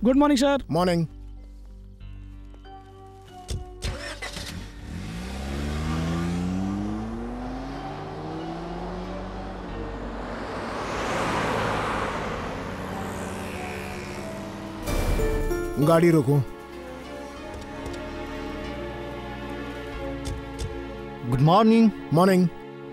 Good morning sir. Morning. गाड़ी रोको। Good morning. Morning.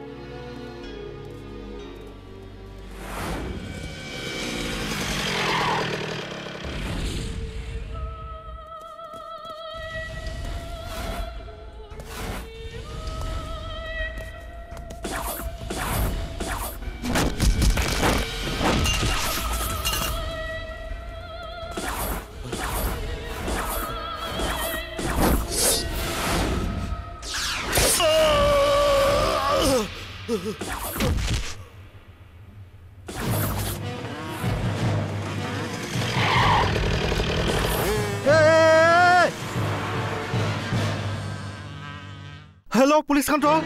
Hello police control.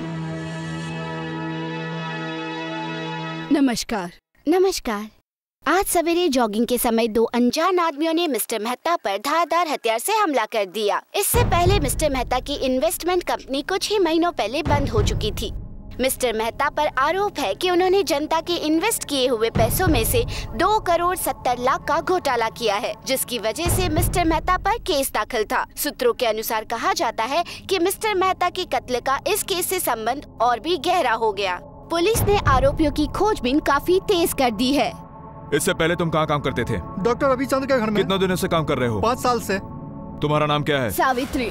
नमस्कार। नमस्कार। आज सवेरे जॉगिंग के समय दो अनजान आदमियों ने मिस्टर मेहता पर धारदार हथियार से हमला कर दिया। इससे पहले मिस्टर मेहता की इन्वेस्टमेंट कंपनी कुछ ही महीनों पहले बंद हो चुकी थी। मिस्टर मेहता पर आरोप है कि उन्होंने जनता के इन्वेस्ट किए हुए पैसों में से 2 करोड़ 70 लाख का घोटाला किया है, जिसकी वजह से मिस्टर मेहता पर केस दाखिल था। सूत्रों के अनुसार कहा जाता है कि मिस्टर मेहता के कत्ल का इस केस से संबंध और भी गहरा हो गया। पुलिस ने आरोपियों की खोजबीन काफी तेज कर दी है। इससे पहले तुम कहाँ काम करते थे? डॉक्टर रविचंद्र के घर में। कितने दिनों से काम कर रहे हो? 5 साल से। तुम्हारा नाम क्या है? सावित्री।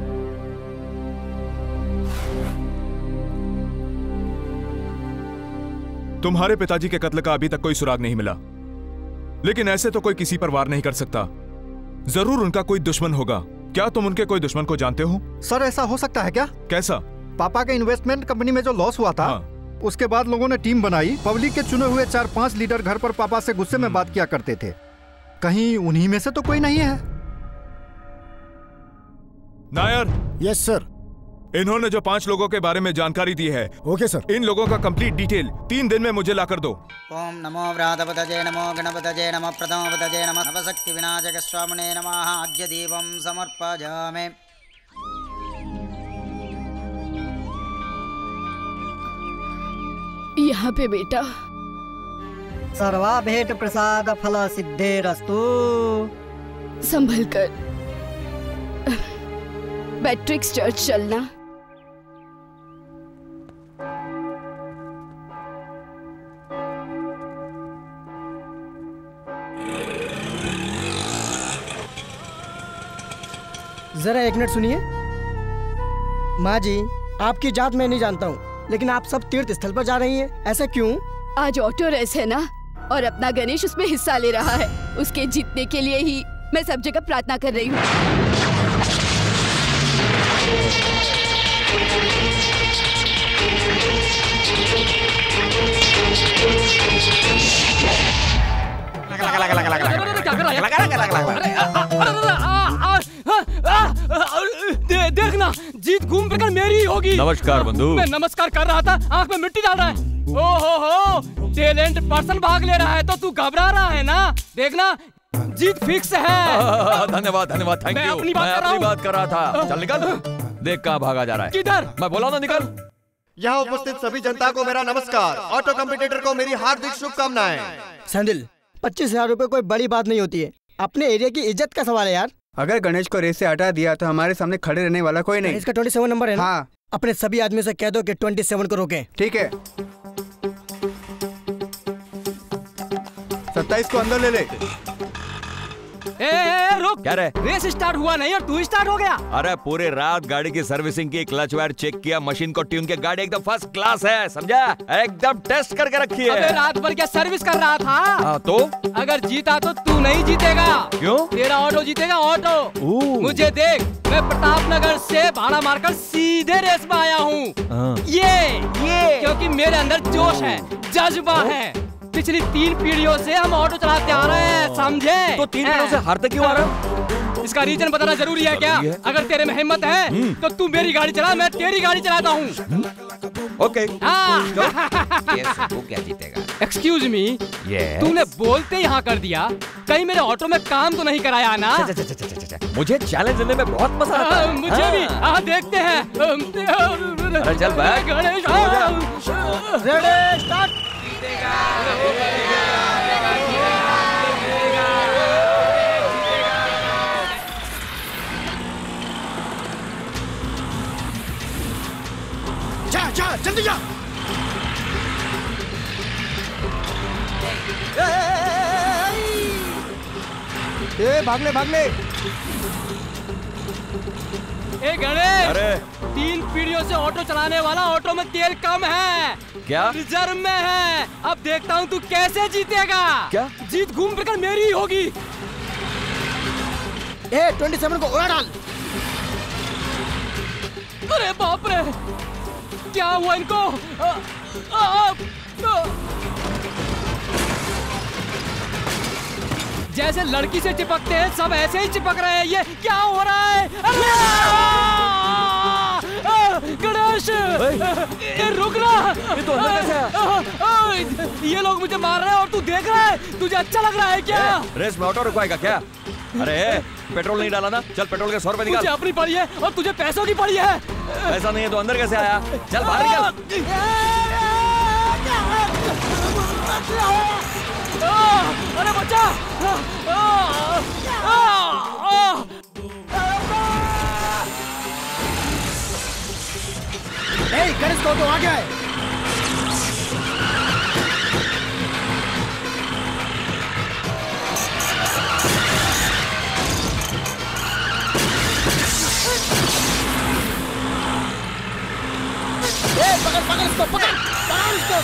तुम्हारे पिताजी के कत्ल का अभी तक कोई सुराग नहीं मिला, लेकिन ऐसे तो कोई किसी पर वार नहीं कर सकता। जरूर उनका कोई दुश्मन होगा। क्या तुम उनके कोई दुश्मन को जानते हो? सर ऐसा हो सकता है क्या? कैसा? पापा के इन्वेस्टमेंट कंपनी में जो लॉस हुआ था, उसके बाद लोगों ने टीम बनाई। पब्लिक के चुने हुए 4-5 लीडर घर पर पापा से गुस्से में बात किया करते थे। कहीं उन्हीं में से तो कोई नहीं है? नायर। Yes sir. इन्होंने जो 5 लोगों के बारे में जानकारी दी है, ओके सर, इन लोगों का कंप्लीट डिटेल 3 दिन में मुझे लाकर दो। ओम नमो व्रातपतये नमो गणपतये नमो प्रथमपतये नमः नवशक्ति विनाशक स्वामिने नमः। आद्य दीपं समर्पयामि। यहाँ पे बेटा। सर्वा भेंट प्रसाद फल सिद्धेरस्तु। संभल कर। बैट्रिक्स चर्च चलना। जरा 1 मिनट सुनिए। माँ जी, आपकी जात मैं नहीं जानता हूँ, लेकिन आप सब तीर्थ स्थल पर जा रही हैं, ऐसा क्यों? आज ऑटो रेस है ना, और अपना गणेश उसमें हिस्सा ले रहा है। उसके जीतने के लिए ही मैं सब जगह प्रार्थना कर रही हूँ। देखना, जीत घूम फिर मेरी ही होगी। नमस्कार बंधु। मैं नमस्कार कर रहा था, आंख में मिट्टी डाल रहा है। ओहो, टैलेंट पर्सन भाग ले रहा है तो तू घबरा रहा है ना? देखना, जीत फिक्स है। धन्यवाद धन्यवाद, थैंक यू। मैं अपनी बात कर रहा था। चल निकल, देख कहाँ भागा जा रहा है। किधर? मैं बोला ना निकल। यहाँ उपस्थित सभी जनता को मेरा नमस्कार। ऑटो कॉम्पिटिटर को मेरी हार्दिक शुभकामनाएं। संदिल, 25,000 रुपए कोई बड़ी बात नहीं होती है। अपने एरिया की इज्जत का सवाल है यार। अगर गणेश को रेस से हटा दिया तो हमारे सामने खड़े रहने वाला कोई नहीं। इसका 27 नंबर है ना? हाँ। अपने सभी आदमियों से कह दो कि 27 को रोके। ठीक है। 27 को अंदर ले ले। रुक। क्या रे? रेस स्टार्ट हुआ नहीं और तू स्टार्ट हो गया। अरे पूरे रात गाड़ी की सर्विसिंग की, क्लच वायर चेक किया, मशीन को ट्यून किया। गाड़ी एकदम फर्स्ट क्लास है, समझा? एकदम टेस्ट करके रखी है। अबे रात भर क्या सर्विस कर रहा था? हाँ तो? अगर जीता तो तू नहीं जीतेगा। क्यों? तेरा ऑटो जीतेगा, ऑटो। मुझे देख, मैं प्रतापनगर से भाड़ा मारकर सीधे रेस में आया हूँ। ये क्योंकि मेरे अंदर जोश है, जज्बा है। पिछली 3 पीढ़ियों से हम ऑटो चलाते आ रहे हैं, समझे? तो 3 पीढ़ियों से हारते क्यों आ रहा है? इसका रीजन बताना जरूरी है क्या? अगर तेरे में हिम्मत है तो तू मेरी गाड़ी चला, मैं तेरी गाड़ी चलाता हूँ। ओके। वो क्या जीतेगा? एक्सक्यूज मी, तूने बोलते ही हाँ कर दिया। कहीं मेरे ऑटो में काम तो नहीं कराया ना? मुझे चैलेंज देने में बहुत मजा आता है। मुझे भी। देखते हैं। अरे चल बैठ। Ganesh ready start. जा जल्दी जा। भागले भागले। ए गणेश, अरे 3 पीढ़ियों से ऑटो चलाने वाला, ऑटो में तेल कम है। क्या? रिजर्व में है। अब देखता हूँ तू कैसे जीतेगा। क्या? जीत घूम फिर कर मेरी ही होगी। 27 को उड़ा डाल। अरे बाप रे, क्या हुआ इनको? जैसे लड़की से चिपकते हैं सब ऐसे ही चिपक रहे हैं। ये क्या हो रहा है? गणेश, ये रुक ना। ये तो अंदर कैसे है? ये लोग मुझे मार रहे हैं और तू देख रहा है? तुझे अच्छा लग रहा है क्या? रेस में ऑटो रुकवाएगा क्या? अरे पेट्रोल नहीं डाला ना? चल पेट्रोल के 100 रुपए निकाल। मुझे अपनी पड़ी है और तुझे पैसों की पड़ी है। ऐसा नहीं है तो अंदर कैसे आया? चल बाहर निकल। अरे बच्चा। गणेश को तो आ गया है। पकड़ इसको, पकड़ इसको।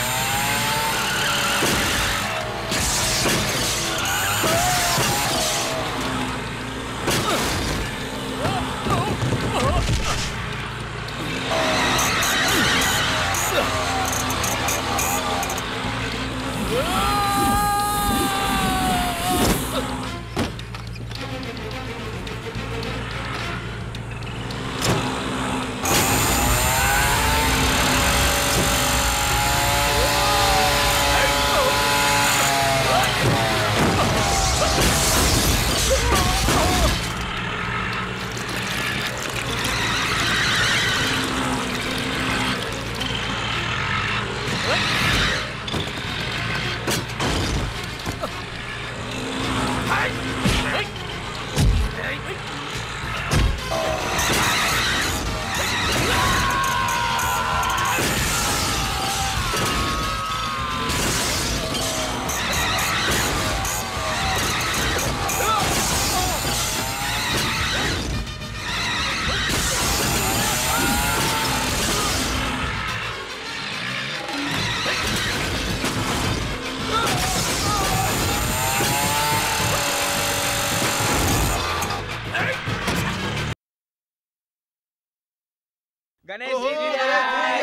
गणेश जी की जय।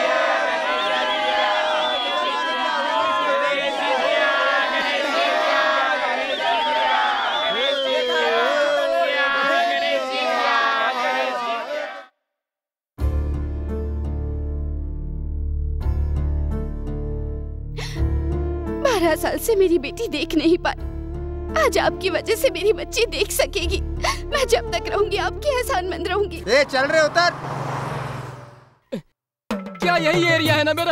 साल से मेरी बेटी देख नहीं पाई, आज आपकी वजह से मेरी बच्ची देख सकेगी। मैं जब तक रहूंगी आपकी एहसानमंद रहूंगी। चल रहे उतर। क्या यही एरिया है ना मेरा?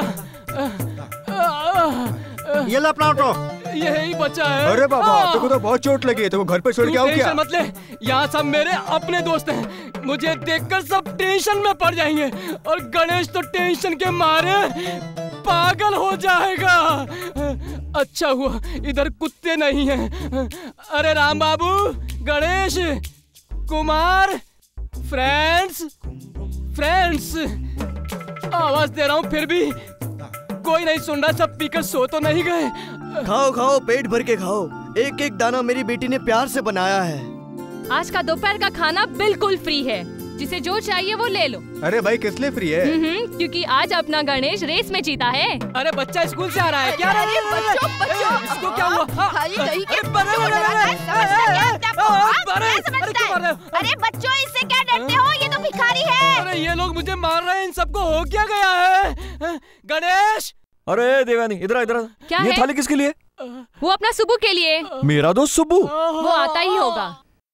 ये ला अपना ऑटो। यही बचा है। अरे बाबा, तुमको तो बहुत चोट लगी है, तुमको घर पे छोड़ के आओ क्या? मत ले, यहाँ सब मेरे अपने दोस्त हैं। मुझे देखकर सब टेंशन में पड़ जाएंगे और गणेश तो टेंशन के मारे पागल हो जाएगा। अच्छा हुआ इधर कुत्ते नहीं हैं। अरे राम बाबू, गणेश, कुमार, फ्रेंड्स, आवाज दे रहा हूँ फिर भी कोई नहीं सुन रहा। सब पीकर सो तो नहीं गए? खाओ खाओ, पेट भर के खाओ। एक एक दाना मेरी बेटी ने प्यार से बनाया है। आज का दोपहर का खाना बिल्कुल फ्री है, जिसे जो चाहिए वो ले लो। अरे भाई, किस लिए फ्री है? क्योंकि आज अपना गणेश रेस में जीता है। अरे बच्चा स्कूल से आ रहा है क्या? बच्चों, इसको क्या हुआ? खाली दही के अरे बच्चों, इससे क्या डरते हो? ये तो भिखारी है। अरे ये लोग मुझे मार रहे हैं, इन सबको हो क्या गया है? गणेश! अरे देवानी, इधर इधर। क्या ये है? थाली किसके लिए? वो अपना सुबु के लिए। मेरा दोस्त सुब्बू? वो आता ही होगा।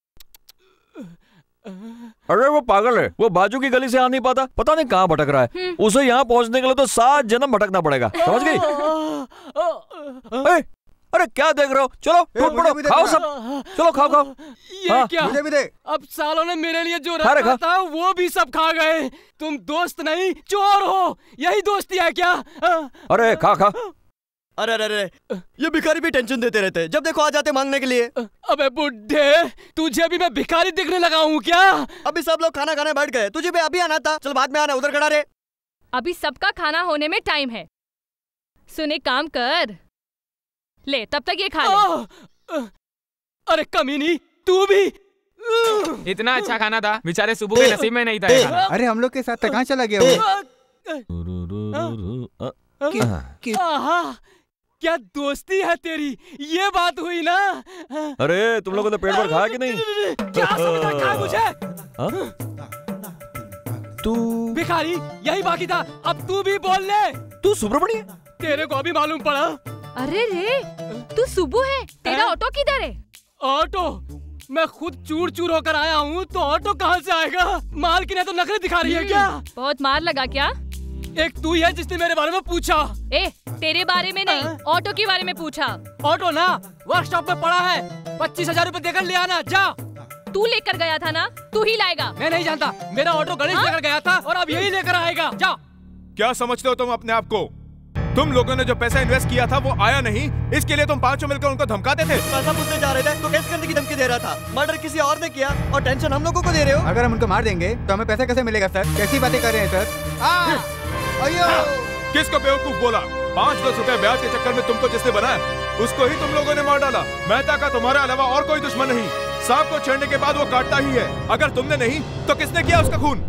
अरे वो पागल है, वो बाजू की गली से आ नहीं पाता, पता नहीं कहाँ भटक रहा है। उसे यहाँ पहुँचने के लिए तो 7 जन्म भटकना पड़ेगा, समझ गई? अरे क्या देख रहे हो, चलो टूट पड़ो, खाओ सब, चलो खाओ खाओ। ये क्या? मुझे भी दे। अब सालों ने मेरे लिए जो रखा था वो भी सब खा गए। तुम दोस्त नहीं चोर हो, यही दोस्ती है क्या? अरे खा खा। अरे अरे अरे, ये भिखारी भी टेंशन देते रहते हैं, जब देखो आ जाते मांगने के लिए। अबे बुड्ढे, तुझे भी मैं भिखारी दिखने लगा हूँ क्या? अभी सब लोग खाना खाने बैठ गए, तुझे भी अभी आना था, चल बाद में आना, उधर खड़ा रहे। अभी सबका खाना होने में टाइम है। सुने काम कर, ले तब तक ये खा ले। अरे कमीनी, तू भी। इतना अच्छा खाना था, बेचारे सुबह के नसीब में नहीं था ये खाना। अरे हम लोग के साथ कहाँ चला गया वो? क्या दोस्ती है तेरी, ये बात हुई ना? अरे तुम लोगों ने पेट भर खाया कि नहीं? क्या समझ रखा है मुझे? तू भिखारी, यही बाकी था, अब तू भी बोल ले। तू सुब्रमण्य? तेरे को अभी मालूम पड़ा। अरे रे, तू सुबु है, तेरा ऑटो किधर है? ऑटो? मैं खुद चूर चूर होकर आया हूँ, तो ऑटो कहाँ से आएगा? मालकिन है तो नखरे दिखा रही है क्या? बहुत मार लगा क्या? एक तू ही है जिसने मेरे बारे में पूछा। ए, तेरे बारे में नहीं, ऑटो के बारे में पूछा। ऑटो ना वर्कशॉप में पड़ा है, 25,000 रूपए देकर ले आना, जा। तू लेकर गया था ना, तू ही लाएगा। मैं नहीं जानता, मेरा ऑटो गणेश लेकर गया था और अब यही लेकर आएगा, जा। क्या समझते हो तुम अपने आप को? तुम लोगों ने जो पैसा इन्वेस्ट किया था वो आया नहीं, इसके लिए तुम पांचों मिलकर उनको धमकाते थे। पैसा पूछने जा रहे थे तो केस करने की धमकी दे रहा था। मर्डर किसी और ने किया और टेंशन हम लोगों को दे रहे हो। अगर हम उनको मार देंगे तो हमें पैसा कैसे मिलेगा सर? कैसी बातें कर रहे हैं सर? किसको बेवकूफ बोला? 5-10 रुपए ब्याज के चक्कर में तुमको जिसने बनाया उसको ही तुम लोगों ने मार डाला। मेहता का तुम्हारे अलावा और कोई दुश्मन नहीं। सांप को छेड़ने के बाद वो काटता ही है, अगर तुमने नहीं तो किसने किया उसका खून?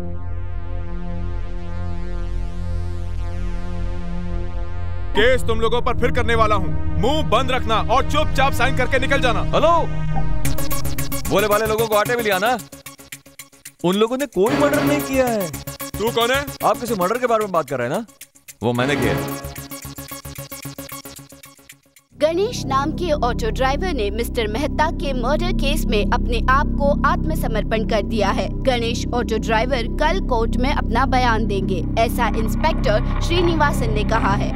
केस तुम लोगों पर फिर करने वाला हूँ, मुंह बंद रखना और चुपचाप साइन करके निकल जाना। हेलो, बोले वाले लोगों को आटे भी लिया ना? उन लोगों ने कोई मर्डर नहीं किया है। तू कौन है? आप किसी मर्डर के बारे में बात कर रहे हैं ना? वो मैंने किया। गणेश नाम के ऑटो ड्राइवर ने मिस्टर मेहता के मर्डर केस में अपने आप को आत्मसमर्पण कर दिया है। गणेश ऑटो ड्राइवर कल कोर्ट में अपना बयान देंगे, ऐसा इंस्पेक्टर श्रीनिवासन ने कहा है।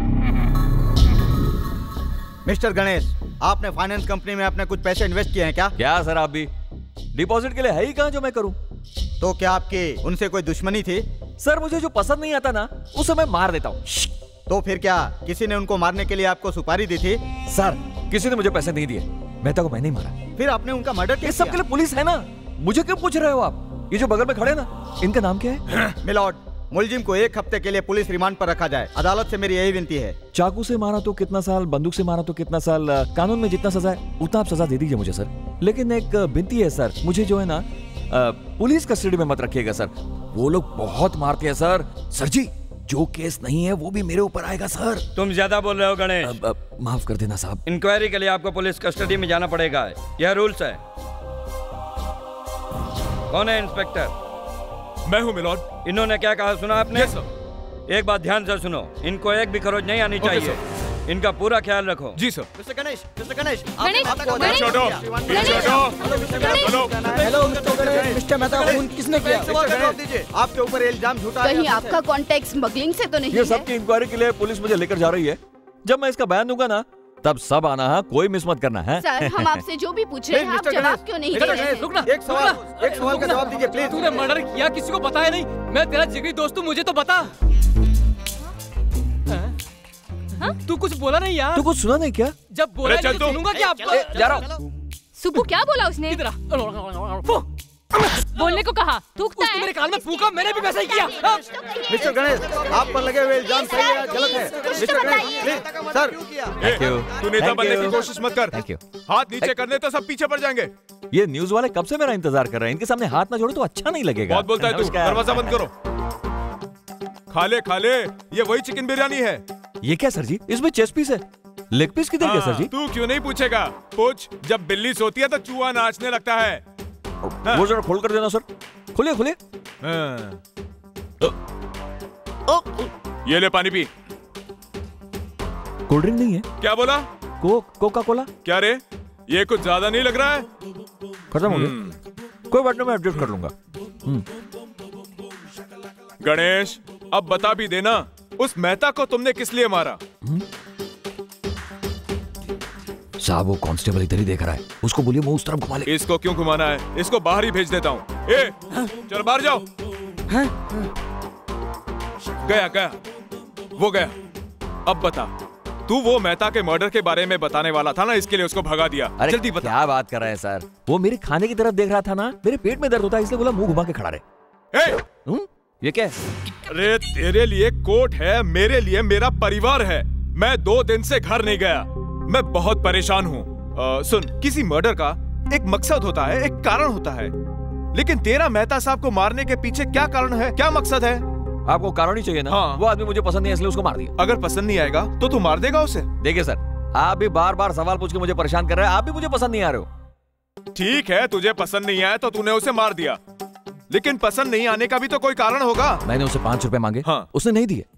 मिस्टर गणेश, आपने फाइनेंस कंपनी में अपने कुछ पैसे इन्वेस्ट किए हैं क्या? क्या सर, आप भी डिपॉजिट के लिए है ही कहाँ जो मैं करूं? तो क्या आपकी उनसे कोई दुश्मनी थी? सर मुझे जो पसंद नहीं आता ना उसे मैं मार देता हूँ। तो फिर क्या किसी ने उनको मारने के लिए आपको सुपारी दी थी? सर किसी ने मुझे पैसे नहीं दिए, मेहता को मैंने ही मारा। फिर आपने उनका मर्डर किया? सब के लिए पुलिस है ना, मुझे क्यों पूछ रहे हो आप? ये जो बगल में खड़े ना, इनका नाम क्या है? मिलॉर्ड, मुलजिम को 1 हफ्ते के लिए पुलिस रिमांड पर रखा जाए। अदालत से मेरी यही विनती है। चाकू से मारा तो कितना साल, बंदूक से मारा तो कितना साल, कानून में जितना सजा है उतना आप सजा दे दीजिए मुझे सर। लेकिन एक विनती है सर, मुझे जो है ना पुलिस कस्टडी में मत रखिएगा सर, वो लोग बहुत मारते हैं सर। सर जी, जो केस नहीं है वो भी मेरे ऊपर आएगा सर। तुम ज्यादा बोल रहे हो गणेश। माफ कर देना साहब। इंक्वायरी के लिए आपको पुलिस कस्टडी में जाना पड़ेगा, यह रूल्स है। कौन है इंस्पेक्टर? मैं हूं मिलॉर्ड। इन्होंने क्या कहा सुना आपने? Yes sir. एक बात ध्यान से सुनो, इनको एक भी खरोच नहीं आनी चाहिए। इनका पूरा ख्याल रखो। जी sir. Mister Ganesh, mister Ganesh, hello mister Mehta, खून किसने किया? आपके ऊपर इल्जाम झूठा है। कहीं आपका कॉन्टेक्ट स्मगलिंग से तो नहीं ये है? सबकी इंक्वायरी के लिए पुलिस मुझे लेकर जा रही है। जब मैं इसका बयान दूंगा ना तब सब आना है, कोई मिस मत करना है। सर, हम आपसे जो भी पूछ रहे हैं आप जवाब क्यों नहीं दे रहे हैं? रुकना, एक सवाल का जवाब दीजिए प्लीज। तूने मर्डर किया, किसी को बताया नहीं? मैं तेरा जिगरी दोस्त हूँ, मुझे तो बता। तू कुछ बोला नहीं यार? तू कुछ सुना नहीं क्या? जब बोला नहीं तो सुनूंगा क्या? जा रहा। सुबु क्या बोला उसने? बोलने को कहा, थूकता है। मेरे कान में फूका, मैंने भी वैसा ही किया। मिस्टर गणेश, आप पर लगे हुए इल्जाम सही है गलत है? Mister Ganesh please sir. तू नेता बनने की कोशिश मत कर। Thank you. हाथ नीचे करने तो सब पीछे पड़ जाएंगे। ये न्यूज वाले कब से मेरा इंतजार कर रहे हैं, इनके सामने हाथ ना जोड़ो तो अच्छा नहीं लगेगा। बहुत बोलता है तू, दरवाजा बंद करो। खा ले, ये वही चिकन बिरयानी है। ये क्या सर जी, इसमें चेस्ट पीस है, लेग पीस किधर गया सर जी? तू क्यों नहीं पूछेगा? पूछ। जब बिल्ली सोती है तो चूहा नाचने लगता है। वो जरा खोल कर देना सर। खोलिए खोलिए। ये ले पानी पी। कोल्ड ड्रिंक नहीं है? क्या बोला? Coca Cola. क्या रे, ये कुछ ज्यादा नहीं लग रहा है? खत्म हो गया। कोई बात नहीं, मैं एडजस्ट कर लूंगा। गणेश, अब बता भी देना, उस मेहता को तुमने किस लिए मारा? साहब वो कांस्टेबल इधर ही देख रहा है, उसको बोलिए मुंह उस तरफ घुमा ले। इसको क्यों घुमाना है? इसको बाहर ही भेज देता हूँ। ए, चल बाहर जाओ। गया गया, वो गया। अब बता, तू वो मेहता के मर्डर के बारे में बताने वाला था ना, इसके लिए उसको भगा दिया। अरे जल्दी बता। क्या बात कर रहे हैं सर? वो मेरे खाने की तरफ देख रहा था ना, मेरे पेट में दर्द होता है इसलिए बोला मुंह घुमा के खड़ा रहे। ये क्या है? अरे तेरे लिए कोर्ट है, मेरे लिए मेरा परिवार है। मैं 2 दिन से घर नहीं गया, मैं बहुत परेशान हूँ। सुन, किसी मर्डर का एक मकसद होता है, एक कारण होता है, लेकिन तेरा मेहता साहब को मारने के पीछे क्या कारण है, क्या मकसद है? आपको कारण ही चाहिए ना? हाँ। वो आदमी मुझे पसंद नहीं है इसलिए उसको मार दिया। अगर पसंद नहीं आएगा तो तू मार देगा उसे? देखिए सर, आप भी बार बार सवाल पूछ के मुझे परेशान कर रहे हैं, आप भी मुझे पसंद नहीं आ रहे हो। ठीक है, तुझे पसंद नहीं आया तो तूने उसे मार दिया, लेकिन पसंद नहीं आने का भी तो कोई कारण होगा। मैंने उसे 5 रुपए मांगे, हाँ। उसने नहीं दिए।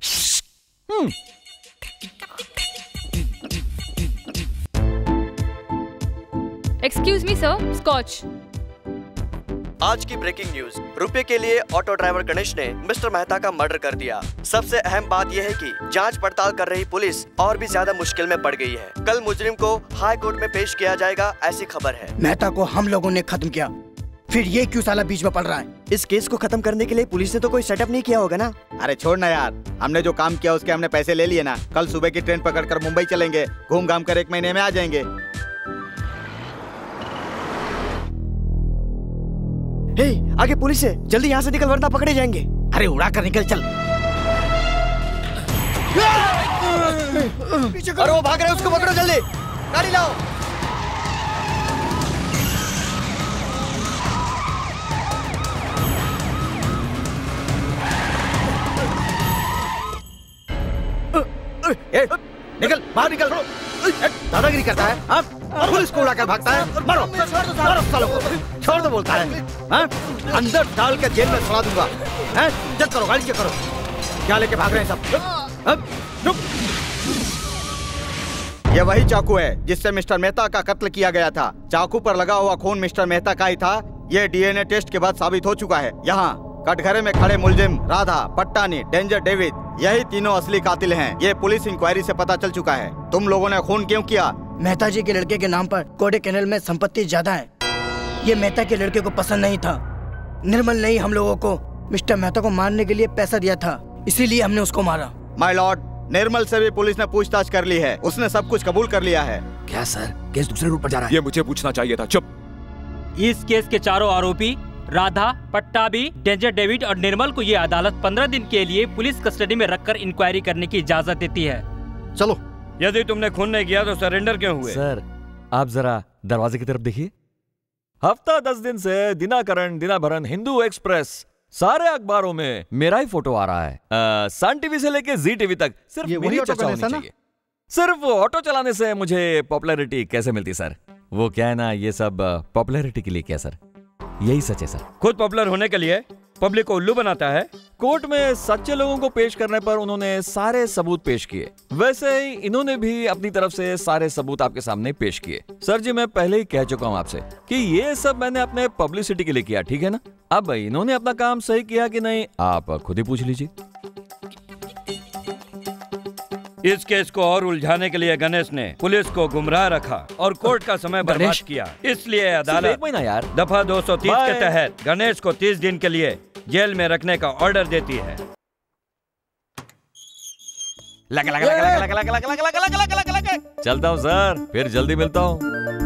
Excuse me sir, scotch. आज की ब्रेकिंग न्यूज, रुपए के लिए ऑटो ड्राइवर गणेश ने मिस्टर मेहता का मर्डर कर दिया। सबसे अहम बात यह है कि जांच पड़ताल कर रही पुलिस और भी ज्यादा मुश्किल में पड़ गई है। कल मुजरिम को हाई कोर्ट में पेश किया जाएगा, ऐसी खबर है। मेहता को हम लोगों ने खत्म किया, फिर ये क्यों साला बीच में पड़ रहा है? इस केस को खत्म करने के लिए पुलिस ने तो कोई सेटअप नहीं किया होगा ना? अरे छोड़ ना यार, हमने जो काम किया उसके हमने पैसे ले लिए ना। कल सुबह की ट्रेन पकड़कर मुंबई चलेंगे, घूम घाम कर 1 महीने में आ जाएंगे। हे, आगे पुलिस है, जल्दी यहाँ से निकल वरना पकड़े जाएंगे। अरे उड़ा कर निकल, चल। अरे वो भाग रहे हैं, उसको पकड़ो जल्दी, गाड़ी लाओ। निकल बाहर, निकल। दादागिरी करता है, हाँ? पुलिस को उड़ाकर भागता है। मारो मारो सालों को, छोड़ दो बोलता है, हाँ? अंदर डाल के जेल में सड़ा दूंगा। चेक करो, गाड़ी चेक करो, क्या लेके भाग रहे हैं सब? ये वही चाकू है जिससे मिस्टर मेहता का कत्ल किया गया था। चाकू पर लगा हुआ खून मिस्टर मेहता का ही था। ये डीएनए टेस्ट के बाद साबित हो चुका है। यहाँ कटघरे में खड़े मुलजिम राधा, पट्टानी, डेंजर डेविड, यही तीनों असली कातिल हैं। ये पुलिस इंक्वायरी से पता चल चुका है। तुम लोगों ने खून क्यों किया? मेहता जी के लड़के के नाम पर कोडेकैनल में संपत्ति ज्यादा है। ये मेहता के लड़के को पसंद नहीं था। निर्मल ने ही हम लोगों को मिस्टर मेहता को मारने के लिए पैसा दिया था, इसीलिए हमने उसको मारा। माय लॉर्ड, निर्मल से भी पुलिस ने पूछताछ कर ली है, उसने सब कुछ कबूल कर लिया है। क्या सर, केस दूसरे रूट पर जा रहा है? ये मुझे पूछना चाहिए था। चुप। इस केस के चारों आरोपी राधा, पट्टाभी, डेंजर डेविड और निर्मल को ये अदालत 15 दिन के लिए पुलिस कस्टडी में रखकर इंक्वायरी करने की इजाजत देती है। चलो। यदि तुमने खून नहीं किया तो सरेंडर क्यों हुए? सर, आप जरा दरवाजे की तरफ देखिए। हफ्ता 10 दिन से दिनाकरण, दिनाभरण, हिंदू एक्सप्रेस, सारे अखबारों में मेरा ही फोटो आ रहा है। सन टीवी से लेके जी टीवी तक सिर्फ मेरी चर्चा होनी चाहिए। सिर्फ ऑटो चलाने से मुझे पॉपुलैरिटी कैसे मिलती सर? वो क्या है ना, ये सब पॉपुलैरिटी के लिए क्या सर? यही सच है सर। खुद पॉपुलर होने के लिए पब्लिक को उल्लू बनाता है। कोर्ट में सच्चे लोगों को पेश करने पर उन्होंने सारे सबूत पेश किए, वैसे ही इन्होंने भी अपनी तरफ से सारे सबूत आपके सामने पेश किए। सर जी, मैं पहले ही कह चुका हूं आपसे कि ये सब मैंने अपने पब्लिसिटी के लिए किया, ठीक है ना? अब इन्होंने अपना काम सही किया कि नहीं, आप खुद ही पूछ लीजिए। इस केस को और उलझाने के लिए गणेश ने पुलिस को गुमराह रखा और कोर्ट का समय बर्बाद किया। इसलिए अदालत 1 महीना यार, दफा 230 के तहत गणेश को 30 दिन के लिए जेल में रखने का ऑर्डर देती है। चलता हूँ सर, फिर जल्दी मिलता हूँ।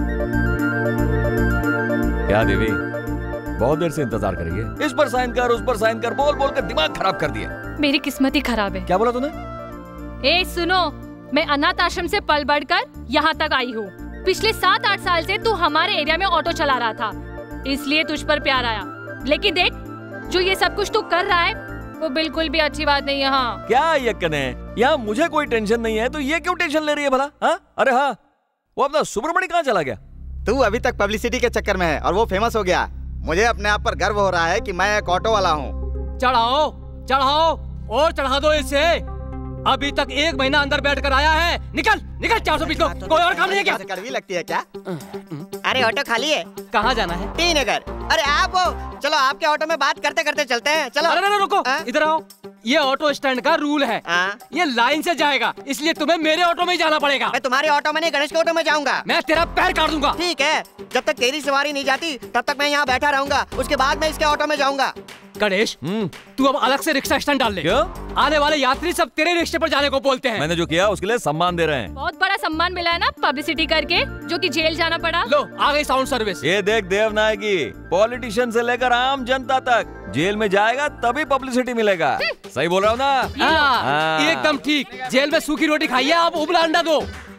क्या देवी, बहुत देर से इंतजार करेंगे। इस पर साइन कर, उस पर साइन कर, बोल बोल कर दिमाग खराब कर दिया। मेरी किस्मत ही खराब है। क्या बोला तूने? ए सुनो, मैं अनाथ आश्रम से पल बढ़कर यहाँ तक आई हूँ। पिछले 7-8 साल से तू हमारे एरिया में ऑटो चला रहा था, इसलिए तुझ पर प्यार आया। लेकिन देख, जो ये सब कुछ तू कर रहा है वो बिल्कुल भी अच्छी बात नहीं है। हाँ क्या यक्कन है, यहाँ मुझे कोई टेंशन नहीं है तो ये क्यों टेंशन ले रही है भला? हाँ, अरे हाँ, वो अपना सुब्रमण्य कहाँ चला गया? तू अभी तक पब्लिसिटी के चक्कर में है और वो फेमस हो गया। मुझे अपने आप पर गर्व हो रहा है कि मैं एक ऑटो वाला हूँ। चढ़ाओ चढ़ाओ और चढ़ा दो इसे। अभी तक 1 महीना अंदर बैठ कर आया है। निकल निकल 420 को। कोई और काम नहीं है क्या? कड़वी लगती है क्या? अरे ऑटो खाली है। कहाँ जाना है? टी नगर। अरे आप हो, चलो आपके ऑटो में बात करते करते चलते हैं। चलो। अरे रुको, इधर आओ। ये ऑटो स्टैंड का रूल है, ये लाइन से जाएगा, इसलिए तुम्हें मेरे ऑटो में ही जाना पड़ेगा। मैं तुम्हारे ऑटो में नहीं, गणेश के ऑटो में जाऊंगा। मैं तेरा पैर काट दूंगा। ठीक है, जब तक तेरी सवारी नहीं जाती तब तक मैं यहाँ बैठा रहूंगा, उसके बाद मैं इसके ऑटो में जाऊंगा। गणेश, तू अब अलग से रिक्शा स्टैंड डाल ले। क्यों? आने वाले यात्री सब तेरे रिक्शे पर जाने को बोलते हैं। मैंने जो किया उसके लिए सम्मान दे रहे हैं। बहुत बड़ा सम्मान मिला है ना पब्लिसिटी करके, जो कि जेल जाना पड़ा। लो आ गई साउंड सर्विस। ये देख देवनायकी, पॉलिटिशियन से लेकर आम जनता तक जेल में जाएगा तभी पब्लिसिटी मिलेगा। सही बोल रहा हूँ ना? हाँ, एकदम ठीक। जेल में सूखी रोटी खाइए, आप उबला अंडा दो।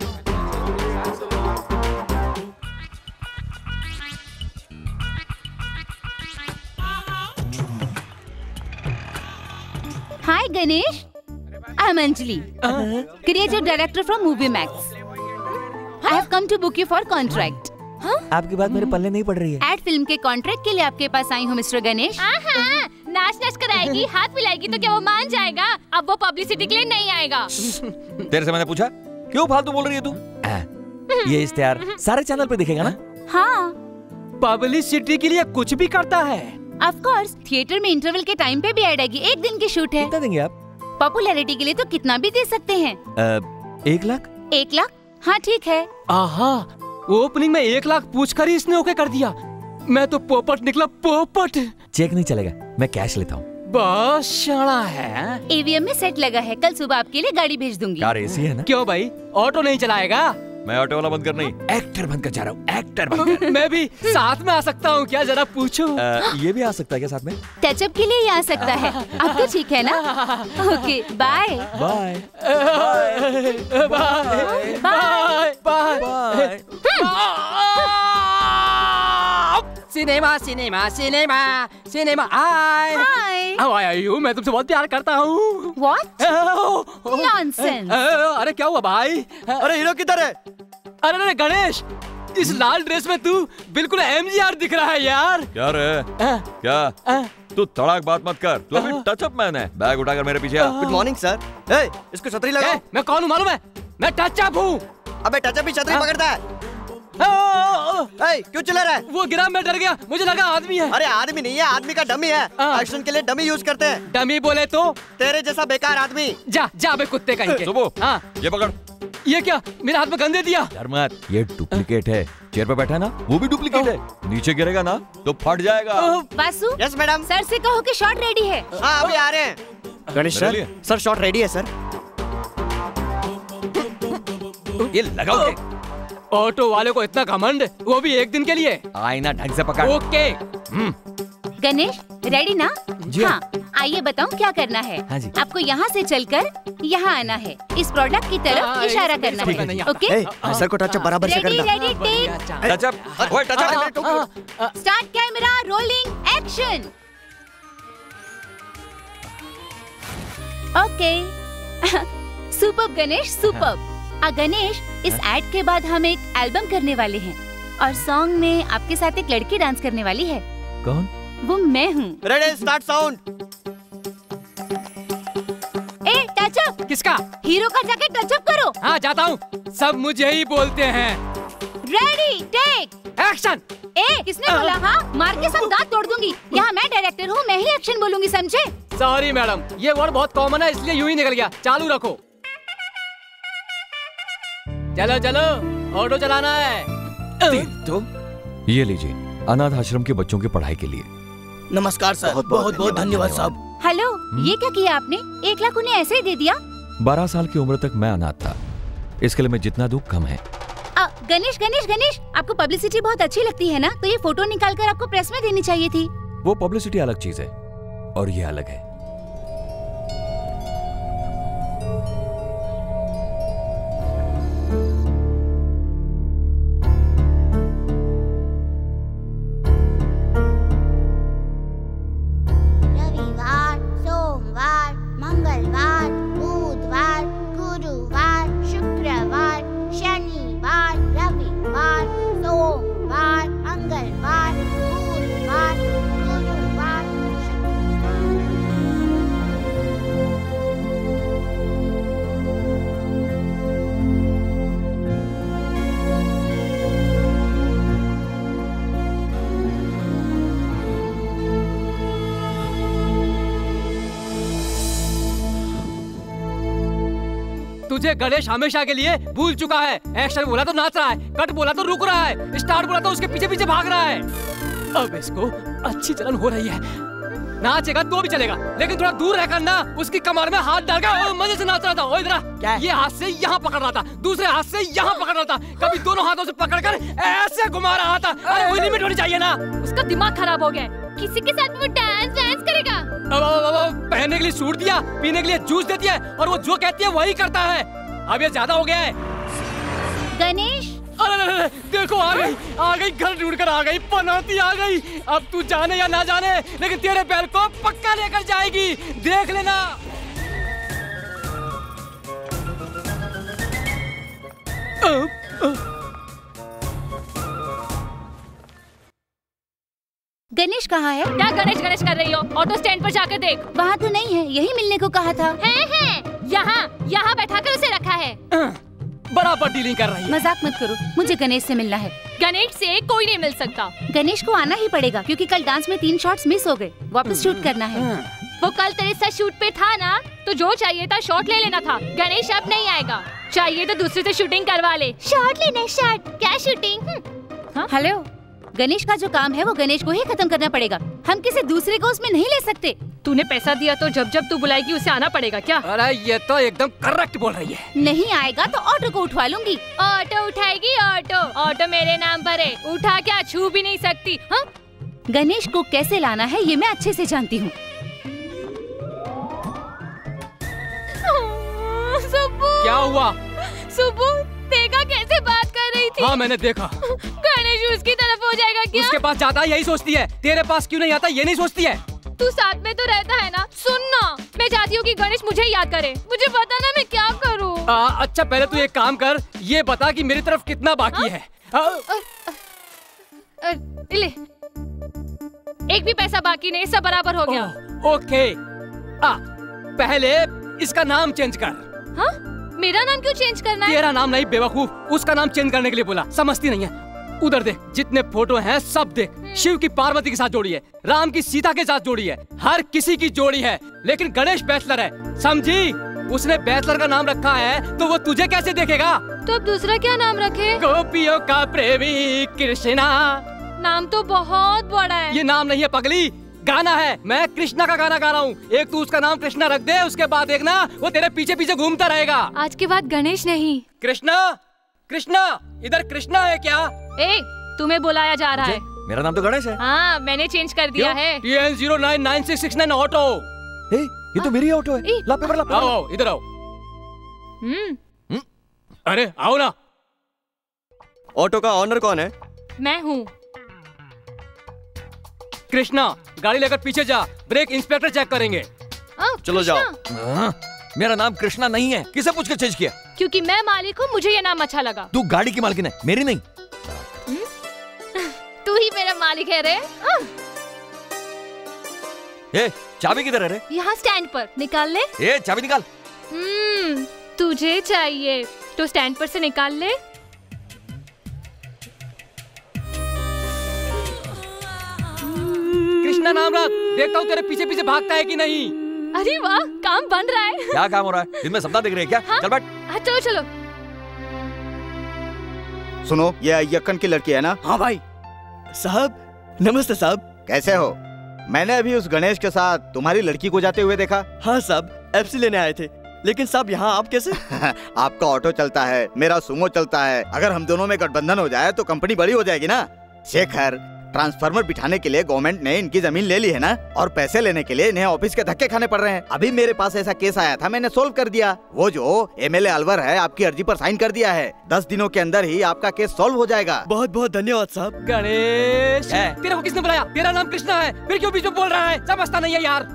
Hi Ganesh, I'm Anjali, creative director from Movie Max. I have come to book you for contract. आपकी बात मेरे पल्ले नहीं पड़ रही है। एड फिल्म के कॉन्ट्रैक्ट के लिए आपके पास आई हूँ मिस्टर गणेश। नाच नाच कराएगी, हाथ मिलाएगी तो क्या वो मान जाएगा? अब वो पब्लिसिटी के लिए नहीं आएगा। तेरे से मैंने पूछा क्यों फालतू बोल रही है तू? ये इश्तेहार सारे चैनल पे दिखेगा ना? हाँ, पब्लिसिटी के लिए कुछ भी करता है। ऑफ कोर्स, थिएटर में इंटरवल के टाइम पे भी ऐड आएगी। 1 दिन की शूट है। कितना देंगे आप? पॉपुलैरिटी के लिए तो कितना भी दे सकते हैं। 1 लाख? 1 लाख? हाँ ठीक है। आहा, ओपनिंग में 1 लाख पूछकर ही इसने ओके कर दिया। मैं तो पोपट निकला, पोपट। चेक नहीं चलेगा, मैं कैश लेता हूँ। बस शाना है। एवीएम में सेट लगा है, कल सुबह आपके लिए गाड़ी भेज दूंगी। कार एसी है ना? क्यों भाई, ऑटो नहीं चलाएगा? मैं ऑटो वाला बंद कर नहीं, एक्टर बनकर जा रहा हूँ। एक्टर बनकर। मैं भी साथ में आ सकता हूँ क्या, जरा पूछो। ये भी आ सकता है क्या साथ में? टचअप के लिए ही आ सकता है। अब तो ठीक है ना? Okay, bye bye bye bye bye. Cinema cinema cinema cinema. Hi how are you? मैं तुमसे बहुत प्यार करता हूँ। What nonsense. अरे क्या हुआ भाई? अरे हीरो किधर है? अरे गणेश, इस लाल ड्रेस में तू बिल्कुल एमजीआर दिख रहा है यार। क्या रे? क्या तू तड़ाक बात मत कर, तू अभी टचअप मैन है। बैग उठाकर मेरे पीछे आ। Good morning sir. इसको छतरी लगाओ। मैं कौन हूँ मालूम है? मैं टचअप हूँ। अबे टचअप भी छतरी पकड़ता है। क्यों चिल्ला रहा है? वो गिरा, मैं डर गया, मुझे लगा आदमी है। अरे आदमी नहीं है, आदमी का डमी है। एक्शन के लिए डमी यूज करते हैं। डमी बोले तो? तेरे जैसा बेकार आदमी। जा जा बे कुत्ते कहीं के। सुबह, हाँ ये पकड़। ये क्या मेरे हाथ में गंदे दिया? डर मत, ये डुप्लीकेट है। चेयर पे बैठा है ना, वो भी डुप्लीकेट है। नीचे गिरेगा ना तो फट जाएगा। Vasu, yes madam. सर से कहो कि शॉट रेडी है। हाँ अभी आ रहे हैं। गणेश सर शॉट रेडी है सर। ये लगाओ। ऑटो वाले को इतना घमंड, वो भी 1 दिन के लिए। आईना ढंग से पकड़। ओके। गणेश रेडी ना? जी हाँ, आइए बताऊं क्या करना है। हाँ जी। आपको यहाँ से चलकर यहाँ आना है, इस प्रोडक्ट की तरफ इशारा करना है। ओके? सर को टचअप बराबर से रेडी करना। रेडी टेक टचअप, ओए touch up. Start camera rolling action. Okay. Superb Ganesh, superb. Ganesh, इस एड के बाद हम एक एल्बम करने वाले हैं और सॉन्ग में आपके साथ एक लड़की डांस करने वाली है। कौन? वो मैं हूँ। Ready start sound. ए टचअप। किसका? हीरो का जाके टचअप करो। हाँ जाता हूँ, सब मुझे ही बोलते हैं। Ready take action. ए किसने बोला? हाँ मार के सब दांत तोड़ दूंगी। यहाँ मैं डायरेक्टर हूँ, मैं ही एक्शन बोलूंगी, समझे? सॉरी मैडम, ये वर्ड बहुत कॉमन है इसलिए यूं ही निकल गया। चालू रखो। चलो चलो, ऑटो चलाना है। तो ये लीजिए, अनाथ आश्रम के बच्चों की पढ़ाई के लिए। नमस्कार सर। बहुत बहुत धन्यवाद साहब। हेलो, ये क्या किया आपने? 1 लाख उन्हें ऐसे ही दे दिया? 12 साल की उम्र तक मैं अनाथ था, इसके लिए मैं जितना दूं कम है। गणेश गणेश गणेश, आपको पब्लिसिटी बहुत अच्छी लगती है ना, तो ये फोटो निकालकर आपको प्रेस में देनी चाहिए थी। वो पब्लिसिटी अलग चीज है और ये अलग है। तुझे गणेश हमेशा के लिए भूल चुका है। एक्शन बोला तो नाच रहा है, कट बोला तो रुक रहा है, स्टार्ट बोला तो उसके पीछे पीछे भाग रहा है। अब इसको अच्छी जलन हो रही है। नाचेगा तो भी चलेगा, लेकिन थोड़ा दूर रहकर ना उसकी कमर में हाथ डालकर मजे से नाच रहा था। ओ इधर ये हाथ से यहाँ पकड़ रहा था, दूसरे हाथ से यहाँ पकड़ रहा था, कभी दोनों हाथों से पकड़कर ऐसे घुमा रहा था। अरे कोई लिमिट होनी चाहिए ना। उसका दिमाग खराब हो गया। किसी के साथ वो डांस करेगा। अब पहनने के लिए सूट दिया, पीने के लिए जूस देती है, और वो जो कहती है वही करता है। अब ये ज्यादा हो गया है। गणेश, अरे देखो आ गई, घर ढूंढ कर आ गई, पनौती आ गई। अब तू जाने या ना जाने, लेकिन तेरे बैल को पक्का लेकर जाएगी, देख लेना। गणेश कहाँ है? क्या गणेश गणेश कर रही हो? ऑटो स्टैंड पर जाकर देख। वहाँ तो नहीं है, यही मिलने को कहा था। है यहाँ बैठाकर उसे रखा है। बराबर डीलिंग कर रही है। मजाक मत करो, मुझे गणेश से मिलना है। गणेश से कोई नहीं मिल सकता। गणेश को आना ही पड़ेगा, क्योंकि कल डांस में 3 शॉट्स मिस हो गए। वापस शूट करना है। वो कल तेरे साथ शूट पे था ना, तो जो चाहिए था शॉट ले लेना था। गणेश अब नहीं आएगा, चाहिए तो दूसरे से शूटिंग करवा ले। शॉट लेना, शॉट क्या शूटिंग? हेलो, गणेश का जो काम है वो गणेश को ही खत्म करना पड़ेगा। हम किसी दूसरे को उसमें नहीं ले सकते। तूने पैसा दिया तो जब जब तू बुलाएगी उसे आना पड़ेगा क्या? अरे ये तो एकदम करेक्ट बोल रही है। नहीं आएगा तो ऑटो को उठवा लूंगी। ऑटो उठाएगी? ऑटो मेरे नाम पर है, उठा क्या छू भी नहीं सकती। हाँ? गणेश को कैसे लाना है ये मैं अच्छे से जानती हूँ। क्या हुआ? सुब्बू देखा कैसे बात कर रही थी? हाँ मैंने देखा। गणेश उसकी तरफ हो जाएगा क्या? उसके पास जाता है यही सोचती है, तेरे पास क्यों नहीं आता ये नहीं सोचती है। तू साथ में तो रहता है ना। सुन ना, मैं चाहती हूँ कि गणेश मुझे याद करे। मुझे बता ना मैं क्या करूँ। अच्छा पहले तू एक काम कर, ये बता कि मेरी तरफ कितना बाकी है। ले, एक भी पैसा बाकी नहीं, सब बराबर हो गया। ओके, पहले इसका नाम चेंज कर। हाँ? मेरा नाम क्यों चेंज करना है? तेरा नाम नहीं बेवकूफ, उसका नाम चेंज करने के लिए बोला, समझती नहीं है। उधर देख, जितने फोटो हैं सब देख। शिव की पार्वती के साथ जोड़ी है, राम की सीता के साथ जोड़ी है, हर किसी की जोड़ी है, लेकिन गणेश बैचलर है, समझी? उसने बैचलर का नाम रखा है तो वो तुझे कैसे देखेगा? तो अब दूसरा क्या नाम रखे? गोपियों का प्रेमी कृष्णा। नाम तो बहुत बड़ा है। ये नाम नहीं है पगली, गाना है। मैं कृष्णा का गाना गा रहा हूँ। एक तू उसका नाम कृष्णा रख दे, उसके बाद देखना वो तेरे पीछे पीछे घूमता रहेगा। आज के बाद गणेश नहीं, कृष्णा। कृष्णा, इधर कृष्णा है क्या? ए, तुम्हें बुलाया जा रहा है। मेरा नाम तो गणेश है। हाँ मैंने चेंज कर दिया है। TN099669 auto. ये तो मेरी ऑटो है। ला पेपर ला। आओ इधर आओ। अरे आओ ना। ऑटो का ऑनर कौन है? मैं हूँ। कृष्णा, गाड़ी लेकर पीछे जा, ब्रेक इंस्पेक्टर चेक करेंगे। चलो जाओ। मेरा नाम कृष्णा नहीं है, किसे पूछ के चेंज किया? क्योंकि मैं मालिक हूँ, मुझे ये नाम अच्छा लगा। तू गाड़ी की मालकिन है, मेरी नहीं। तू ही मेरा मालिक है रे। ए, चाबी किधर है रे? यहाँ स्टैंड पर, निकाल ले। ए, चाबी निकाल। तुझे चाहिए तो स्टैंड पर से निकाल ले। कृष्णा नाम रख, देखता हूँ तेरे पीछे पीछे भागता है कि नहीं। अरे वाह, काम बन रहा है। क्या काम हो रहा है? इनमें सपना देख रहे हैं क्या? हाँ? चल बैठ। चलो चलो। सुनो, ये यक्कन की लड़की है ना? हाँ भाई। साहब नमस्ते साहब। कैसे हो? मैंने अभी उस गणेश के साथ तुम्हारी लड़की को जाते हुए देखा। हाँ साहब, एफसी लेने आए थे, लेकिन साहब यहाँ आप कैसे? आपका ऑटो चलता है, मेरा सुमो चलता है। अगर हम दोनों में गठबंधन हो जाए तो कंपनी बड़ी हो जाएगी ना। शेखर, ट्रांसफार्मर बिठाने के लिए गवर्नमेंट ने इनकी जमीन ले ली है ना, और पैसे लेने के लिए इन्हें ऑफिस के धक्के खाने पड़ रहे हैं। अभी मेरे पास ऐसा केस आया था, मैंने सोल्व कर दिया। वो जो MLA अलवर है, आपकी अर्जी पर साइन कर दिया है। 10 दिनों के अंदर ही आपका केस सॉल्व हो जाएगा। बहुत बहुत धन्यवाद साहब। गणेश, तेरे को किसने बुलाया? तेरा नाम कृष्णा है, फिर क्यों बीच में बोल रहा है? समझता नहीं है यार।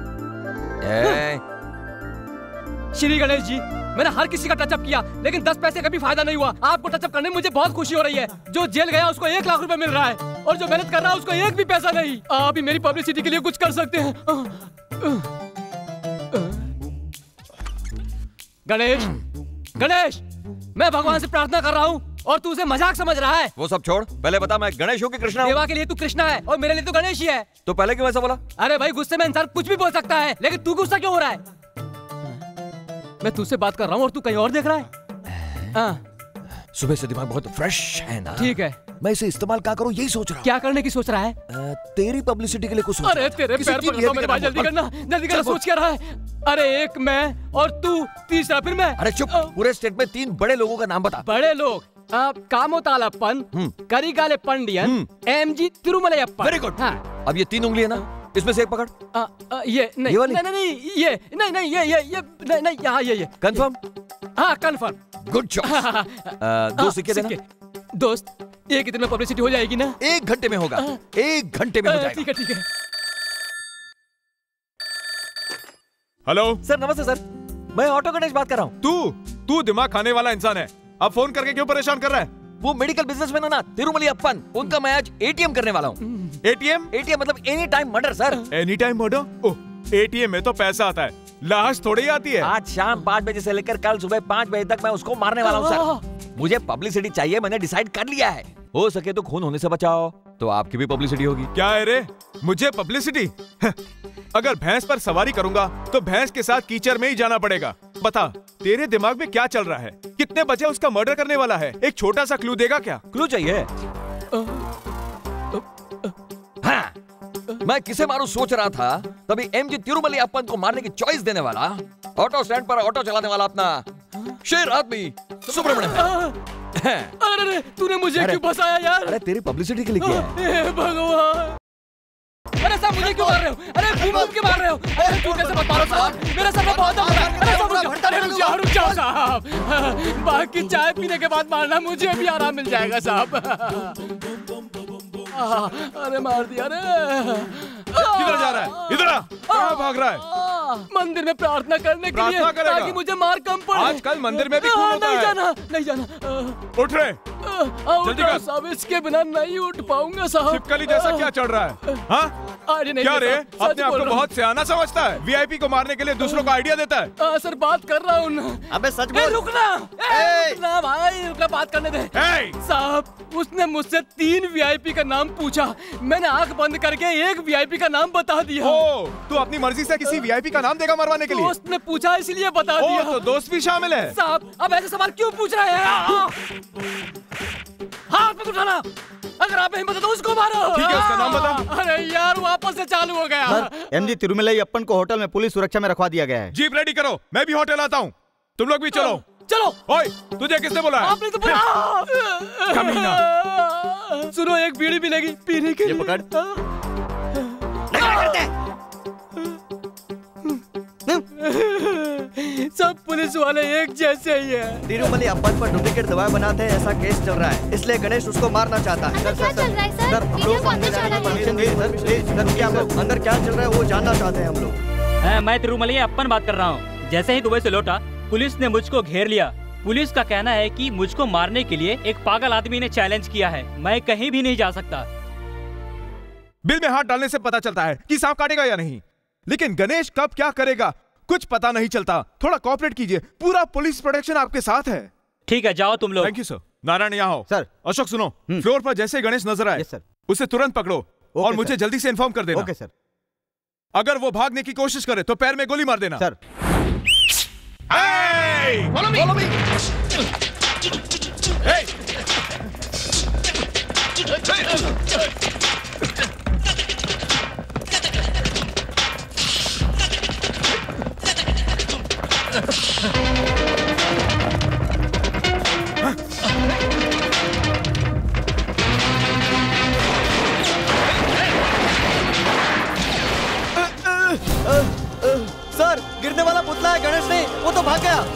श्री गणेश जी, मैंने हर किसी का टचअप किया, लेकिन 10 पैसे का भी फायदा नहीं हुआ। आपको टचअप करने में मुझे बहुत खुशी हो रही है। जो जेल गया उसको 1 लाख रुपए मिल रहा है, और जो मेहनत कर रहा है उसको एक भी पैसा नहीं। आप ही मेरी पब्लिसिटी के लिए कुछ कर सकते हैं। गणेश, गणेश, मैं भगवान से प्रार्थना कर रहा हूँ और तू उसे मजाक समझ रहा है। वो सब छोड़, पहले बता मैं गणेश हूँ कि कृष्णा हूँ? देवा के लिए तू कृष्णा है और मेरे लिए तू गणेश ही है। तो पहले क्यों ऐसा बोला? अरे भाई, गुस्से में इंसान कुछ भी बोल सकता है, लेकिन तू गुस्सा क्यों हो रहा है? मैं तुझसे बात कर रहा हूँ और तू कहीं और देख रहा है। सुबह से दिमाग बहुत फ्रेश है ना। ठीक है, मैं इसे इस्तेमाल क्या करूँ यही सोच रहा हूँ। क्या करने की सोच रहा है? तेरी पब्लिसिटी के लिए कुछ। अरे तेरे पैर पकड़ता मेरे भाई, जल्दी करना, जल्दी करना। सोच क्या रहा है? अरे एक मैं और तू, तीसरा फिर मैं। अरे चुप, पूरे स्टेट में 3 बड़े लोगों का नाम बता। बड़े लोग? Kamothalappan, Karigale Pandian, MG Thirumalayappan. Very good. अब ये 3 उंगली है ना, इसमें से एक पकड़। ये नहीं, नहीं, ये नहीं, ये नहीं, यहाँ ये। कंफर्म? हाँ कंफर्म। Good choice. 2 सिक्के देना। दोस्त, ये कितने में पब्लिसिटी हो जाएगी ना? 1 घंटे में होगा। 1 घंटे में हो जाएगा। ठीक है, ठीक है। हेलो सर, नमस्ते सर, मैं ऑटो गणेश बात कर रहा हूँ। तू दिमाग खाने वाला इंसान है। अब फोन करके क्यों परेशान कर रहा है? वो मेडिकल बिजनेसमैन है ना, तिरुमलयप्पन, उनका मैं आज एटीएम करने वाला हूँ। एटीएम? एटीएम मतलब any time murder sir. Any time murder? Oh, ATM में तो पैसा आता है, लाश थोड़ी आती है। आज शाम 5 बजे से लेकर कल सुबह 5 बजे तक मैं उसको मारने वाला हूँ सर। मुझे पब्लिसिटी चाहिए, मैंने डिसाइड कर लिया है। हो सके तो खून होने से बचाओ, तो आपकी भी पब्लिसिटी होगी। क्या है रे, मुझे पब्लिसिटी? अगर भैंस पर सवारी करूंगा तो भैंस के साथ कीचड़ में ही जाना पड़ेगा। बता, तेरे दिमाग में क्या चल रहा है? कितने बजे उसका मर्डर करने वाला है? एक छोटा सा क्लू देगा क्या? क्लू चाहिए? हाँ, मैं किसे मारूं सोच रहा था, तभी एमजी तिरुमलयप्पन को मारने की चॉइस देने वाला ऑटो स्टैंड पर ऑटो चलाने वाला अपना शेर आदमी सुब्रमण्यम। अरे तूने मुझे क्यों फंसाया यार? अरे तेरी पब्लिसिटी के लिए किया है। भगवान, अरे साहब मुझे क्यों मार रहे हो? अरे घूम के मार रहे हो? अरे तू कैसे मत मारो साहब, मेरा सर में बहुत दर्द है। अरे रुक जाओ साहब, बाकी चाय पीने के बाद मारना, मुझे भी आराम मिल जाएगा साहब। अरे मार दिया रे। किधर जा रहा है? इधर आ। कहाँ भाग रहा है? मंदिर में प्रार्थना करने के लिए, ताकि मुझे मार कम पड़े। आजकल मंदिर में भी खून होता है। नहीं जाना। उठ रे, जल्दी कर साहब, इसके बिना नहीं उठ पाऊंगा साहब। छिपकली जैसा क्या चल रहा है? हाँ? नहीं, क्या रे, अपने आप को बहुत सियाना समझता है? वीआईपी को मारने के लिए दूसरों को आइडिया देता है। सर बात कर रहा हूँ। अबे सच बोल। रुकना भाई, रुकना, बात करने दे। साहब, उसने मुझसे 3 वीआईपी का नाम पूछा, मैंने आंख बंद करके एक वीआईपी का नाम बता दिया। तू अपनी मर्जी से किसी वीआईपी का नाम देगा मरवाने के लिए? दोस्त ने पूछा इसलिए बता दिया। तो दोस्त भी शामिल है? साहब, अब ऐसे सवाल क्यों पूछ रहे हैं? हाथ मत उठाना, अगर आप हिम्मत है तो उसको मारो। ठीक है, उसका नाम बता। अरे यार, वापस से चालू हो गया। एमजी तिरुमलयप्पन को होटल में पुलिस सुरक्षा में रखवा दिया गया है। जीप रेडी करो, मैं भी होटल आता हूँ, तुम लोग भी चलो। चलो। ओए, तुझे किसने बोला है? आपने तो बोला। कमीना। सुनो, एक बीड़ी मिलेगी पीने के लिए। ये पकड़। सब पुलिस वाले एक जैसे ही है। तिरुमलयप्पन पर डुप्लीकेट दवाएं बनाते हैं, ऐसा केस चल रहा है, इसलिए गणेश उसको मारना चाहता है। सर, हम लोग अंदर जाने की परमिशन दीजिए सर। क्या हम लोग अंदर क्या चल रहा है वो जानना चाहते हैं हम लोग। मैं तिरुमलयप्पन बात कर रहा हूँ। जैसे ही दुबई से लौटा, पुलिस ने मुझको घेर लिया। पुलिस का कहना है कि मुझको मारने के लिए एक पागल आदमी ने चैलेंज किया है। मैं कहीं भी नहीं जा सकता। बिल में हाथ डालने से पता चलता है कि सांप काटेगा या नहीं, लेकिन गणेश कब क्या करेगा कुछ पता नहीं चलता। थोड़ा कोऑपरेट कीजिए, पूरा पुलिस प्रोटेक्शन आपके साथ है। ठीक है, जाओ तुम लोग। Thank you sir. नारायण यहाँ हो। सर। अशोक सुनो, फ्लोर पर जैसे गणेश नजर आए उसे तुरंत पकड़ो और मुझे जल्दी से इन्फॉर्म कर देना। Okay sir. अगर वो भागने की कोशिश करे तो पैर में गोली मार देना। Sir. Follow me. Follow me. Hey. Sir, गिरने वाला पुतला है गणेश नहीं, वो तो भाग गया।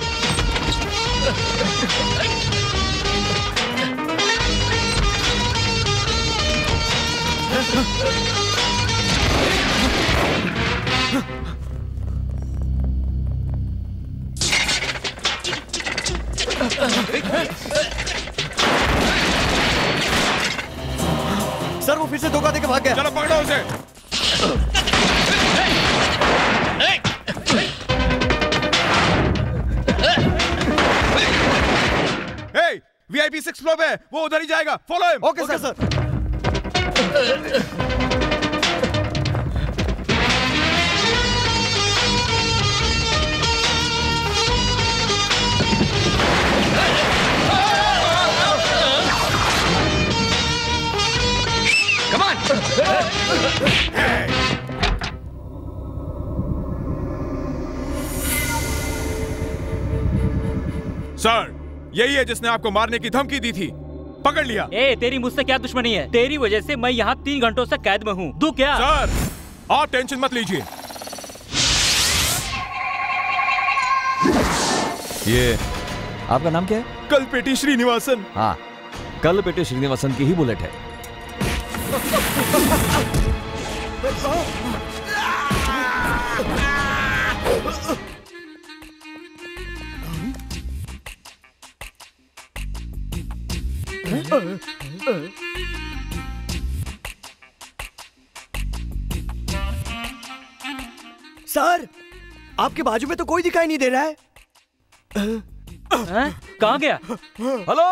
सर, वो फिर से धोखा देके भाग गया। चलो पकड़ो उसे। VIP 6 फ्लोर पे, वो उधर ही जाएगा। Follow him. Okay sir. Sir, यही है जिसने आपको मारने की धमकी दी थी। पकड़ लिया। ए, तेरी मुझसे क्या दुश्मनी है? तेरी वजह से मैं यहाँ 3 घंटों से कैद में हूँ। तू क्या? सर, आप टेंशन मत लीजिए। ये आपका नाम क्या है? कलपेटी श्रीनिवासन। हाँ, कलपेटी श्रीनिवासन की ही बुलेट है। सर, आपके बाजू में तो कोई दिखाई नहीं दे रहा है। कहाँ गया? हेलो,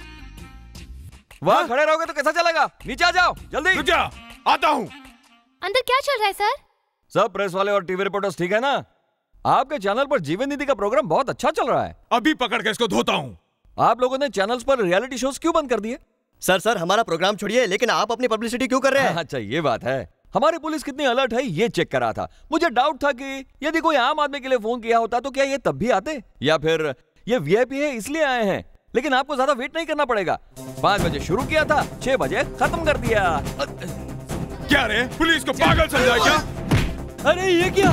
वहाँ खड़े रहोगे तो कैसा चलेगा? नीचे आ जाओ जल्दी। रुक जा, आता हूँ। अंदर क्या चल रहा है सर? सब प्रेस वाले और टीवी रिपोर्टर्स ठीक है ना? आपके चैनल पर जीवन नीति का प्रोग्राम बहुत अच्छा चल रहा है। अभी पकड़ के इसको धोता हूँ। आप लोगों ने चैनल्स पर रियलिटी शोज क्यों बंद कर दिए? सर हमारा प्रोग्राम छोड़िए, लेकिन आप अपनी पब्लिसिटी क्यों कर रहे हैं? अच्छा, ये बात है। हमारी पुलिस कितनी अलर्ट है ये चेक कर रहा था। मुझे डाउट था कि यदि कोई आम आदमी के लिए फोन किया होता तो क्या ये तब भी आते, या फिर ये वीआईपी है इसलिए आए हैं। लेकिन आपको ज्यादा वेट नहीं करना पड़ेगा। 5 बजे शुरू किया था, 6 बजे खत्म कर दिया। क्या रे, पुलिस को पागल समझा क्या? अरे ये क्या?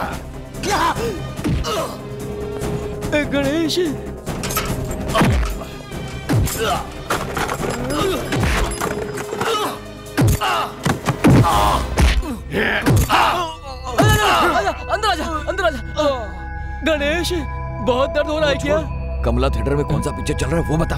गणेश, अंदर आजा, अंदर आजा। गणेश, बहुत दर्द हो रहा है क्या? कमला थिएटर में कौन सा पिक्चर चल रहा है वो बता।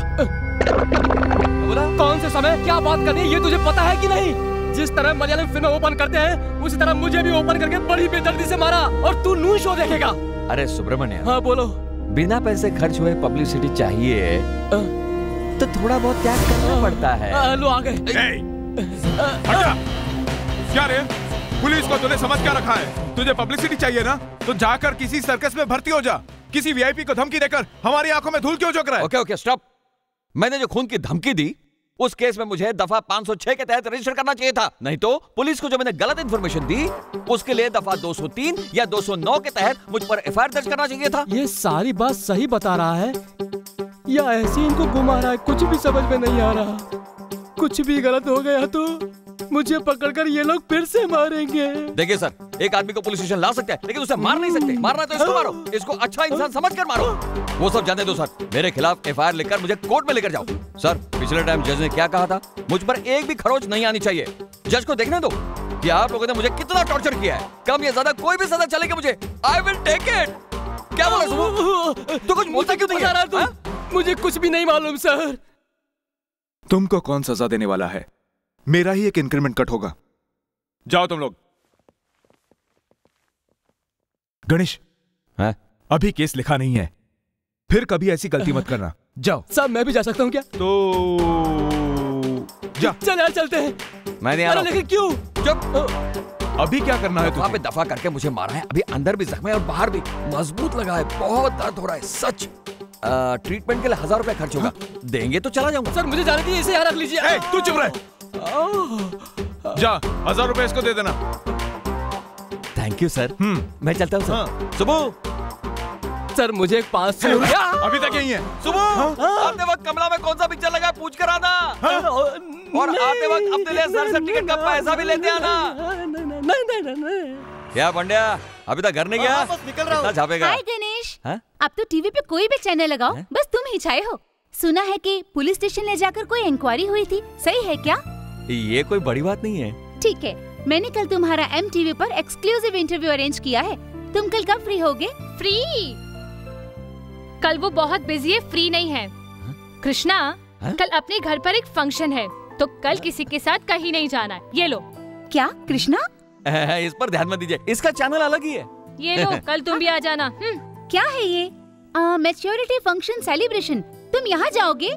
कौन से समय क्या बात करनी है ये तुझे पता है कि नहीं? जिस तरह मलयालम फिल्में ओपन करते हैं उसी तरह मुझे भी ओपन करके बड़ी बेदर्दी से मारा, और तू नू शो देखेगा। अरे सुब्रमण्य, हाँ बोलो। बिना पैसे खर्च हुए पब्लिसिटी चाहिए तो थोड़ा बहुत त्याग करना पड़ता है। लो आ गए। क्या रे, पुलिस को तूने समझ क्या रखा है? तुझे पब्लिसिटी चाहिए ना, तो जाकर किसी सर्कस में भर्ती हो जा। किसी वीआईपी को धमकी देकर हमारी आंखों में धूल क्यों झोंक रहा है? Okay stop. मैंने जो खून की धमकी दी उस केस में मुझे दफा 506 के तहत रजिस्टर करना चाहिए था, नहीं तो पुलिस को जो मैंने गलत इंफॉर्मेशन दी उसके लिए दफा 203 या 209 के तहत मुझ पर एफआईआर दर्ज करना चाहिए था। ये सारी बात सही बता रहा है या ऐसे इनको घुमा रहा है? कुछ भी समझ में नहीं आ रहा। कुछ भी गलत हो गया तो मुझे पकड़कर ये लोग फिर से मारेंगे। देखिए सर, एक आदमी को पुलिस स्टेशन ला सकते हैं लेकिन उसे मार नहीं सकते। मारना है तो इसको मारो, इसको अच्छा इंसान समझकर मारो। वो सब जाने दो सर, मेरे खिलाफ एफआईआर लिखकर मुझे कोर्ट में लेकर जाओ। सर, पिछले टाइम जज ने क्या कहा था? मुझ पर एक भी खरोच नहीं आनी चाहिए। जज को देखने दो कि आप लोगों ने मुझे कितना टॉर्चर किया है। कम या ज्यादा कोई भी सजा चलेगी मुझे। I will take it. क्या बोला सुबह? तू कुछ बोलता क्यों नहीं है? मुझे कुछ भी नहीं मालूम सर। तुमको कौन सजा देने वाला है? मेरा ही एक इंक्रीमेंट कट होगा। जाओ तुम लोग। गणेश, अभी केस लिखा नहीं है, फिर कभी ऐसी गलती मत करना। जाओ। सब मैं भी जा सकता हूँ क्या? तो जा। चल यार चलते हैं। मैं नहीं आ रहा। लेकिन क्यों? चुप। अभी क्या करना है? दफा पे दफा करके मुझे मारा है। अभी अंदर भी जख्म है और बाहर भी मजबूत लगा है। बहुत दर्द हो रहा है सच। ट्रीटमेंट के लिए 1000 रुपए खर्च होगा। देंगे तो चला जाऊंगा। सर मुझे जाने दीजिए, इसे यहाँ रख लीजिए। तू चुप रह। जा, 1000 रुपए इसको दे देना। Thank you sir. मैं चलता हूँ सर। सुबह सर मुझे 500 रुपया। अभी तक यही है। सुबह आते वक्त कमला में कौन सा पिक्चर लगा पूछ कर आना। और आते वक्त अपने लिए सर सर्टिफिकेट का पैसा भी लेते आना। क्या पंड्या, अभी तक घर नहीं गया? निकल रहा हूँ। छापेगा। हाय गणेश, अब तो टीवी पे कोई भी चैनल लगाओ, बस तुम ही छाए हो। सुना है कि पुलिस स्टेशन ले जाकर कोई इंक्वायरी हुई थी, सही है क्या? ये कोई बड़ी बात नहीं है। ठीक है, मैंने कल तुम्हारा MTV पर एक्सक्लूसिव इंटरव्यू अरेंज किया है। तुम कल कब फ्री होगे? फ्री? कल वो बहुत बिजी है, फ्री नहीं है। कृष्णा, कल अपने घर पर एक फंक्शन है, तो कल किसी के साथ कहीं नहीं जाना है। ये लो। क्या कृष्णा? इस पर ध्यान मत दीजिए, इसका चैनल अलग ही है। ये लो, कल तुम भी आ जाना। क्या है ये? मैच्योरिटी फंक्शन सेलिब्रेशन, तुम यहाँ जाओगे?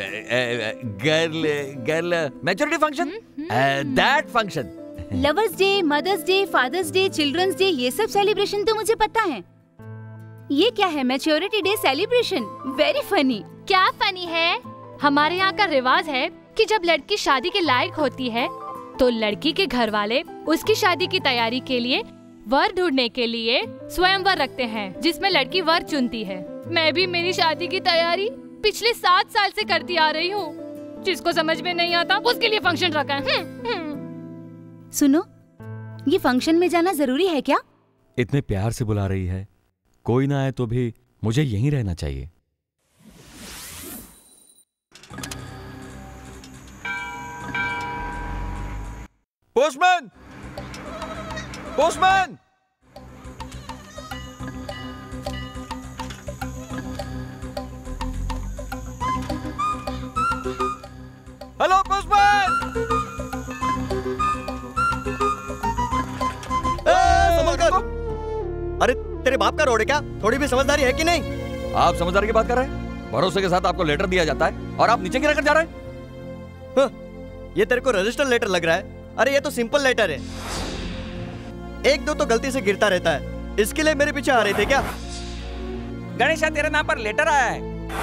Girl maturity function, that function. Lovers day, mother's day, father's day, children's day, ये सब सेलिब्रेशन तो मुझे पता है। ये क्या है? Maturity day celebration? Very funny. क्या फनी है? हमारे यहाँ का रिवाज है कि जब लड़की शादी के लायक होती है तो लड़की के घर वाले उसकी शादी की तैयारी के लिए वर ढूंढने के लिए स्वयंवर रखते हैं, जिसमें लड़की वर चुनती है। मैं भी मेरी शादी की तैयारी पिछले 7 साल से करती आ रही हूँ। जिसको समझ में नहीं आता उसके लिए फंक्शन रखा है। सुनो, ये फंक्शन में जाना जरूरी है क्या? इतने प्यार से बुला रही है, कोई ना आए तो भी मुझे यहीं रहना चाहिए। पोस्टमैन! पोस्टमैन! Hello postman! संभल कर! अरे तेरे बाप का रोड है क्या? थोड़ी भी समझदारी है कि नहीं? आप समझदारी की बात कर रहे हैं? भरोसे के साथ आपको लेटर दिया जाता है और आप नीचे गिरा कर जा रहे हैं? ये तेरे को रजिस्टर लेटर लग रहा है? अरे ये तो सिंपल लेटर है। 1-2 तो गलती से गिरता रहता है, इसके लिए मेरे पीछे आ रहे थे क्या? गणेश, तेरे नाम पर लेटर आया है।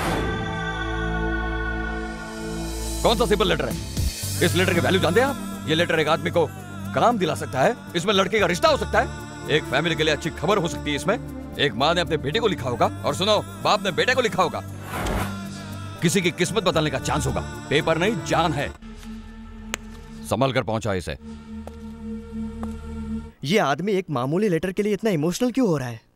कौन सा सिंपल लेटर है? इस लेटर की वैल्यू जानते हैं आप? ये लेटर एक आदमी को काम दिला सकता है, इसमें लड़के का रिश्ता हो सकता है, एक फैमिली के लिए अच्छी खबर हो सकती है। इसमें एक माँ ने अपने बेटे को लिखा होगा और सुनो, बाप ने बेटे को लिखा होगा। किसी की किस्मत बदलने का चांस होगा। पेपर नहीं, जान है। संभल कर पहुंचा इसे। ये आदमी एक मामूली लेटर के लिए इतना इमोशनल क्यों हो रहा है?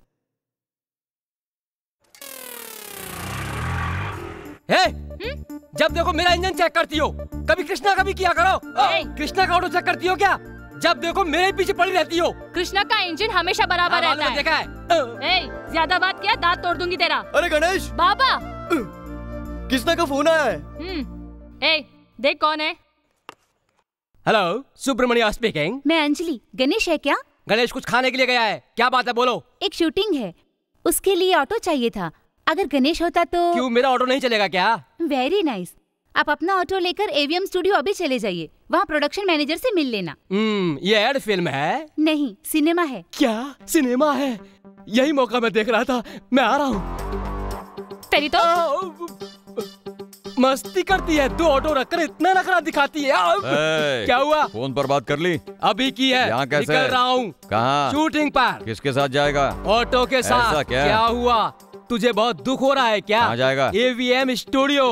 जब देखो मेरा इंजन चेक करती हो, कभी कृष्णा का भी किया करो। कृष्णा का ऑटो चेक करती हो क्या? जब देखो मेरे पीछे पड़ी रहती हो। कृष्णा का इंजन हमेशा बराबर रहता है। देखा है। ज्यादा बात किया दांत तोड़ दूंगी तेरा। अरे गणेश! बाबा! कृष्णा का फोन आया है। देख कौन है। Hello, Subramanya speaking. मैं अंजलि। गणेश है क्या? गणेश कुछ खाने के लिए गया है। क्या बात है, बोलो। एक शूटिंग है, उसके लिए ऑटो चाहिए था। अगर गणेश होता तो। क्यों, मेरा ऑटो नहीं चलेगा क्या? Very nice. आप अपना ऑटो लेकर एवीएम स्टूडियो अभी चले जाइए, वहाँ प्रोडक्शन मैनेजर से मिल लेना। ये एड फिल्म है? नहीं, सिनेमा है। क्या सिनेमा है? यही मौका मैं देख रहा था। मैं आ रहा हूँ। तेरी तो मस्ती करती है, 2 ऑटो रखकर इतना नखरा दिखाती है। क्या हुआ? फोन पर बात कर ली? अभी की है। यहाँ कैसे? निकल रहा हूँ। कहाँ? शूटिंग पर। किसके साथ जाएगा? ऑटो के साथ। क्या हुआ? तुझे बहुत दुख हो रहा है क्या? कहाँ जाएगा? AVM studio.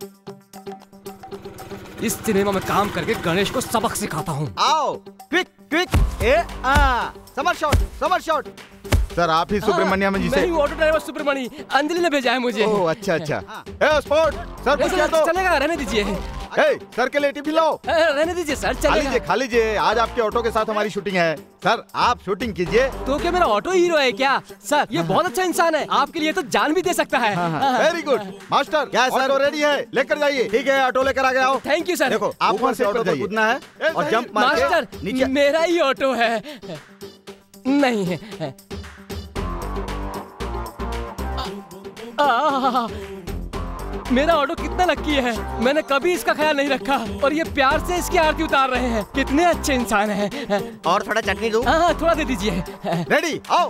इस सिनेमा में काम करके गणेश को सबक सिखाता हूँ। आओ, quick quick. Summer shot, summer shot. Sir आप ही सुब्रमण्यम जी से? नहीं, ऑटो ड्राइवर सुब्रमण्य, अंजलि ने भेजा है मुझे। ओह अच्छा अच्छा। स्पोर्ट सर, कुछ कह दो। चलेगा, रहने दीजिए। सर के लिए टिफिन लाओ। रहने दीजिए सर, चलेगा। खा लीजिए। आज आपके ऑटो के साथ हमारी शूटिंग है। सर आप शूटिंग कीजिए। तो क्या मेरा ऑटो हीरो है क्या? सर ये बहुत अच्छा इंसान है, आपके लिए तो जान भी दे सकता है। Very good master. क्या सर? ऑटो रेडी है, लेकर जाइए। ठीक है, ऑटो लेकर आ गया। Thank you sir. देखो आप वहाँ से ऑटो पर कूदना है और जंप मार के मास्टर नीचे। मेरा ही ऑटो है। नहीं है। मेरा ऑटो कितना लकी है, मैंने कभी इसका ख्याल नहीं रखा और ये प्यार से इसकी आरती उतार रहे हैं। कितने अच्छे इंसान हैं। और थोड़ा चटनी दूं? हाँ, थोड़ा दे दीजिए। रेडी, आओ।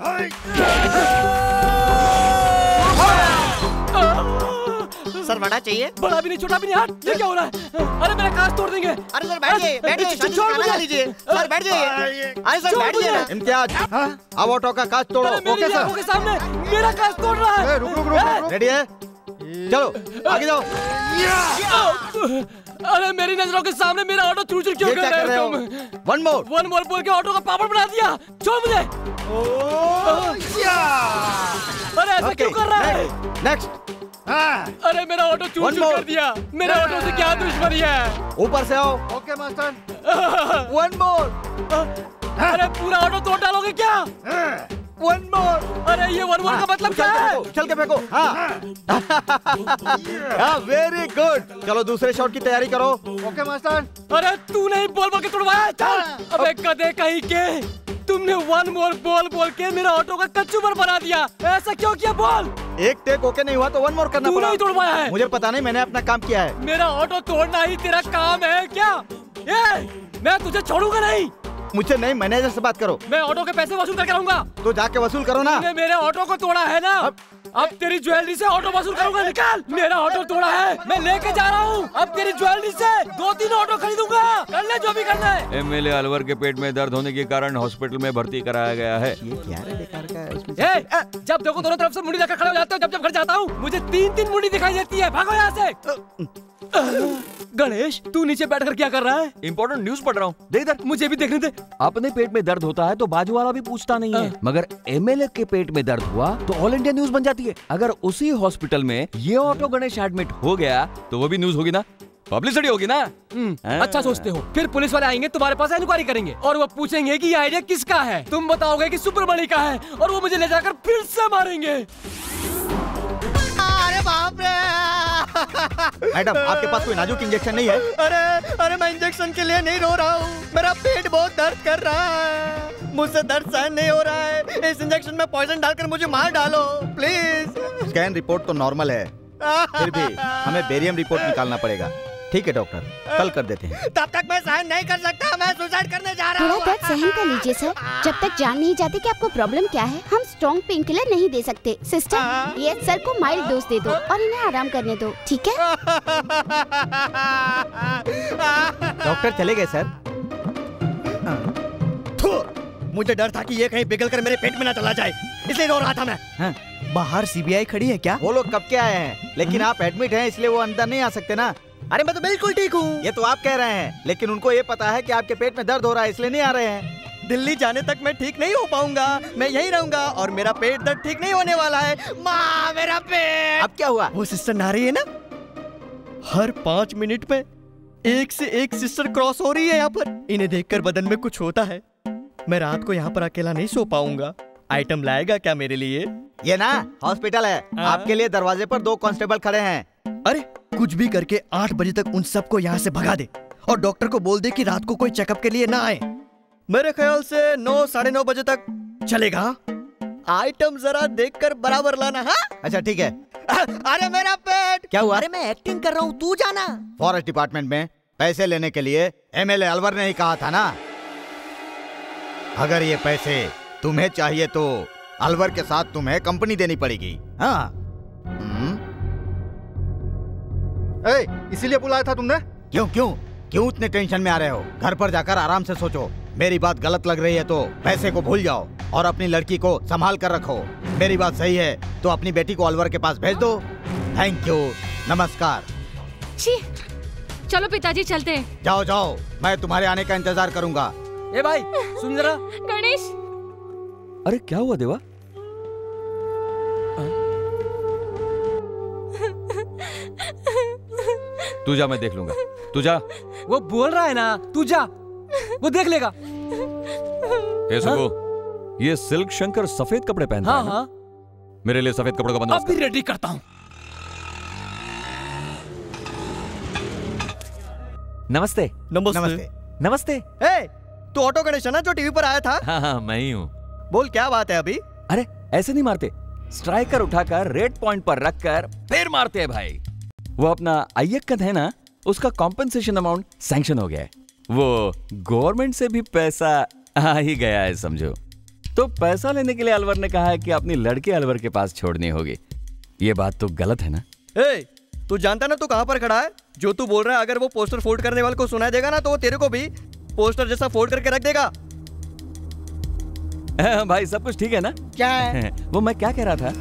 सर बड़ा चाहिए? बड़ा भी नहीं, छोटा भी नहीं। हाथ ये क्या हो रहा है? अरे मेरा कांच तोड़ देंगे। अरे सर बैठिए, बैठिए। छोड़ मुझे। लीजिए सर, बैठ जाइए। अरे सर बैठिए। इम्तियाज, अब ऑटो का कांच तोड़ो। Okay sir. के सामने मेरा कांच तोड़ रहा है। रुक रुक रुक। रेडी है? चलो आगे जाओ। अरे मेरी नजरों के सामने मेरा ऑटो चूर-चूर क्यों कर रहे हो तुम? वन मोर बोल के ऑटो का पापड़ बना दिया। छोड़ मुझे। अरे ऐसा क्यों कर रहा है? नेक्स्ट। अरे मेरा ऑटो चूर-चूर कर दिया। मेरे ऑटो से क्या दुश्मनी है? ऊपर से आओ। Okay master. One more. अरे पूरा ऑटो तोड़ डालोगे क्या? One more. अरे ये वन मोर का मतलब क्या है? चल के फेंको। हाँ वेरी गुड। चलो दूसरे शॉट की तैयारी करो। Okay master. अरे तूने ही बोल के तोड़वाया। चल। अबे गधे कहीं के, तुमने वन मोर बोल के मेरा ऑटो का कचूबर बना दिया। ऐसा क्यों किया बोल? एक टेक ओके नहीं हुआ तो वन मोर करना पड़ा। तूने ही तोड़वाया है। मुझे पता नहीं, मैंने अपना काम किया है। मेरा ऑटो तोड़ना ही तेरा काम है क्या? मैं तुझे छोड़ूंगा नहीं। मुझे नहीं, मैनेजर से बात करो। मैं ऑटो के पैसे वसूल करके रहूंगा। तो जाके वसूल करो ना। तूने मेरे ऑटो को तोड़ा है ना, अब तेरी ज्वेलरी से ऑटो वसूल करूंगा। निकाल। मेरा ऑटो तोड़ा है, मैं लेके जा रहा हूँ। अब तेरी ज्वेलरी से 2-3 ऑटो खरीदूंगा। कर ले जो भी करना है। है? एमएलए अलवर के पेट में दर्द होने के कारण हॉस्पिटल में भर्ती कराया गया है। ये क्या है बेकार का? जब देखो दोनों तरफ से मुड़ी लेकर खड़े हो जाते हो। जब घर जाता हूँ मुझे 3-3 मुड़ी दिखाई देती है। भागो यहाँ से। गणेश, तू नीचे बैठकर क्या कर रहा है? इंपॉर्टेंट न्यूज पढ़ रहा हूँ। दे इधर, मुझे भी देखने दे। अपने पेट में दर्द होता है तो बाजू वाला भी पूछता नहीं है, मगर एमएलए के पेट में दर्द हुआ तो ऑल इंडिया न्यूज बन जाती है। अगर उसी हॉस्पिटल में ये ऑटो गणेश एडमिट हो गया तो वो भी न्यूज होगी ना, पब्लिसिटी होगी ना। अच्छा सोचते हो। फिर पुलिस वाले आएंगे, तुम्हारे पास इंक्वायरी करेंगे और वो पूछेंगे कि ये आइडिया किसका है। तुम बताओगे कि सुब्रमण्य का है और वो मुझे ले जाकर फिर से मारेंगे। अरे बाप रे! मैडम, आपके पास कोई नाजुक इंजेक्शन नहीं है? अरे मैं इंजेक्शन के लिए नहीं रो रहा हूँ। मेरा पेट बहुत दर्द कर रहा है। मुझसे दर्द सहन नहीं हो रहा है। इस इंजेक्शन में पॉइजन डालकर मुझे मार डालो प्लीज। स्कैन रिपोर्ट तो नॉर्मल है, फिर भी हमें बेरियम रिपोर्ट निकालना पड़ेगा। ठीक है डॉक्टर, कल कर देते हैं। तब तक मैं सहन नहीं कर सकता। मैं सुसाइड करने जा रहा हूँ। थोड़ा दर्द सहन कर लीजिए सर। जब तक जान नहीं जाती कि आपको प्रॉब्लम क्या है, हम स्ट्रॉन्ग पेन किलर नहीं दे सकते। सिस्टर, ये सर को माइल्ड डोज दे दो और इन्हें आराम करने दो, ठीक है? डॉक्टर चले गए सर। मुझे डर था कि ये कहीं पिघल कर मेरे पेट में ना चला जाए, इसलिए रो रहा था मैं। बाहर सीबीआई खड़ी है क्या? वो लोग कब के आए हैं, लेकिन आप एडमिट हैं इसलिए वो अंदर नहीं आ सकते ना। अरे मैं तो बिल्कुल ठीक हूँ। ये तो आप कह रहे हैं, लेकिन उनको ये पता है कि आपके पेट में दर्द हो रहा है, इसलिए नहीं आ रहे हैं। दिल्ली जाने तक मैं ठीक नहीं हो पाऊंगा। मैं यहीं रहूंगा और मेरा पेट दर्द ठीक नहीं होने वाला है। माँ, मेरा पेट। अब क्या हुआ? वो सिस्टर नहा रही है ना, हर 5 मिनट में एक से एक सिस्टर क्रॉस हो रही है यहाँ पर। इन्हें देखकर बदन में कुछ होता है। मैं रात को यहाँ पर अकेला नहीं सो पाऊंगा। आइटम लाएगा क्या मेरे लिए? ये ना हॉस्पिटल है, आपके लिए दरवाजे पर 2 कांस्टेबल खड़े हैं। अरे कुछ भी करके 8 बजे तक उन सबको यहाँ से भगा दे और डॉक्टर को बोल दे कि रात को कोई चेकअप के लिए ना आए। मेरे ख्याल से 9 साढ़े 9 बजे तक चलेगा। आइटम जरा देखकर बराबर लाना। हाँ अच्छा ठीक है। अरे मेरा पेट क्या हुआ? अरे मैं एक्टिंग कर रहा हूँ, तू जाना। फॉरेस्ट डिपार्टमेंट में पैसे लेने के लिए एमएलए अलवर ने ही कहा था ना। अगर ये पैसे तुम्हें चाहिए तो अलवर के साथ तुम्हें कंपनी देनी पड़ेगी। हाँ इसीलिए बुलाया था तुमने? क्यों क्यों क्यों इतने टेंशन में आ रहे हो? घर पर जाकर आराम से सोचो। मेरी बात गलत लग रही है तो पैसे को भूल जाओ और अपनी लड़की को संभाल कर रखो। मेरी बात सही है तो अपनी बेटी को अलवर के पास भेज दो। थैंक यू, नमस्कार। चलो पिताजी चलते हैं। जाओ जाओ, मैं तुम्हारे आने का इंतजार करूंगा। ए भाई सुन जरा। गणेश, अरे क्या हुआ देवा? तू जा, मैं देख लूंगा। तू जा। वो बोल रहा है ना, तू जा, वो देख लेगा। ए सबू, ये सिल्क शंकर सफेद कपड़े पहनता है ना? हाँ। मेरे लिए सफेद कपड़ों का बंदोबस्त अभी रेडी करता हूँ। नमस्ते। नमस्ते। नमस्ते। ए, तू ऑटो गणेश है ना जो टीवी पर आया था? हाँ मैं ही हूँ। बोल क्या बात है अभी? अरे ऐसे नहीं मारते, स्ट्राइकर उठाकर रेड पॉइंट पर रखकर फिर मारते हैं भाई। वो अपना आयकर है ना, उसका कॉम्पेंसेशन अमाउंट सैंक्शन हो गया है। वो गवर्नमेंट से भी पैसा आ ही गया है समझो। तो पैसा लेने के लिए अलवर ने कहा है कि अपनी लड़की अलवर के पास छोड़नी होगी। ये बात तो गलत है ना? ए, तू जानता ना तू कहाँ पर खड़ा है? जो तू बोल रहा है अगर वो पोस्टर फोल्ड करने वाले को सुनाई देगा ना तो वो तेरे को भी पोस्टर जैसा फोल्ड करके रख देगा। भाई सब कुछ ठीक है ना? क्या है? वो मैं क्या कह रहा था?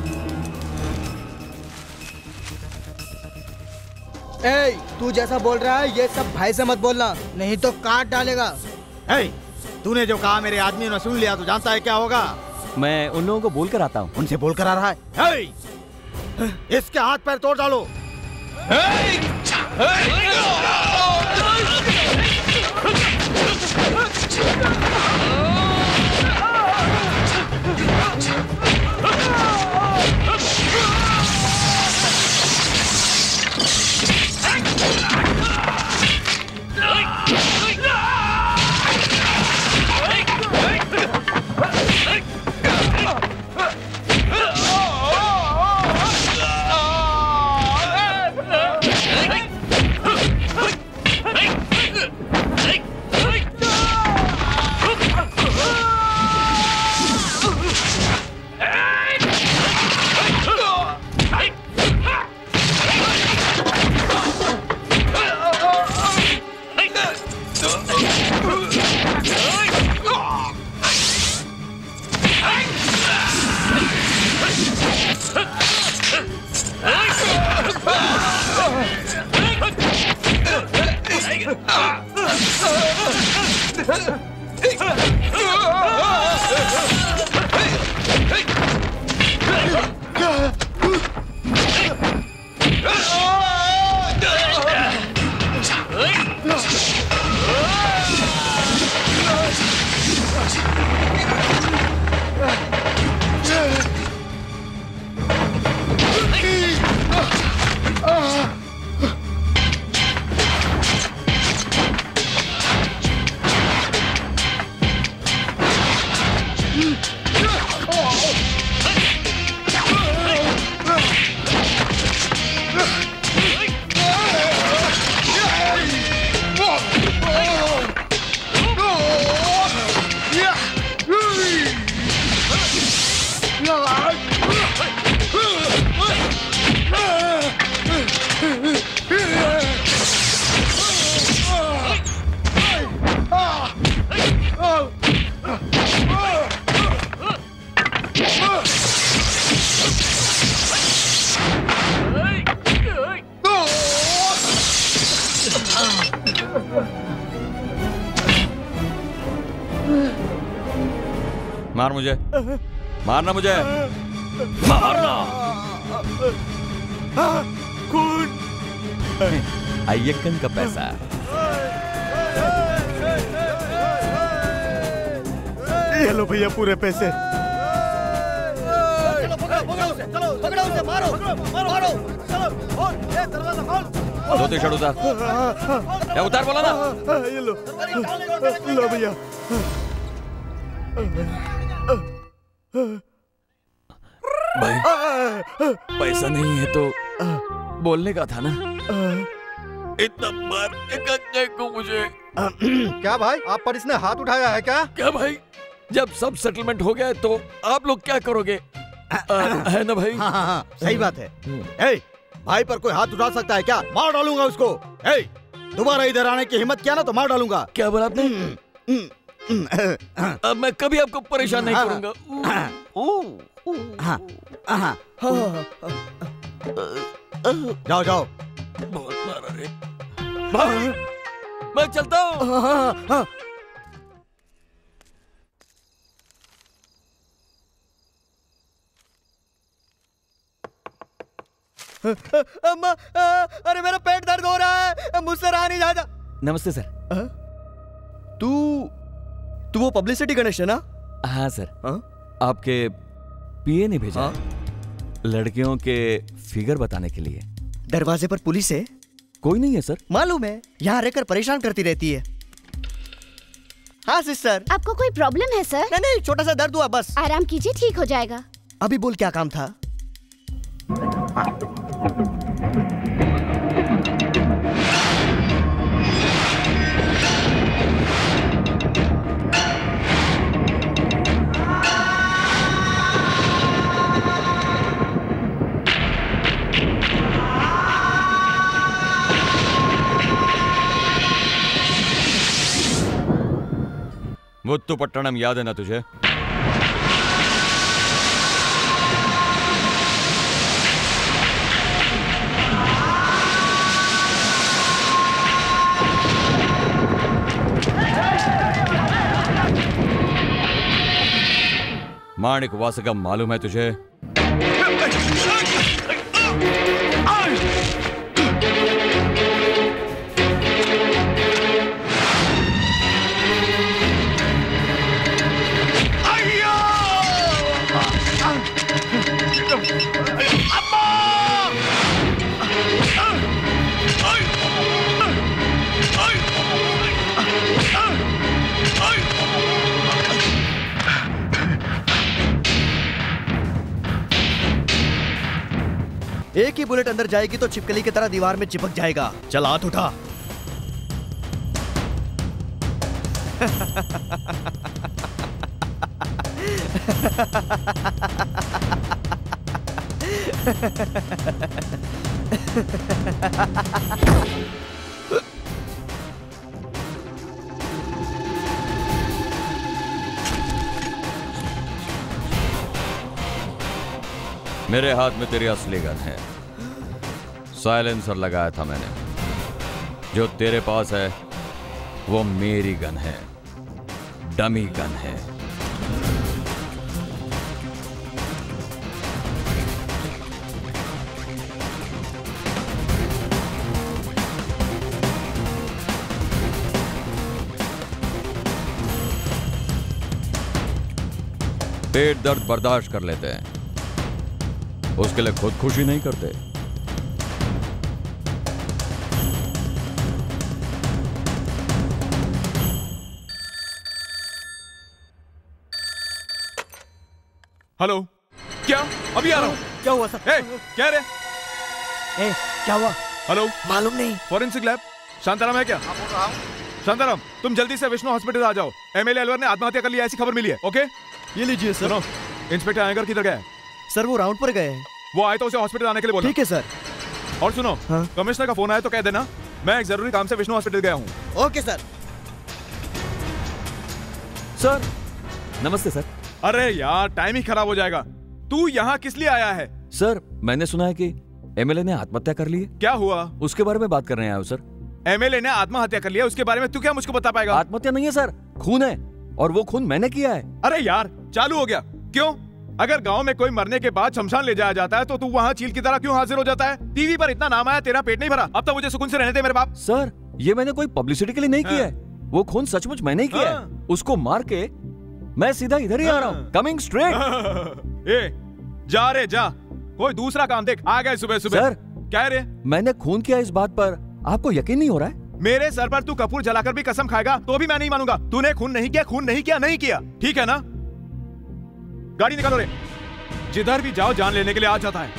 ए, तू जैसा बोल रहा है ये सब भाई से मत बोलना, नहीं तो काट डालेगा। तूने जो कहा मेरे आदमी ने सुन लिया, तो जानता है क्या होगा? मैं उन लोगों को बोलकर आता हूँ। उनसे बोलकर आ रहा है? इसके हाथ पैर तोड़ डालो। मार मुझे, मारना मुझे, मारना। खून। अय्यक्कन का पैसा। ये लो भैया पूरे पैसे। चलो पकड़ो उसे, मारो मारो, चलो खोल, ये दरवाजा खोल। दो टी-शर्ट उतार। क्या उतार बोला ना? ये लो, लो भैया। भाई पैसा नहीं है तो बोलने का था ना। इतना मारने का देखो मुझे। क्या भाई, आप पर इसने हाथ उठाया है क्या? क्या भाई, जब सब सेटलमेंट हो गया तो आप लोग क्या करोगे? है ना भाई? हाँ, सही बात है। ए, भाई पर कोई हाथ उठा सकता है क्या? मार डालूंगा उसको। ए, दोबारा इधर आने की हिम्मत किया ना तो मार डालूंगा। क्या बोला आपने? अब मैं कभी आपको परेशान नहीं करूंगा। जाओ जाओ। बहुत मारा रे भाई, मैं चलता हूँ। अम्मा, अरे मेरा पेट दर्द हो रहा है, मुझसे रहा नहीं जाता। नमस्ते सर। तू वो पब्लिसिटी गणेश है ना? हाँ सर। आपके पीए ने भेजा लड़कियों के फिगर बताने के लिए। दरवाजे पर पुलिस है? कोई नहीं है सर। मालूम है, यहाँ रहकर परेशान करती रहती है। हाँ सिस्टर। आपको कोई प्रॉब्लम है सर? नहीं, छोटा सा दर्द हुआ बस। आराम कीजिए, ठीक हो जाएगा। अभी बोल क्या काम था? मुत्तुपट्टनम याद है ना तुझे? माणिक वासगम मालूम है तुझे? एक ही बुलेट अंदर जाएगी तो छिपकली की तरह दीवार में चिपक जाएगा। चल हाथ उठा। मेरे हाथ में तेरी असली गन है। साइलेंसर लगाया था मैंने। जो तेरे पास है वो मेरी गन है, डमी गन है। पेट दर्द बर्दाश्त कर लेते हैं, उसके लिए खुदकुशी नहीं करते। हेलो, क्या? अभी आ रहा हूँ। क्या हुआ सर? क्या रे? क्या हुआ? हेलो, मालूम नहीं। फॉरेंसिक लैब, शांताराम है क्या? शांताराम, तुम जल्दी से विष्णु हॉस्पिटल आ जाओ। एमएलए अलवर ने आत्महत्या कर लिया, ऐसी खबर मिली है। ओके, ये लीजिए सर। सुनो, इंस्पेक्टर आयंगर किधर गया है? सर वो राउंड पर गए हैं। वो आए तो उसे हॉस्पिटल आने के लिए बोला। ठीक है सर। और सुनो, कमिश्नर का फोन आया तो कह देना मैं एक जरूरी काम से विष्णु हॉस्पिटल गया हूँ। Okay sir. सर नमस्ते सर। अरे यार, टाइम ही खराब हो जाएगा। तू यहाँ किस लिए आया है? सर मैंने सुना है कि एमएलए ने आत्महत्या कर ली है। क्या हुआ? उसके बारे में बात करने आया हूँ सर। एमएलए ने आत्महत्या कर लिया, उसके बारे में तू क्या मुझको बता पाएगा? आत्महत्या नहीं है सर, खून है, और वो खून मैंने किया है। अरे यार, चालू हो गया। क्यों? अगर गांव में कोई मरने के बाद शमशान ले जाया जाता है तो तू वहाँ चील की तरह क्यों हाजिर हो जाता है? टीवी पर इतना नाम आया, तेरा पेट नहीं भरा। अब तो मुझे सुकून से रहने दे मेरे बाप। सर ये मैंने कोई पब्लिसिटी के लिए नहीं किया है, वो खून सचमुच मैंने ही किया है। उसको मार के मैं सीधा इधर ही आ रहा हूँ, कमिंग स्ट्रेट। ए, जा रे जा, कोई दूसरा काम देख। आ गए सुबह सुबह। सर क्या रे? मैंने खून किया, इस बात पर आपको यकीन नहीं हो रहा है? मेरे सर पर तू कपूर जलाकर भी कसम खाएगा तो भी मैं नहीं मानूंगा। तूने खून नहीं किया, खून नहीं किया, नहीं किया, ठीक है ना? गाड़ी निकालो रे। जिधर भी जाओ जान लेने के लिए आ जाता है।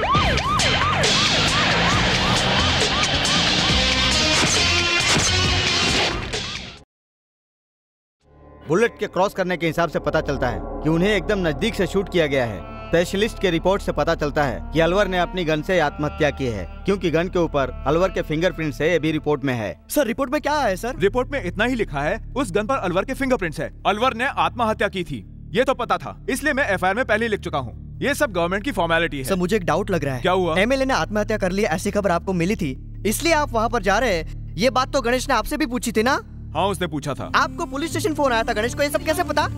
बुलेट के क्रॉस करने के हिसाब से पता चलता है कि उन्हें एकदम नजदीक से शूट किया गया है। स्पेशलिस्ट के रिपोर्ट से पता चलता है कि अलवर ने अपनी गन से आत्महत्या की है, क्योंकि गन के ऊपर अलवर के फिंगरप्रिंट्स है। ये भी रिपोर्ट में है। सर रिपोर्ट में क्या है सर? रिपोर्ट में इतना ही लिखा है, उस गन पर अलवर के फिंगरप्रिंट्स है। अलवर ने आत्महत्या की थी, ये तो पता था, इसलिए मैं एफआईआर में पहले ही लिख चुका हूँ। ये सब गवर्नमेंट की फॉर्मेलिटी है। सर मुझे एक डाउट लग रहा है। क्या हुआ? एमएलए ने आत्महत्या कर ली, ऐसी खबर आपको मिली थी, इसलिए आप वहाँ पर जा रहे हैं। ये बात तो गणेश ने आपसे भी पूछी थी ना? हाँ, उसने पूछा था। आपको पुलिस स्टेशन फोन आया था, गणेश को ये सब कैसे पता?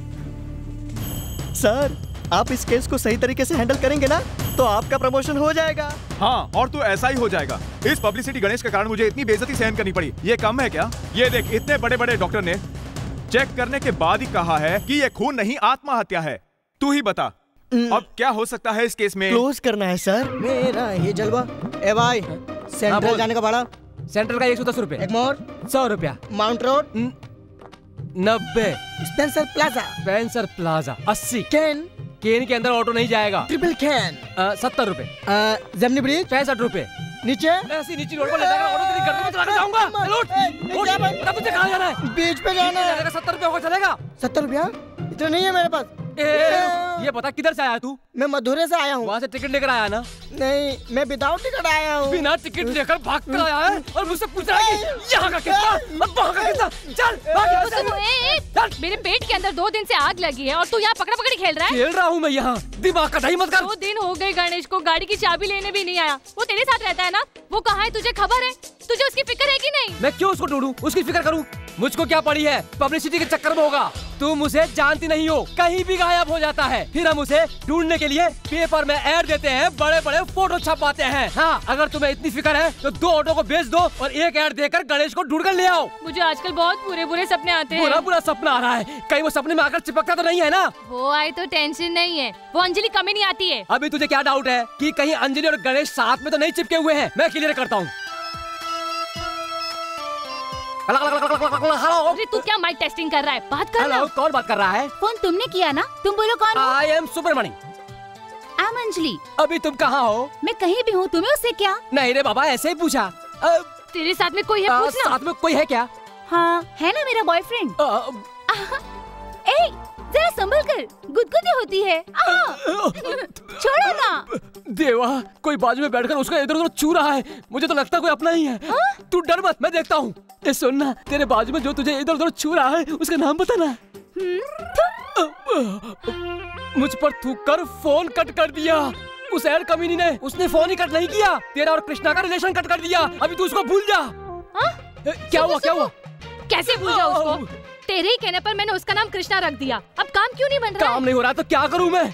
सर आप इस केस को सही तरीके से हैंडल करेंगे ना तो आपका प्रमोशन हो जाएगा। हाँ, और तू ऐसा ही हो जाएगा। इस पब्लिसिटी गणेश के कारण मुझे इतनी बेइज्जती सहन करनी पड़ी। ये कम है क्या? ये देख, इतने बड़े बड़े डॉक्टर ने चेक करने के बाद ही कहा है कि ये खून नहीं आत्महत्या है। तू ही बता अब क्या हो सकता है इस केस में? क्लोज करना है सर मेरा ये जलवा। ए भाई, सेंट्रल जाने का भाड़ा? सेंट्रल का 110 रुपए। एक मोर 100 रुपया। Mount road 90। Spencer plaza? Spencer plaza 80। Can? Can के अंदर ऑटो नहीं जाएगा। ट्रिपल कैन 70 रुपए। जमनी ब्रिज 65 रुपए। नीचे ऐसी नीचे रोड पर ले जाकर ऑटो तेरी घर में चला के जाऊंगा। उठ, तुझे कहाँ जाना है? बीच पे जाना है। 70 रुपए होगा, चलेगा? 70 रुपया इतना नहीं है मेरे पास। ये बता किधर से आया तू? मैं मधुरे से आया हूँ। वहाँ से टिकट लेकर आया ना? नहीं, मैं विदाउट टिकट आया हूँ। बिना टिकट लेकर भाग कर आया है और मुझसे पूछ रहा है कि यहाँ का कितना और वहाँ का कितना? चल मेरे पेट के अंदर 2 दिन से आग लगी है और तू यहाँ पकड़ा पकड़ी खेल रहा है? खेल रहा हूँ मैं यहाँ, दिमाग का दही मत कर। 2 दिन हो गए गणेश को गाड़ी की चाबी लेने भी नहीं आया। वो तेरे साथ रहता है ना? वो कहाँ है, तुझे खबर है? तुझे उसकी फिक्र है कि नहीं? मैं क्यों उसको ढूंढूं, उसकी फिक्र करूं? मुझको क्या पड़ी है? पब्लिसिटी के चक्कर में होगा। तुम उसे जानती नहीं हो, कहीं भी गायब हो जाता है, फिर हम उसे ढूंढने के लिए पेपर में ऐड देते हैं, बड़े बड़े फोटो छपवाते हैं। हाँ, अगर तुम्हें इतनी फिक्र है तो 2 ऑटो को बेच दो और एक ऐड देकर गणेश को ढूंढ कर ले आओ। मुझे आजकल बहुत बुरे बुरे सपने आते हैं। बुरा बुरा सपना आ रहा है, कहीं वो सपने में आकर चिपकता तो नहीं है ना? वो आए तो टेंशन नहीं है, वो अंजलि कमी नहीं आती है। अभी तुझे क्या डाउट है कि कहीं अंजलि और गणेश साथ में तो नहीं चिपके हुए हैं? मैं क्लियर करता हूँ। अरे तू क्या माइक टेस्टिंग कर रहा है? बात कर। हेलो, कौन बात कर रहा है? फोन तुमने किया ना? तुम बोलो कौन? I am Subramani. I am Anjali. अभी तुम कहाँ हो? मैं कहीं भी हूँ, तुम्हें उससे क्या? नहीं रे बाबा, ऐसे ही पूछा। तेरे साथ में कोई है? पूछना। साथ में कोई है क्या? हाँ है ना, मेरा बॉयफ्रेंड। ए, जरा संभल कर, गुदगुदी होती है। छोड़ो ना। देवा, कोई बाजू में बैठकर उसका इधर उधर छू रहा है। मुझे तो लगता है कोई अपना ही है। तू डर मत, मैं देखता हूँ। ये सुनना, तेरे बाजू में जो तुझे इधर उधर छू रहा है उसका नाम बताना। मुझ पर थूक कर फोन कट कर दिया। उस एड कमीनी ने उसने फोन ही कट नहीं किया, तेरा और कृष्णा का रिलेशन कट कर दिया। अभी तू उसको भूल जा। क्या हुआ क्या हुआ? कैसे भूल जाऊं उसको? तेरे ही कहने पर मैंने उसका नाम कृष्णा रख दिया। अब काम क्यों नहीं बन रहा? काम नहीं हो रहा तो क्या करूं मैं?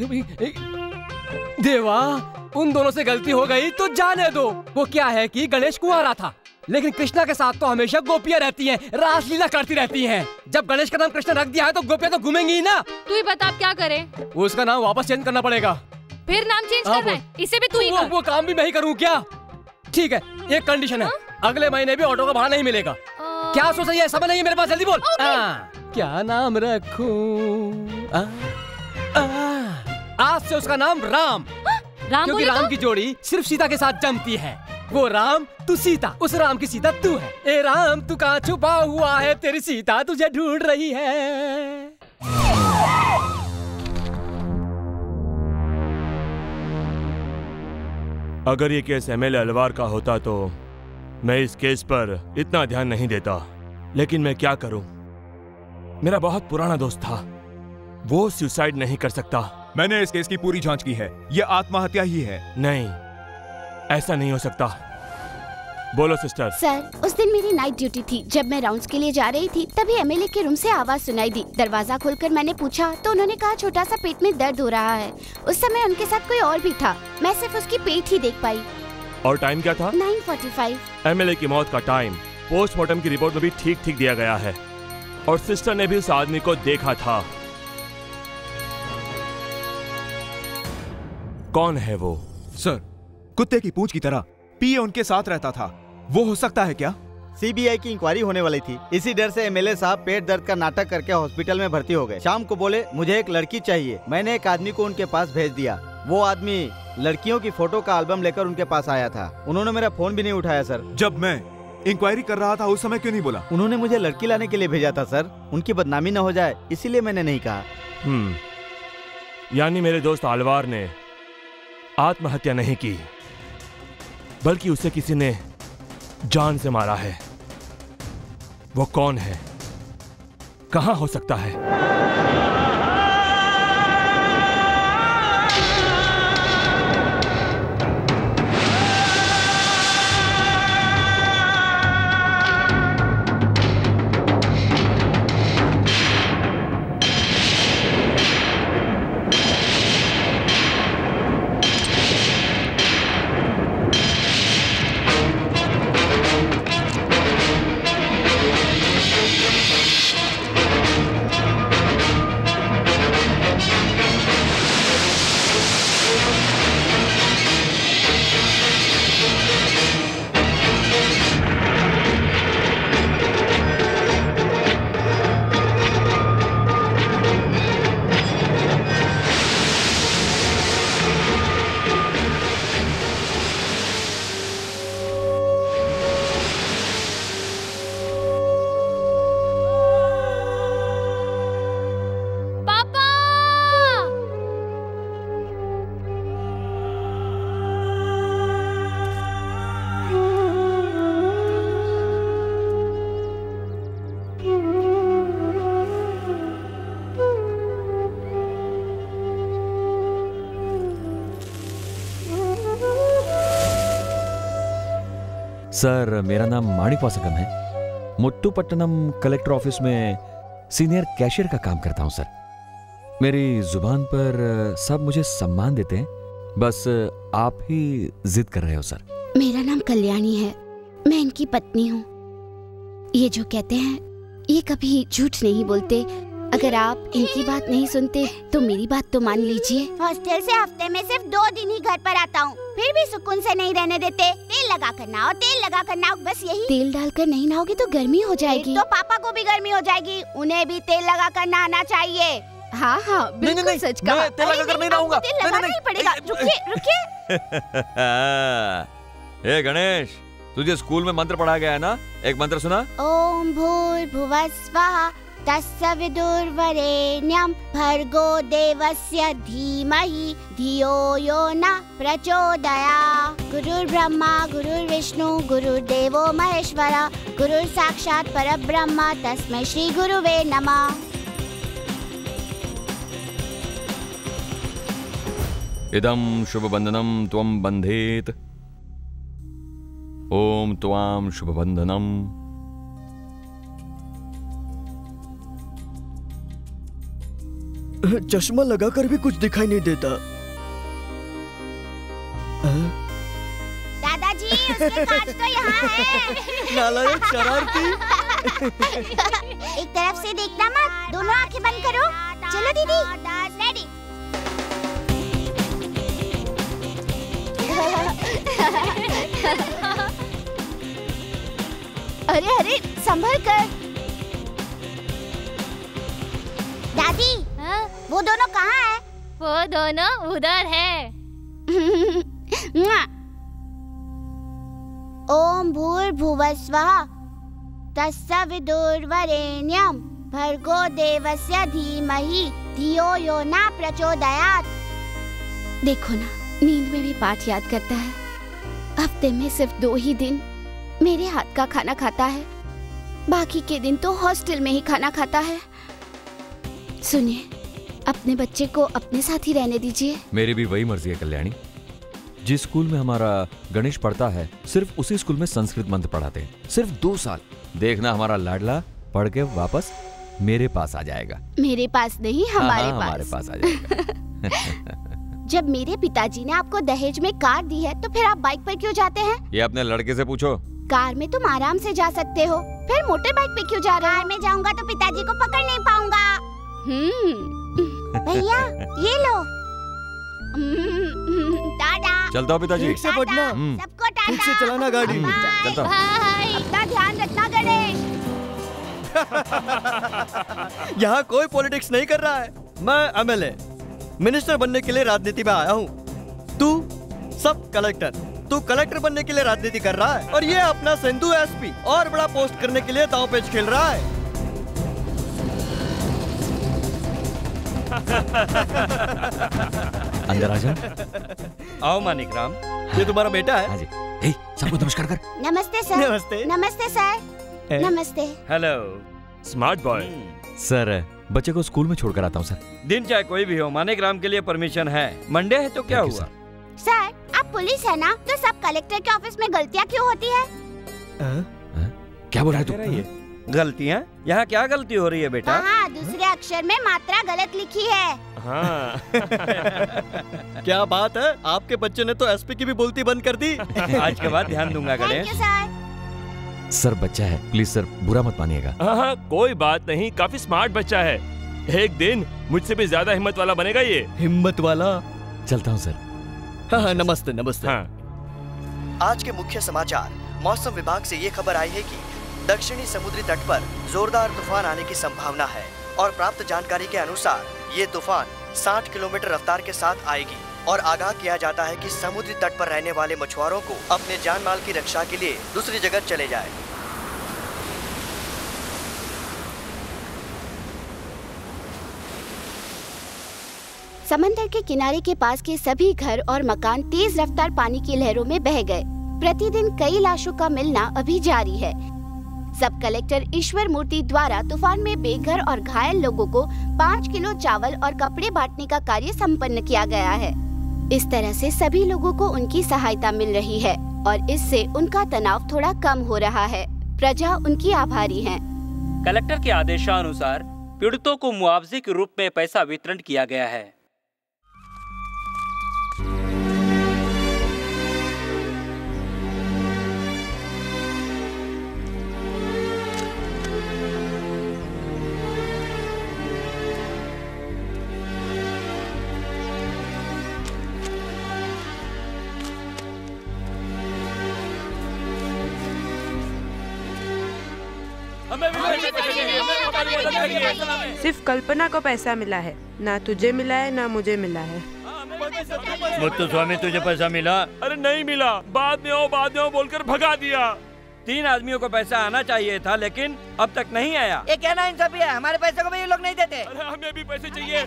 देवा, उन दोनों से गलती हो गई तो जाने दो। वो क्या है कि गणेश कुंवारा था, लेकिन कृष्णा के साथ तो हमेशा गोपियां रहती हैं, रासलीला करती रहती हैं। जब गणेश का नाम कृष्णा रख दिया है तो गोपियां तो घूमेंगी ही ना। तू ही बता अब क्या करें? उसका नाम वापस चेंज करना पड़ेगा। फिर नाम चेंज करना है? इसे भी तू ही कर। वो काम भी मैं ही करूँ क्या? ठीक है, एक कंडीशन है, अगले महीने भी ऑटो का भाड़ा नहीं मिलेगा। क्या सोच रही है? समय नहीं है मेरे पास, जल्दी बोल। क्या नाम रखूं? आज से उसका नाम राम, क्योंकि राम की जोड़ी सिर्फ सीता के साथ जमती है। वो राम, तू सीता, उस राम की सीता तू है। ए राम, तू कहाँ छुपा हुआ है? तेरी सीता तुझे ढूंढ रही है। अगर ये केस एमएलए अलवार का होता तो मैं इस केस पर इतना ध्यान नहीं देता, लेकिन मैं क्या करूं? मेरा बहुत पुराना दोस्त था, वो सुसाइड नहीं कर सकता। मैंने इस केस की पूरी जांच की है, ये आत्महत्या ही है। नहीं, ऐसा नहीं हो सकता। बोलो सिस्टर। सर, उस दिन मेरी नाइट ड्यूटी थी। जब मैं राउंड्स के लिए जा रही थी तभी एमएलए के रूम से आवाज सुनाई दी। दरवाजा खोलकर मैंने पूछा तो उन्होंने कहा छोटा सा पेट में दर्द हो रहा है। उस समय उनके साथ कोई और भी था, मैं सिर्फ उसकी पेट ही देख पाई। और टाइम क्या था? 9:45। एमएलए की मौत का टाइम पोस्टमार्टम की रिपोर्ट में भी ठीक दिया गया है, और सिस्टर ने भी उस आदमी को देखा था। कौन है वो? सर, कुत्ते की पूंछ की तरह पीए उनके साथ रहता था। वो हो सकता है क्या? सीबीआई की इंक्वायरी होने वाली थी, इसी डर से एमएलए साहब पेट दर्द का नाटक करके हॉस्पिटल में भर्ती हो गए। शाम को बोले मुझे एक लड़की चाहिए। मैंने एक आदमी को उनके पास भेज दिया। वो आदमी लड़कियों की फोटो का एल्बम लेकर उनके पास आया था। उन्होंने मेरा फोन भी नहीं उठाया सर। जब मैं इंक्वायरी कर रहा था उस समय क्यों नहीं बोला? उन्होंने मुझे लड़की लाने के लिए भेजा था सर, उनकी बदनामी न हो जाए इसीलिए मैंने नहीं कहा। यानी मेरे दोस्त अलवार ने आत्महत्या नहीं की, बल्कि उसे किसी ने जान से मारा है। वो कौन है? कहां हो सकता है? सर, मेरा नाम माणिकवासकम है। मुट्टुपट्टनम कलेक्टर ऑफिस में सीनियर कैशियर का काम करता हूं सर। मेरी जुबान पर सब मुझे सम्मान देते हैं, बस आप ही जिद कर रहे हो सर। मेरा नाम कल्याणी है, मैं इनकी पत्नी हूँ। ये जो कहते हैं ये कभी झूठ नहीं बोलते। अगर आप इनकी बात नहीं सुनते तो मेरी बात तो मान लीजिए। हॉस्टल से हफ्ते में सिर्फ 2 दिन ही घर पर आता हूँ, फिर भी सुकून से नहीं रहने देते। तेल लगा कर नहाओ, तेल लगा कर नहाओ, बस यही। तेल डालकर नहीं नहाओगे तो गर्मी हो जाएगी। तो पापा को भी गर्मी हो जाएगी, उन्हें भी तेल लगा कर नहाना चाहिए। हाँ हाँ, बिल्कुल सच कहा। तेल लगा कर नहीं नहाऊंगा। तेल लगाना ही पड़ेगा। रुकिए रुकिए। हे गणेश, तुझे स्कूल में मंत्र पढ़ाया गया है ना? एक मंत्र सुना। ओम भूर्भुवः स्वः तस्य विदुर्वरेण्यं भर्गो देवस्य धीमहि धियो यो न प्रचोदयात्। गुरुर्ब्रह्मा गुरुर्विष्णु गुरुर्देवो महेश्वरः गुरुर्साक्षात् परब्रह्म तस्मै श्री गुरुवे नमः। इदं शुभबंधनम त्वं बंधेत। ओम त्वां शुभबंधनम। चश्मा लगाकर भी कुछ दिखाई नहीं देता। दादाजी, उसके कांच तो यहाँ है। नालायक शरारती। एक तरफ से देखना मत, दोनों आंखें बंद करो। चलो दीदी। रेडी। अरे अरे संभल कर। दादी, वो दोनों कहाँ है? वो दोनों उधर है। ओम भूर्भुवस्वः तस्य विदुर्वरेण्यं भर्गो देवस्य धीमहि धियो यो न प्रचोदयात्। देखो ना, नींद में भी पाठ याद करता है। हफ्ते में सिर्फ 2 ही दिन मेरे हाथ का खाना खाता है, बाकी के दिन तो हॉस्टल में ही खाना खाता है। सुनिए, अपने बच्चे को अपने साथ ही रहने दीजिए। मेरी भी वही मर्जी है कल्याणी। जिस स्कूल में हमारा गणेश पढ़ता है, सिर्फ उसी स्कूल में संस्कृत मंत्र पढ़ाते हैं। सिर्फ 2 साल। देखना हमारा लाडला पढ़ के वापस मेरे पास आ जाएगा। मेरे पास नहीं, हमारे हमारे पास आ जाएगा। जब मेरे पिताजी ने आपको दहेज में कार दी है, तो फिर आप बाइक पर क्यों जाते हैं? ये अपने लड़के से पूछो। कार में तुम आराम से जा सकते हो, फिर मोटर बाइक पे क्यों जा रहे हो? कार में जाऊंगा तो पिताजी को पकड़ नहीं पाऊंगा। भैया, ये लो। टाटा। चलता हूँ पिताजी। ठीक से बढ़ना। सबको टाटा। ठीक से चलाना गाड़ी। चलता हूँ। अपना ध्यान रखना गणेश। यहाँ कोई पॉलिटिक्स नहीं कर रहा है। मैं एमएलए, मिनिस्टर बनने के लिए राजनीति में आया हूँ। तू सब कलेक्टर, तू कलेक्टर बनने के लिए राजनीति कर रहा है, और ये अपना सिंधु एसपी और बड़ा पोस्ट करने के लिए दांव पेच खेल रहा है। अंदर आ जा। आओ मानिक राम। ये तुम्हारा बेटा है? हाँ जी। हे, सबको नमस्कार कर। नमस्ते सर। नमस्ते। नमस्ते सर। नमस्ते। हेलो। Smart boy. सर, बच्चे को स्कूल में छोड़कर आता हूँ सर। दिन चाहे कोई भी हो, मानिक राम के लिए परमिशन है। मंडे है तो क्या हुआ? सर, आप पुलिस है ना, तो सब कलेक्टर के ऑफिस में गलतियाँ क्यों होती है? क्या बोल रहा है तू? गलतियाँ? यहाँ क्या गलती हो रही है बेटा? हाँ, दूसरे अक्षर में मात्रा गलत लिखी है। हाँ। क्या बात है, आपके बच्चे ने तो एसपी की भी बोलती बंद कर दी। आज के बाद ध्यान दूंगा गणेश। सर, बच्चा है, प्लीज सर, बुरा मत मानिएगा। हाँ, कोई बात नहीं, काफी स्मार्ट बच्चा है। एक दिन मुझसे भी ज्यादा हिम्मत वाला बनेगा ये। हिम्मत वाला? चलता हूँ सर। हाँ, नमस्ते नमस्ते। हाँ। आज के मुख्य समाचार। मौसम विभाग से ये खबर आई है कि दक्षिणी समुद्री तट पर जोरदार तूफान आने की संभावना है, और प्राप्त जानकारी के अनुसार ये तूफान 60 किलोमीटर रफ्तार के साथ आएगी, और आगाह किया जाता है कि समुद्री तट पर रहने वाले मछुआरों को अपने जान माल की रक्षा के लिए दूसरी जगह चले जाए। समंदर के किनारे के पास के सभी घर और मकान तेज रफ्तार पानी की लहरों में बह गए। प्रतिदिन कई लाशों का मिलना अभी जारी है। सब कलेक्टर ईश्वर मूर्ति द्वारा तूफान में बेघर और घायल लोगों को 5 किलो चावल और कपड़े बांटने का कार्य संपन्न किया गया है। इस तरह से सभी लोगों को उनकी सहायता मिल रही है, और इससे उनका तनाव थोड़ा कम हो रहा है। प्रजा उनकी आभारी है। कलेक्टर के आदेशानुसार पीड़ितों को मुआवजे के रूप में पैसा वितरण किया गया है। सिर्फ कल्पना को पैसा मिला है, ना तुझे मिला है ना मुझे मिला है। मुत्तु स्वामी, तुझे पैसा मिला? अरे नहीं मिला, बाद में आओ बोलकर भगा दिया। 3 आदमियों को पैसा आना चाहिए था, लेकिन अब तक नहीं आया। ये कहना इंसाफी है, हमारे पैसे को भी ये लोग नहीं देते। अरे हमें भी पैसे चाहिए।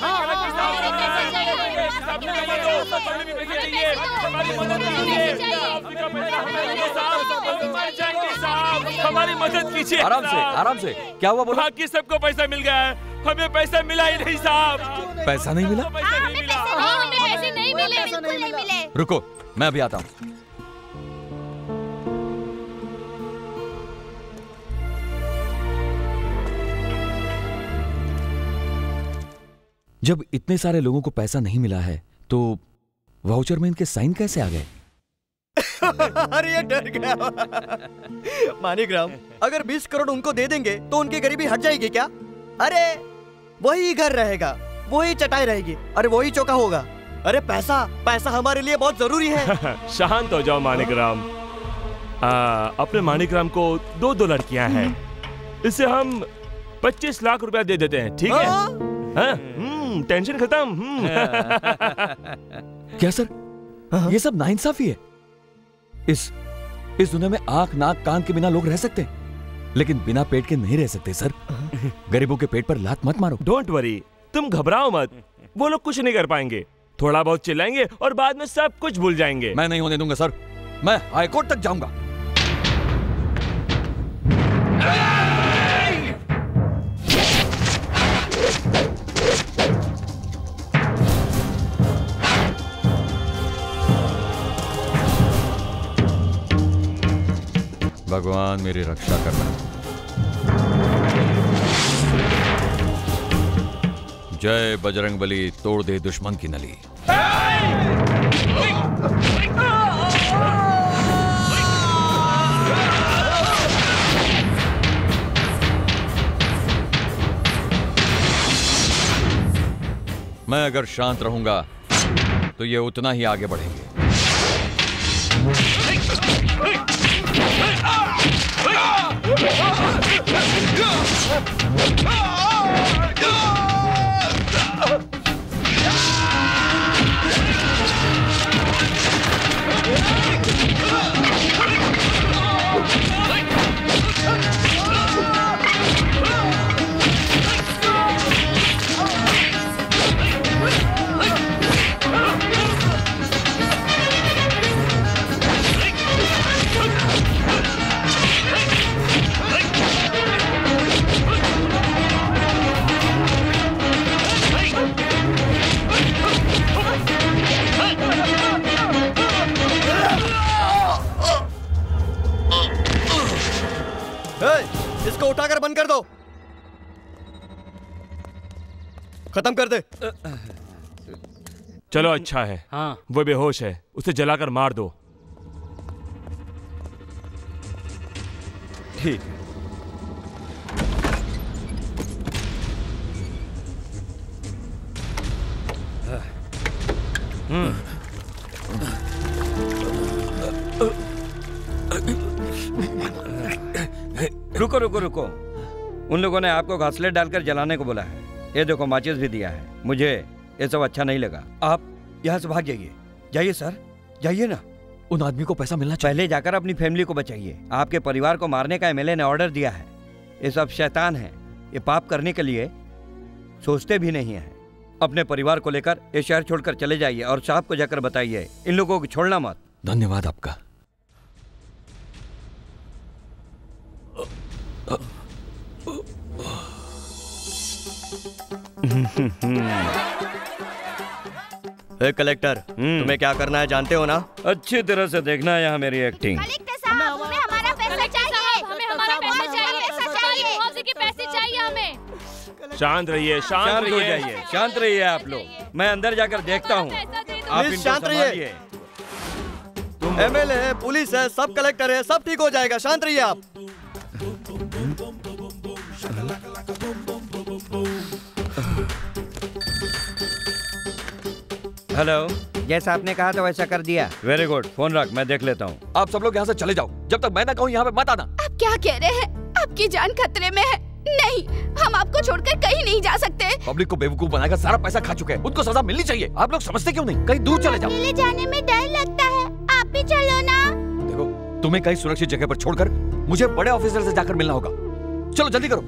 हमारी मदद कीजिए। आराम से। क्या हुआ बोलो? बाकी सबको पैसा मिल गया है, हमें पैसा मिला ही नहीं साहब। पैसा नहीं मिला? हमें पैसे नहीं नहीं मिले। बिल्कुल नहीं मिले। रुको, मैं अभी आता हूँ। जब इतने सारे लोगों को पैसा नहीं मिला है तो वाउचर में इनके साइन कैसे आ गए? अरे ये डर गया। मानिकराम, अगर 20 करोड़ उनको दे देंगे तो उनकी गरीबी हट जाएगी क्या? अरे वही घर रहेगा, वही चटाई रहेगी, अरे वही चौका होगा। अरे पैसा पैसा हमारे लिए बहुत जरूरी है। शांत हो जाओ मानिकराम। अपने मानिकराम को 2 लड़कियां हैं, इसे हम 25 लाख रुपया दे देते हैं, ठीक है? हाँ? टेंशन खत्म। क्या सर, ये सब नाइंसाफी है? इस दुनिया में आंख नाक कान के बिना लोग रह सकते हैं, लेकिन बिना पेट के नहीं रह सकते सर। गरीबों के पेट पर लात मत मारो। डोंट वरी, तुम घबराओ मत, वो लोग कुछ नहीं कर पाएंगे। थोड़ा बहुत चिल्लाएंगे और बाद में सब कुछ भूल जाएंगे। मैं नहीं होने दूंगा सर, मैं हाईकोर्ट तक जाऊंगा। भगवान मेरी रक्षा करना। जय बजरंगबली, तोड़ दे दुश्मन की नली। मैं अगर शांत रहूंगा तो ये उतना ही आगे बढ़ेंगे। इसको उठाकर बंद कर दो, खत्म कर दे। चलो अच्छा है। हाँ। वो बेहोश है, उसे जलाकर मार दो। ठीक। रुको रुको रुको, उन लोगों ने आपको घासलेट डालकर जलाने को बोला है। ये देखो माचिस भी दिया है। मुझे ये सब अच्छा नहीं लगा। आप यहाँ से भाग जाइए। जाइए सर, जाइए ना। उन आदमी को पैसा मिलना चाहिए। पहले जाकर अपनी फैमिली को बचाइए। आपके परिवार को मारने का एमएलए ने ऑर्डर दिया है। ये सब शैतान है, ये पाप करने के लिए सोचते भी नहीं है। अपने परिवार को लेकर ये शहर छोड़कर चले जाइए और साहब को जाकर बताइए, इन लोगों को छोड़ना मत। धन्यवाद आपका। कलेक्टर, तुम्हें क्या करना है जानते हो ना? अच्छी तरह से देखना है यहाँ मेरी एक्टिंग। कलेक्टर साहब, हमें हमारा पैसा चाहिए। हमें हमारा पैसा चाहिए। मुआवजे के पैसे चाहिए हमें। शांत रहिए, शांत हो जाइए, शांत रहिए आप लोग। मैं अंदर जाकर देखता हूँ। आप शांत रहिए। एमएलए है, पुलिस है, सब कलेक्टर है, सब ठीक हो जाएगा। शांत रहिए आप। हेलो, जैसा आपने कहा था वैसा कर दिया। वेरी गुड, फोन रख, मैं देख लेता हूँ। आप सब लोग यहाँ से चले जाओ, जब तक मैं ना कहूँ यहाँ पे मत आना। आप क्या कह रहे हैं? आपकी जान खतरे में है। नहीं, हम आपको छोड़कर कहीं नहीं जा सकते। पब्लिक को बेवकूफ बनाकर सारा पैसा खा चुके हैं, उनको सजा मिलनी चाहिए। आप लोग समझते क्यों नहीं? कहीं दूर चले जाओ। अकेले जाने में डर लगता है, आप भी चलो ना। देखो, तुम्हें कहीं सुरक्षित जगह पर छोड़कर मुझे बड़े ऑफिसर से जाकर मिलना होगा। चलो जल्दी करो।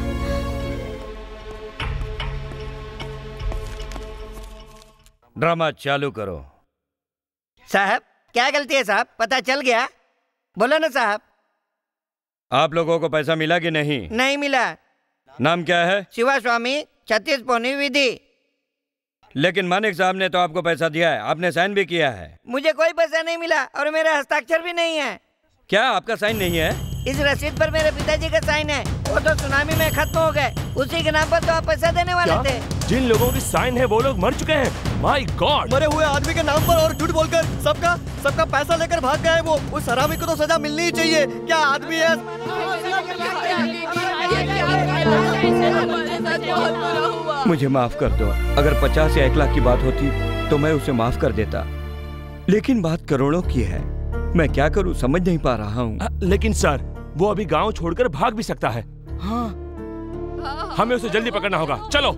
ड्रामा चालू करो। साहब, क्या गलती है साहब? पता चल गया? बोलो ना साहब। आप लोगों को पैसा मिला कि नहीं? नहीं मिला। नाम क्या है? शिवा स्वामी, 36 पौनी विधि। लेकिन मानिक साहब ने तो आपको पैसा दिया है, आपने साइन भी किया है। मुझे कोई पैसा नहीं मिला और मेरा हस्ताक्षर भी नहीं है। क्या आपका साइन नहीं है? इस रसीद पर मेरे पिताजी का साइन है। वो तो सुनामी में खत्म हो गए, उसी के नाम पर तो आप पैसा देने वाले थे। जिन लोगों की साइन है वो लोग मर चुके हैं। My god! मरे हुए आदमी के नाम पर और झूठ बोलकर सबका पैसा लेकर भाग गया है वो। उस हरामी को तो सजा मिलनी ही चाहिए। क्या आदमी है? मुझे माफ कर दो। अगर 50 या 1 लाख की बात होती तो मैं उसे माफ कर देता, लेकिन बात करोड़ों की है। मैं क्या करूं समझ नहीं पा रहा हूं। लेकिन सर, वो अभी गांव छोड़कर भाग भी सकता है। हाँ, हमें उसे जल्दी पकड़ना होगा। चलो।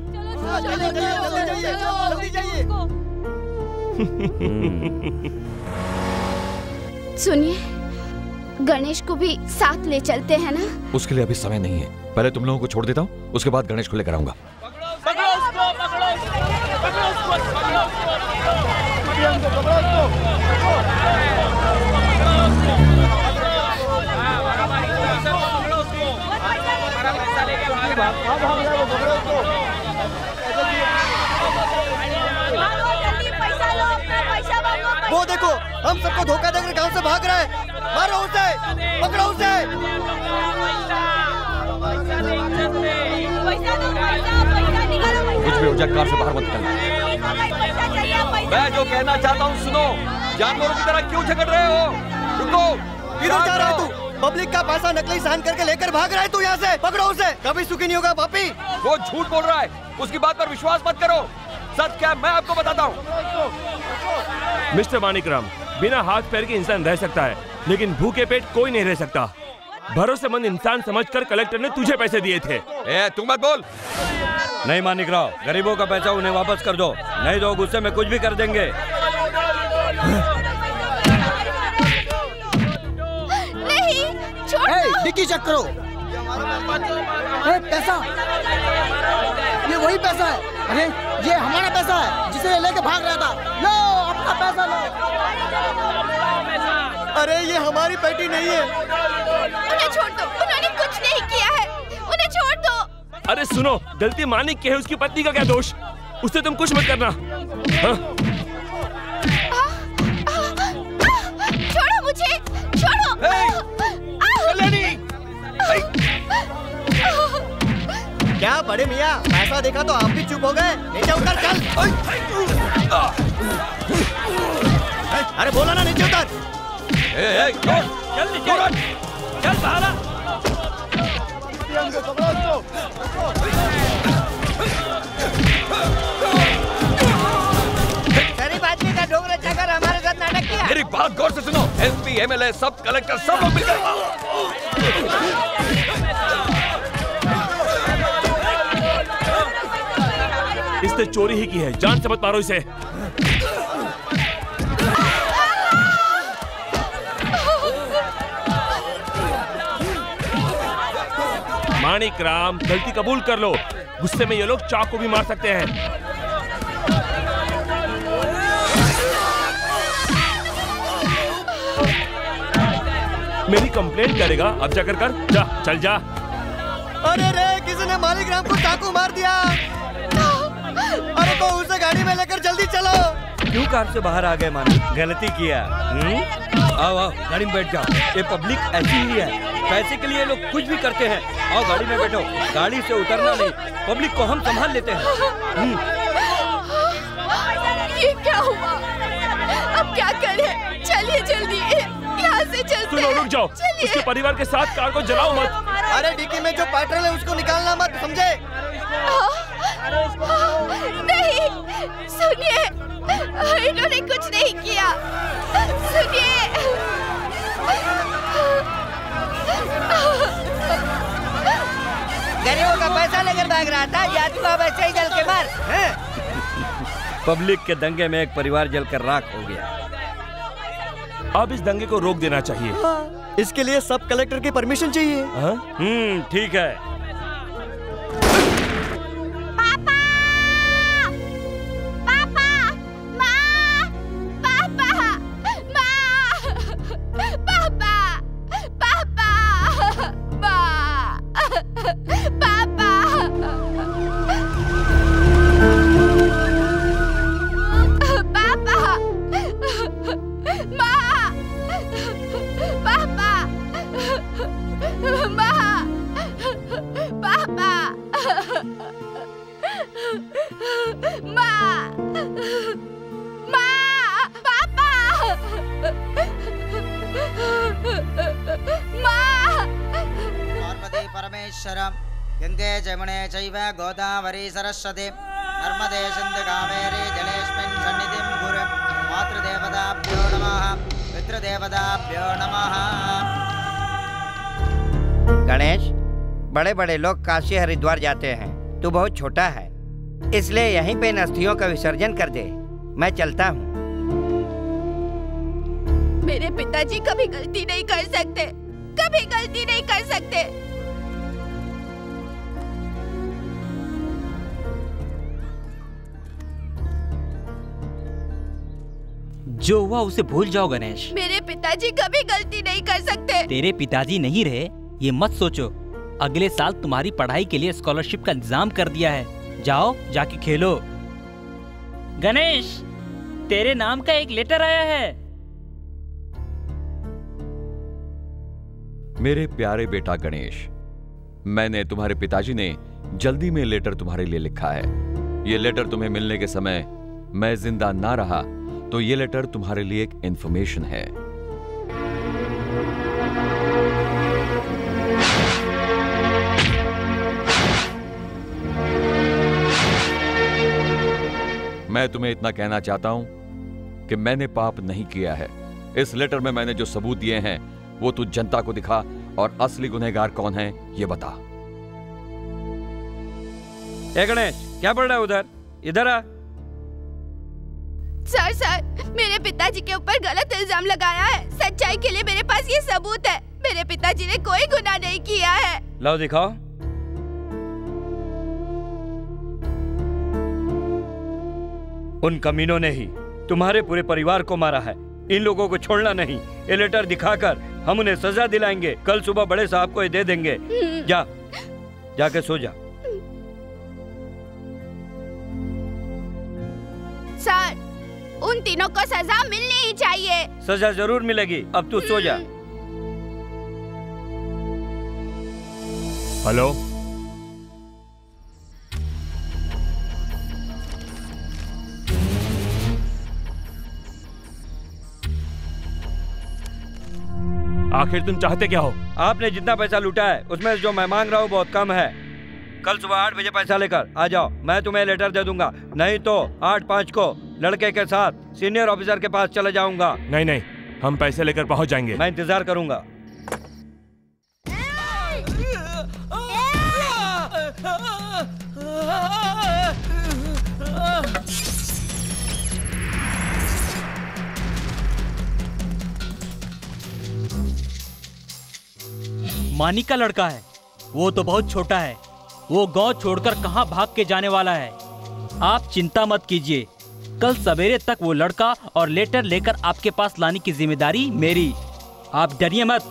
सुनिए, गणेश को भी साथ ले चलते हैं ना? उसके लिए अभी समय नहीं है। पहले तुम लोगों को छोड़ देता हूँ, उसके बाद गणेश को लेकर आऊंगा। वो देखो, हम सबको धोखा देकर गांव से भाग रहा है। मारो उसे, पकड़ो उसे। कुछ भी हो जाए, कार से बाहर मत निकलना। मैं जो कहना चाहता हूँ सुनो। जानवरों की तरह क्यों झगड़ रहे हो? रुको। किधर जा रहा है तू? पब्लिक का पैसा नकली साइन करके लेकर भाग रहा है तू यहाँ से। पकड़ो उसे, कभी सुखी नहीं होगा पापी। वो झूठ बोल रहा है, उसकी बात पर विश्वास मत करो। सच क्या मैं आपको बताता हूँ। मिस्टर मानिकराम, बिना हाथ पैर के इंसान रह सकता है, लेकिन भूखे पेट कोई नहीं रह सकता। भरोसेमंद इंसान समझकर कलेक्टर ने तुझे पैसे दिए थे। तू मत बोल। नहीं मानिकराव, गरीबों का पैसा उन्हें वापस कर दो, नहीं तो गुस्से में कुछ भी कर देंगे। नहीं, छोड़ दो। डिक्की चेक करो। पैसा, ये वही पैसा है। अरे ये हमारा पैसा है जिसे लेके भाग रहा था। लो अपना पैसा लो। अरे ये हमारी बेटी नहीं है। उन्हें छोड़ दो, उन्होंने कुछ नहीं किया है। उन्हें छोड़ दो। अरे सुनो, गलती मानिक की है, उसकी पत्नी का क्या दोष? उससे तुम कुछ मत करना। छोड़ो मुझे, छोड़ो। क्या बड़े मियाँ, पैसा देखा तो आप भी चुप हो गए? नीचे उतर, चल। अरे बोला ना नीचे उतर। चल बाहर। गरीब आदमी का ढोंग रचाकर हमारे साथ नाटक किया। मेरी बात गौर से सुनो। एसपी, एमएलए, सब कलेक्टर सब लोग मिलकर। इसने चोरी ही की है, जान से मत मारो इसे। मानिकराम, गलती कबूल कर लो। गुस्से में ये लोग चाकू भी मार सकते हैं। मेरी कंप्लेंट करेगा? अब जाकर कर, जा, चल जा। अरे रे, किसी ने मानिकराम को चाकू मार दिया। अरे तो उसे गाड़ी में लेकर जल्दी चलो। क्यों कार से बाहर आ गए मानिक? गलती किया। आओ आओ, गाड़ी में बैठ जाओ। ये पब्लिक ऐसी ही है, पैसे के लिए लोग कुछ भी करते हैं। आओ गाड़ी में बैठो। गाड़ी से उतरना नहीं, पब्लिक को हम संभाल लेते हैं। ये क्या हुआ? अब क्या करें? चलिए जल्दी यहाँ से चलते सुनो, रुक जाओ। उसके परिवार के साथ कार को जलाओ मत। अरे डिक्की में जो पेट्रोल है उसको निकालना मत, समझे? नहीं, सुनिए, इन्होंने कुछ नहीं किया। सुनिए। गरीबों का पैसा लेकर भाग रहा था, या तू अब ऐसे ही जल के मर। पब्लिक के दंगे में एक परिवार जलकर राख हो गया। अब इस दंगे को रोक देना चाहिए। इसके लिए सब कलेक्टर की परमिशन चाहिए। ठीक है। माँ, माँ, पापा, माँ। पार्वती परमेश्वरम गंगे जमुने चैव गोदावरी सरस्वती नर्मदे सिंधु कावेरी जलेस्मिन् सन्निधिं कुरु। मातृदेवताभ्यो नमः, पितृदेवताभ्यो नमः। गणेश, बड़े बड़े लोग काशी हरिद्वार जाते हैं, तू बहुत छोटा है, इसलिए यहीं पे अस्थियों का विसर्जन कर दे। मैं चलता हूँ। मेरे पिताजी कभी गलती नहीं कर सकते, कभी गलती नहीं कर सकते। जो हुआ उसे भूल जाओ गणेश। मेरे पिताजी कभी गलती नहीं कर सकते। तेरे पिताजी नहीं रहे ये मत सोचो। अगले साल तुम्हारी पढ़ाई के लिए स्कॉलरशिप का इंतजाम कर दिया है, जाओ जाके खेलो। गणेश, तेरे नाम का एक लेटर आया है। मेरे प्यारे बेटा गणेश, मैंने तुम्हारे पिताजी ने जल्दी में लेटर तुम्हारे लिए लिखा है। ये लेटर तुम्हें मिलने के समय मैं जिंदा ना रहा तो ये लेटर तुम्हारे लिए एक इंफॉर्मेशन है। मैं तुम्हें इतना कहना चाहता हूं कि मैंने पाप नहीं किया है। इस लेटर में मैंने जो सबूत दिए हैं वो तू जनता को दिखा और असली गुनहगार कौन है ये बता। ए गणेश, क्या पढ़ रहा है उधर? इधर आ। सर, मेरे पिताजी के ऊपर गलत इल्जाम लगाया है। सच्चाई के लिए मेरे पास ये सबूत है। मेरे पिताजी ने कोई गुनाह नहीं किया है। लाओ दिखाओ। उन कमीनों ने ही तुम्हारे पूरे परिवार को मारा है। इन लोगों को छोड़ना नहीं। ये लेटर दिखाकर हम उन्हें सजा दिलाएंगे। कल सुबह बड़े साहब को ये दे देंगे। जा, जाके सो जा। सर, उन तीनों को सजा मिलनी ही चाहिए। सजा जरूर मिलेगी। अब तू सो जा। हेलो, आखिर तुम चाहते क्या हो? आपने जितना पैसा लूटा है उसमें जो मैं मांग रहा हूँ बहुत कम है। कल सुबह 8 बजे पैसा लेकर आ जाओ। मैं तुम्हें लेटर दे दूंगा, नहीं तो 8-5 को लड़के के साथ सीनियर ऑफिसर के पास चले जाऊंगा। नहीं, हम पैसे लेकर पहुंच जाएंगे। मैं इंतजार करूंगा। मानिक का लड़का है, वो तो बहुत छोटा है। वो गांव छोड़कर कहां भाग के जाने वाला है। आप चिंता मत कीजिए, कल सवेरे तक वो लड़का और लेटर लेकर आपके पास लाने की जिम्मेदारी मेरी। आप डरिए मत।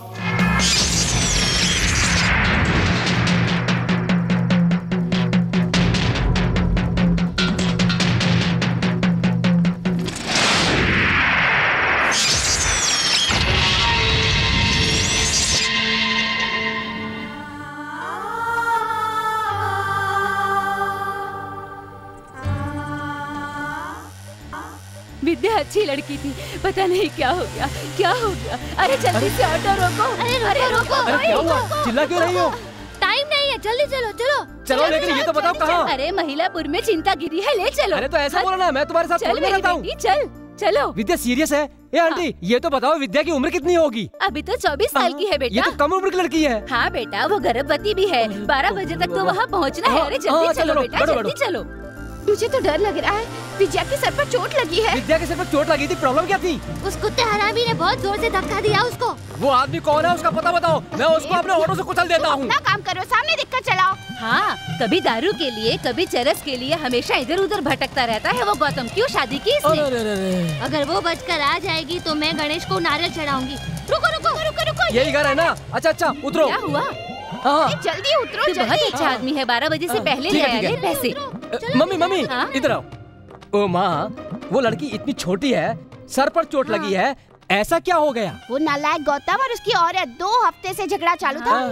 विद्या अच्छी लड़की थी, पता नहीं क्या हो गया, क्या हो गया। अरे जल्दी से ऑटो रोको। अरे रोको। अरे क्या हुआ? चिल्ला क्यों रही हो? टाइम नहीं है, जल्दी चलो। चलो लेकिन ये तो बताओ कहाँ? अरे महिलापुर में चिंता गिरी है, ले चलो। अरे तो ऐसा बोलो ना, मैं तुम्हारे साथ रहता हूँ। चलो। विद्या सीरियस है? ए आंटी, ये तो बताओ विद्या की उम्र कितनी होगी? अभी तो 24 साल की है बेटा। ये तो कम उम्र की लड़की है। हाँ बेटा, वो गर्भवती भी है। 12 बजे तक तो वहाँ पहुँचना है। अरे जल्दी चलो बेटा, जल्दी चलो। मुझे तो डर लग रहा है। विद्या के सर पर चोट लगी है। विद्या के सर पर चोट लगी थी, प्रॉब्लम क्या थी? उस कुत्ते हरामी ने बहुत जोर से धक्का दिया उसको। वो आदमी कौन है उसका पता बताओ, मैं उसको अपने ऑटो से कुचल देता हूँ। अपना काम करो, सामने देखकर चलाओ। हाँ, कभी दारू के लिए, कभी चरस के लिए हमेशा इधर उधर भटकता रहता है वो गौतम। क्यों शादी की इसने? अगर वो बचकर आ जाएगी तो मैं गणेश को नारियल चढ़ाऊंगी। रुको। यही घर है ना? अच्छा उतरो। क्या हुआ? जल्दी उतरो। तू बहुत अच्छा आदमी है, 12 बजे से पहले ले आया पैसे। मम्मी इधर आओ। ओ माँ, वो लड़की इतनी छोटी है, सर पर चोट लगी है, ऐसा क्या हो गया? वो नालायक गौतम और उसकी औरत 2 हफ्ते से झगड़ा चालू था उनमें।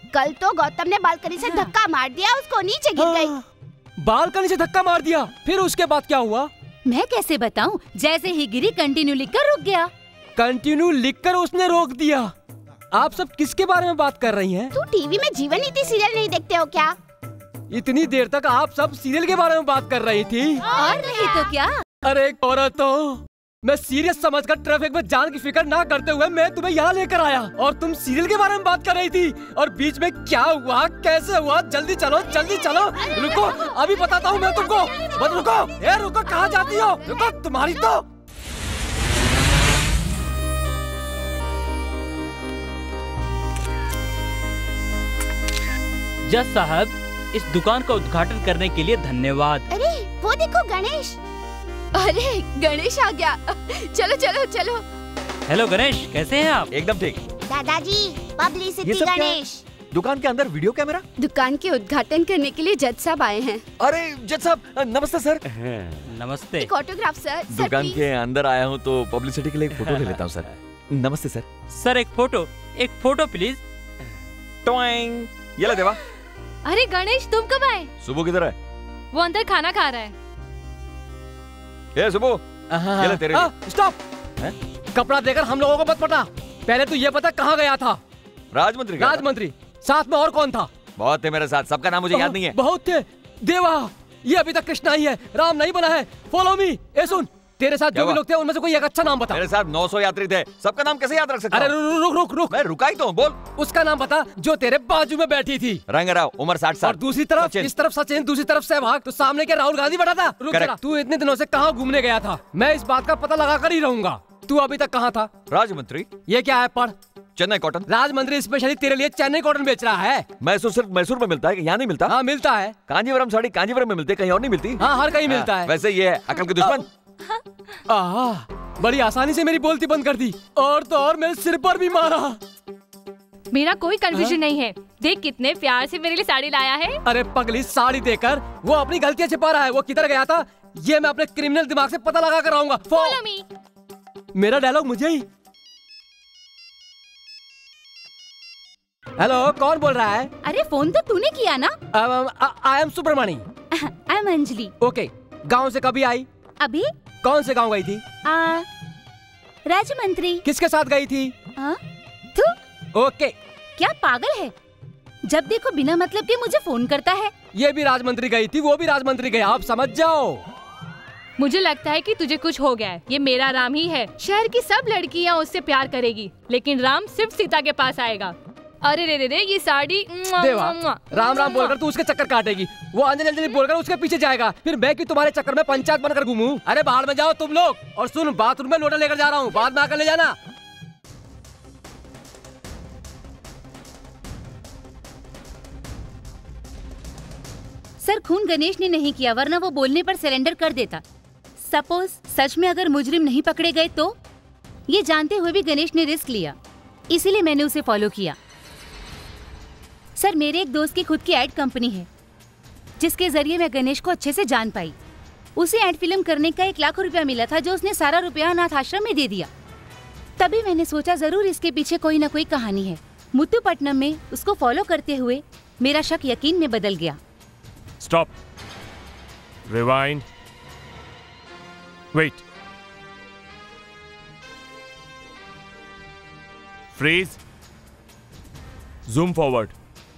कल तो गौतम ने बालकनी से धक्का मार दिया, उसको नीचे गिर गई। बालकनी से धक्का मार दिया, फिर उसके बाद क्या हुआ? मैं कैसे बताऊं? जैसे ही गिरी कंटिन्यू लिखकर रुक गया। कंटिन्यू लिखकर उसने रोक दिया। आप सब किसके बारे में बात कर रही हैं? तू टीवी में जीवन नीति सीरियल नहीं देखते हो क्या? इतनी देर तक आप सब सीरियल के बारे में बात कर रही थी। और नहीं तो क्या? अरे औरत हो, मैं सीरियस समझकर ट्रैफिक में जान की फिक्र ना करते हुए मैं तुम्हें यहाँ लेकर आया और तुम सीरियल के बारे में बात कर रही थी। और बीच में क्या हुआ, कैसे हुआ? जल्दी चलो, जल्दी चलो। रुको, अभी बताता हूँ मैं तुमको। बस रुको, ए रुको, कहाँ जाती हो? रुको, तुम्हारी तो। जज साहब, इस दुकान का उद्घाटन करने के लिए धन्यवाद। अरे वो देखो गणेश। अरे गणेश आ गया। चलो चलो चलो। हेलो गणेश, कैसे हैं आप? एकदम ठीक। दादाजी, पब्लिसिटी गणेश। दुकान के अंदर वीडियो कैमरा? दुकान के उद्घाटन करने के लिए जज साहब आए हैं। अरे जज साहब, नमस्ते सर। नमस्ते। एक ऑटोग्राफ सर। दुकान के अंदर आया हूँ तो पब्लिसिटी के लिए एक फोटो ले लेता हूँ सर। नमस्ते सर। सर एक फोटो प्लीज। टॉइंग। ये ले देवा। अरे गणेश, तुम कब आए? सुबह किधर है? वो अंदर खाना खा रहा है। ए सुबह, ये ले तेरे लिए। स्टॉप। कपड़ा देकर हम लोगों को मत पटा। पहले तो ये पता कहाँ गया था? राजमंत्री। राजमंत्री। साथ में और कौन था? बहुत थे मेरे साथ, सबका नाम मुझे याद नहीं है। बहुत थे। देवा, ये अभी तक कृष्णा ही है, राम नहीं बना है। Follow me. ए सुन, तेरे साथ जो भी लोग थे उनमें से कोई एक अच्छा नाम बता। मेरे साथ 900 यात्री थे, सबका नाम कैसे याद रख सकता? अरे रुक रुक रुक। मैं रुका ही तो, बोल। उसका नाम बता जो तेरे बाजू में बैठी थी। रंगराव, उम्र 60 साल। और दूसरी तरफ, इस तरफ सचिन, दूसरी तरफ सहवाग, तो सामने के राहुल गांधी बैठा था। रुक जरा, तू इतने दिनों से कहाँ घूमने गया था? मैं इस बात का पता लगा कर ही रहूंगा। तू अभी तक कहाँ था? राजमंत्री। ये क्या है? पढ़। चेन्नई कॉटन। राजमंत्री स्पेशली तेरे लिए चेन्नई कॉटन बेच रहा है। मैसूर सिर्फ मैसूर में मिलता है, यहाँ नहीं मिलता? हाँ मिलता है। कांजीवरम साड़ी कांजीवरम में मिलती है, कहीं और नहीं मिलती? हाँ हर कहीं मिलता है। वैसे ये है अकल के दुश्मन। बड़ी आसानी से मेरी बोलती बंद कर दी, और तो और मेरे सिर पर भी मारा। मेरा कोई कंफ्यूजन नहीं है। देख कितने प्यार से मेरे लिए साड़ी लाया है। अरे पगली, साड़ी देकर वो अपनी गलतियां छिपा रहा है। वो किधर गया था ये मैं अपने क्रिमिनल दिमाग से पता लगा कर आऊंगा। Follow me. मेरा डायलॉग मुझे ही। हेलो, कौन बोल रहा है? अरे फोन तो तूने किया ना। I am Subramani. I am Anjali. Okay, गाँव से कभी आई? अभी। कौन से गाँव गई थी? राजमंत्री। किसके साथ गई थी? तू। ओके। क्या पागल है? जब देखो बिना मतलब के मुझे फोन करता है। ये भी राजमंत्री गई थी, वो भी राजमंत्री गया, आप समझ जाओ। मुझे लगता है कि तुझे कुछ हो गया है। ये मेरा राम ही है। शहर की सब लड़कियां उससे प्यार करेगी, लेकिन राम सिर्फ सीता के पास आएगा। अरे रे रे रे, ये साड़ी। देवा, राम राम बोलकर तू उसके चक्कर काटेगी, वो अंजलि अंजलि बोलकर उसके पीछे जाएगा, फिर मैं कि तुम्हारे चक्कर में पंचायत बनकर घूमूं। अरे बाहर में जाओ तुम लोग। और सुन, बाथरूम में लोटा लेकर जा रहा हूँ, बाद में आकर ले जाना। सर, खून गणेश ने नहीं किया, वरना वो बोलने पर सरेंडर कर देता। सपोज सच में अगर मुजरिम नहीं पकड़े गए तो? ये जानते हुए भी गणेश ने रिस्क लिया, इसीलिए मैंने उसे फॉलो किया। सर, मेरे एक दोस्त की खुद की एड कंपनी है, जिसके जरिए मैं गणेश को अच्छे से जान पाई। उसे एड फिल्म करने का 1 लाख रुपया मिला था, जो उसने सारा रुपया अनाथ आश्रम में दे दिया। तभी मैंने सोचा जरूर इसके पीछे कोई ना कोई कहानी है। मुत्तुपट्टनम में उसको फॉलो करते हुए मेरा शक यकीन में बदल गया। Stop, rewind, wait, freeze, zoom forward.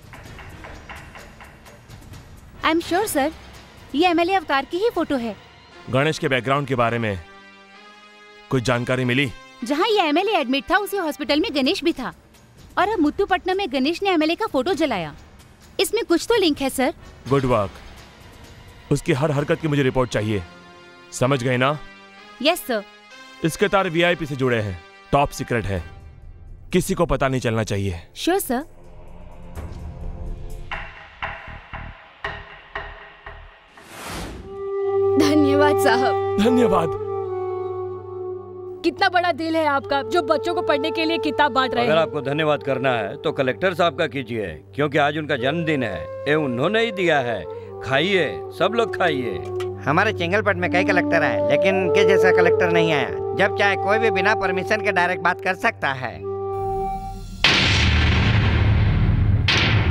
I am sure sir, ये एमएलए अवतार की ही फोटो है। गणेश के बैकग्राउंड के बारे में कुछ जानकारी मिली? जहाँ ये एमएलए एडमिट था, उसी हॉस्पिटल में गणेश भी था, और अब मुत्तुपट्टनम में गणेश ने एमएलए का फोटो जलाया। इसमें कुछ तो लिंक है सर। Good work. उसकी हर हरकत की मुझे रिपोर्ट चाहिए, समझ गए ना? Yes sir. इसके तार वीआईपी से जुड़े हैं, टॉप सीक्रेट है, किसी को पता नहीं चलना चाहिए। Sure sir. धन्यवाद साहब। धन्यवाद। कितना बड़ा दिल है आपका, जो बच्चों को पढ़ने के लिए किताब बांट रहे हैं। अगर आपको धन्यवाद करना है तो कलेक्टर साहब का कीजिए, क्योंकि आज उनका जन्मदिन है। ये उन्होंने ही दिया है। खाइए, सब लोग खाइए। हमारे चेंगलपट में कई कलेक्टर हैं, लेकिन इनके जैसा कलेक्टर नहीं आया। जब चाहे कोई भी बिना परमिशन के डायरेक्ट बात कर सकता है।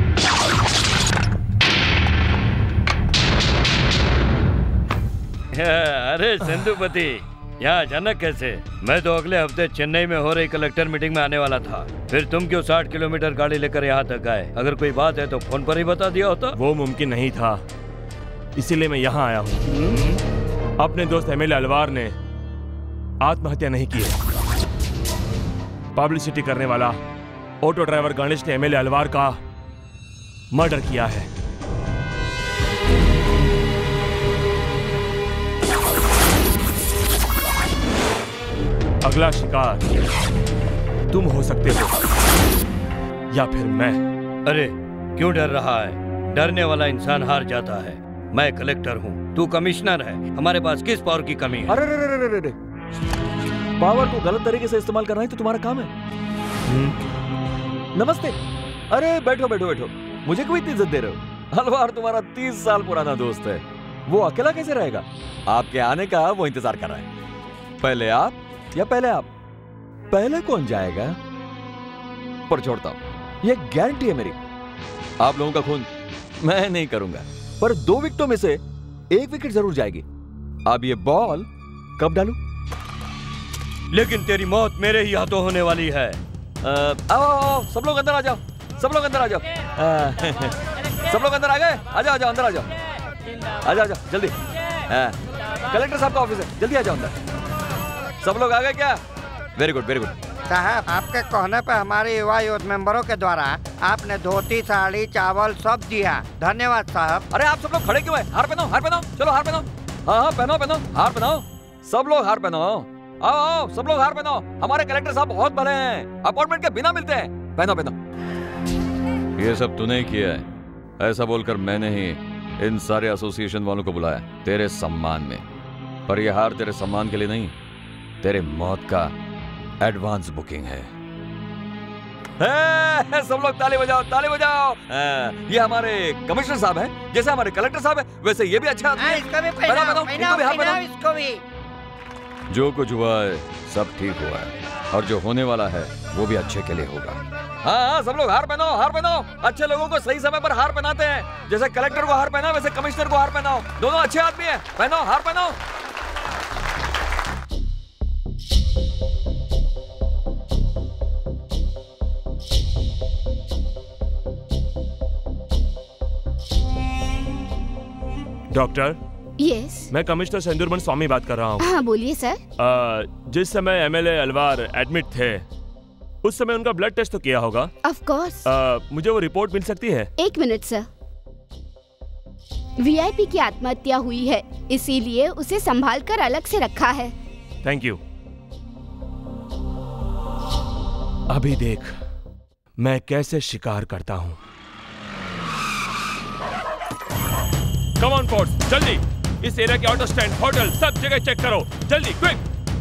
अरे सिंधुपति, यहाँ अचानक कैसे? मैं तो अगले हफ्ते चेन्नई में हो रही कलेक्टर मीटिंग में आने वाला था। फिर तुम क्यों 60 किलोमीटर गाड़ी लेकर यहाँ तक आए? अगर कोई बात है तो फोन पर ही बता दिया होता। वो मुमकिन नहीं था, इसीलिए मैं यहाँ आया हूँ। अपने दोस्त एमएलए अलवार ने आत्महत्या नहीं की है। पब्लिसिटी करने वाला ऑटो ड्राइवर गणेश ने एमएलए अलवार का मर्डर किया है। अगला शिकार तुम हो सकते हो या फिर मैं। अरे क्यों डर रहा है? डरने वाला इंसान हार जाता है। मैं कलेक्टर हूँ, तू कमिश्नर है। हमारे पास किस पावर की कमी है? अरे पावर को गलत तरीके से इस्तेमाल करना ही तो तुम्हारा काम है। नमस्ते। अरे बैठो बैठो बैठो, मुझे क्यों इतनी इज्जत दे रहे हो? अलवार तुम्हारा 30 साल पुराना दोस्त है, वो अकेला कैसे रहेगा? आपके आने का वो इंतजार कर रहा है। पहले आप या पहले आप? पहले कौन जाएगा? पर छोड़ता हूं, ये गारंटी है मेरी, आप लोगों का खून मैं नहीं करूंगा। पर 2 विकेटों में से 1 विकेट जरूर जाएगी। अब ये बॉल कब डालूं? लेकिन तेरी मौत मेरे ही हाथों होने वाली है। आओ सब लोग अंदर आ जाओ, सब लोग अंदर आ जाओ। सब लोग अंदर आ गए? आ जाओ अंदर आ जाओ, आ जाओ जल्दी। कलेक्टर साहब का ऑफिस है, जल्दी आ जाओ अंदर। सब लोग आ गए क्या? Very good very good. साहब, आपके कहने पे हमारे युवा यूथ मेंबरों के द्वारा आपने धोती, साड़ी, चावल सब दिया। धन्यवाद साहब। अरे आप सब लोग खड़े क्यों हैं? हार पहनाओ, हार पहनाओ, चलो हार पहनाओ। हाँ पहनाओ पहनाओ, हार पहनाओ, सब लोग हार पहनाओ। आओ आओ सब लोग हार पहनाओ। हमारे कलेक्टर साहब बहुत भले हैं, अपॉइंटमेंट के बिना मिलते हैं। पहनाओ पहनाओ। ये सब तूने किया है, ऐसा बोलकर मैंने ही इन सारे एसोसिएशन वालों को बुलाया तेरे सम्मान में। पर यह हार तेरे सम्मान के लिए नहीं, तेरे मौत का एडवांस बुकिंग है। सब लोग ताली बजाओ, ताली बजाओ। ये हमारे कमिश्नर साहब हैं, जैसे हमारे कलेक्टर साहब हैं वैसे ये भी अच्छा आदमी है। इसको भी पहनाओ, पहनाओ, इसको भी। जो कुछ हुआ है सब ठीक हुआ है, और जो होने वाला है वो भी अच्छे के लिए होगा। हाँ सब लोग हार पहनाओ, हार पहनाओ। अच्छे लोगों को सही समय पर हार पहनाते हैं। जैसे कलेक्टर को हार पहना वैसे कमिश्नर को हार पहनाओ। दोनों अच्छे आदमी हैं, पहनाओ, हार पहनाओ। डॉक्टर। यस। मैं कमिश्नर सेंदुरमन स्वामी बात कर रहा हूँ। हाँ बोलिए सर। जिस समय एमएलए अलवार एडमिट थे उस समय उनका ब्लड टेस्ट तो किया होगा? Of course. मुझे वो रिपोर्ट मिल सकती है? 1 मिनट सर। वीआईपी की आत्महत्या हुई है, इसीलिए उसे संभाल कर अलग से रखा है। Thank you. अभी देख मैं कैसे शिकार करता हूँ। कम ऑन फोर्स, जल्दी इस एरिया के ऑटो स्टैंड, होटल सब जगह चेक करो, जल्दी क्विक।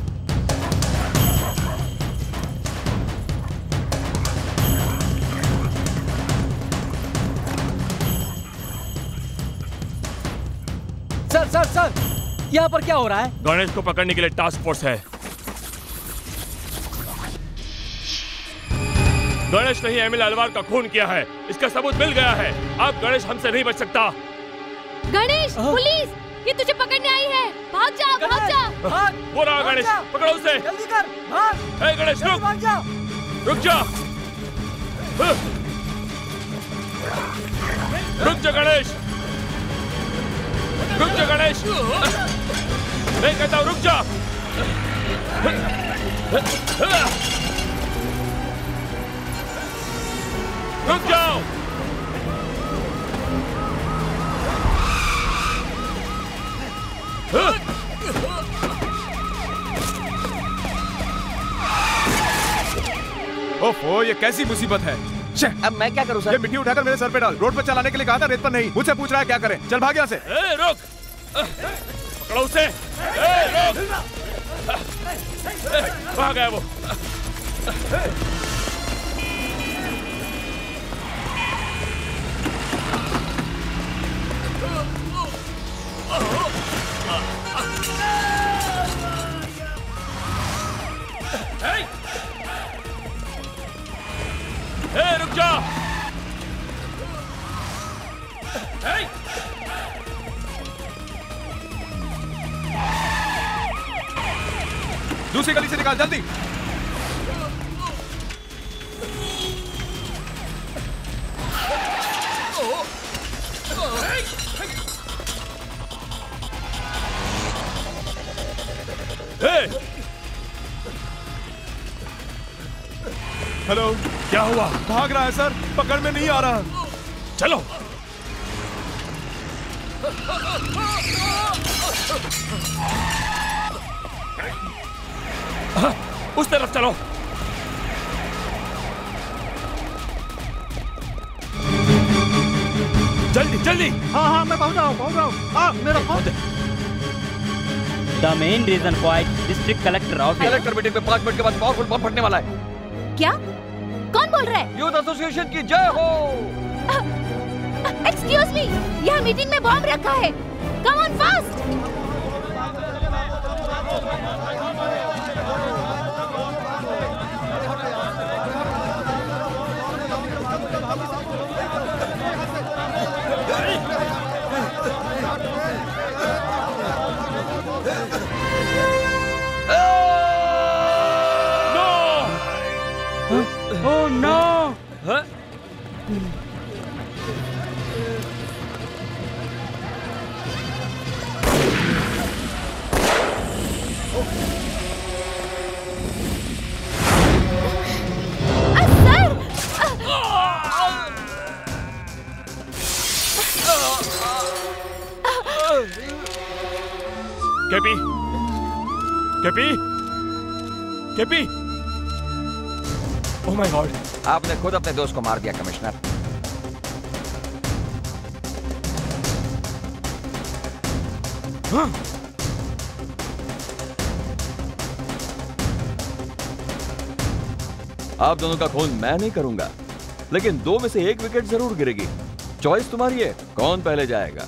सर सर सर, यहाँ पर क्या हो रहा है? गणेश को पकड़ने के लिए टास्क फोर्स है। गणेश ने ही एमएलए अलवार का खून किया है, इसका सबूत मिल गया है। अब गणेश हमसे नहीं बच सकता। गणेश, पुलिस ये तुझे पकड़ने आई है, भाग जा, भाग जा। भाग, वो रहा गणेश, पकड़ो उसे। जल्दी कर, भाग। ए गणेश रुक, भाग जा, रुक जा, रुक जा गणेश, रुक जा गणेश, मैं कहता हूँ रुक जा। रुक जाओ। ओफो, ये कैसी मुसीबत है। अब मैं क्या करूं सर? ये मिट्टी उठाकर मेरे सर पे डाल। रोड पर चलाने के लिए कहा था, रेत पर नहीं। मुझसे पूछ रहा है क्या करें? चल भाग यहाँ से। रुक, पकड़ो उसे। रुक, कहाँ गया वो? रुक जा। दूसरी गली से निकाल जल्दी। हेलो, क्या हुआ? भाग रहा है सर, पकड़ में नहीं आ रहा। चलो। उस तरफ चलो। जल्दी जल्दी। हाँ मैं पहुंच रहा हूँ। मेरा phone. The main reason quite district collector office. Collector meeting में 5 मिनट के बाद पावरफुल बम फटने वाला है। क्या? कौन बोल रहा है? यूथ एसोसिएशन की जय हो। एक्सक्यूज मी, यहाँ मीटिंग में बॉम्ब रखा है। Come on fast. Oh no! Sir! KP, KP, KP! Oh my god! आपने खुद अपने दोस्त को मार दिया कमिश्नर। आप दोनों का खून मैं नहीं करूंगा, लेकिन 2 में से 1 विकेट जरूर गिरेगी। चॉइस तुम्हारी है, कौन पहले जाएगा।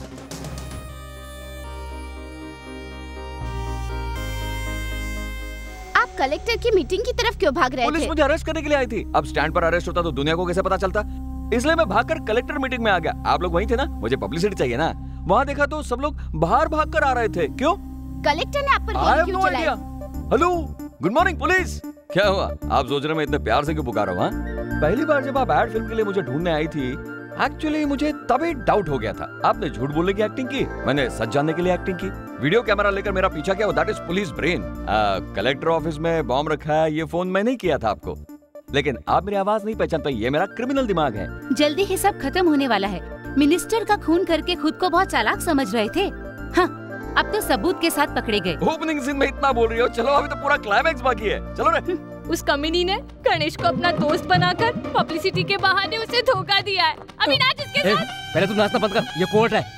आप कलेक्टर की मीटिंग की तरफ क्यों भाग रहे थे? पुलिस मुझे अरेस्ट करने के लिए आई थी। अब स्टैंड पर अरेस्ट होता तो दुनिया को कैसे पता चलता, इसलिए मैं भागकर कलेक्टर मीटिंग में आ गया। आप लोग वहीं थे ना, मुझे पब्लिसिटी चाहिए ना। वहाँ देखा तो सब लोग बाहर भागकर आ रहे थे। क्यों? कलेक्टर ने आप पर गोली क्यों चलाई? Hello, good morning police. क्या हुआ? आप सोच रहे मैं इतने प्यार से क्यों पुकारा हूँ? पहली बार जब आप एड फिल्म के लिए मुझे ढूंढने आई थी, एक्चुअली मुझे तभी डाउट हो गया था। आपने झूठ बोलने की एक्टिंग की, मैंने सच जानने के लिए एक्टिंग की। वीडियो कैमरा लेकर मेरा पीछा किया, that is police brain. Collector office में बॉम्ब रखा है, ये फोन मैं नहीं किया था आपको, लेकिन आप मेरी आवाज नहीं पहचान पाई। ये मेरा क्रिमिनल दिमाग है। जल्दी ही सब खत्म होने वाला है। मिनिस्टर का खून करके खुद को बहुत चालाक समझ रहे थे। हाँ, अब तो सबूत के साथ पकड़े गए। ओपनिंग सीन में इतना बोल रही हो, चलो अभी तो पूरा क्लाइमैक्स बाकी है। चलो रे। उस कमीनी ने गणेश को अपना दोस्त बनाकर पब्लिसिटी के बहाने उसे धोखा दिया है। अभी नाच इसके साथ। पहले तू नाचना बंद कर, ये कोर्ट है।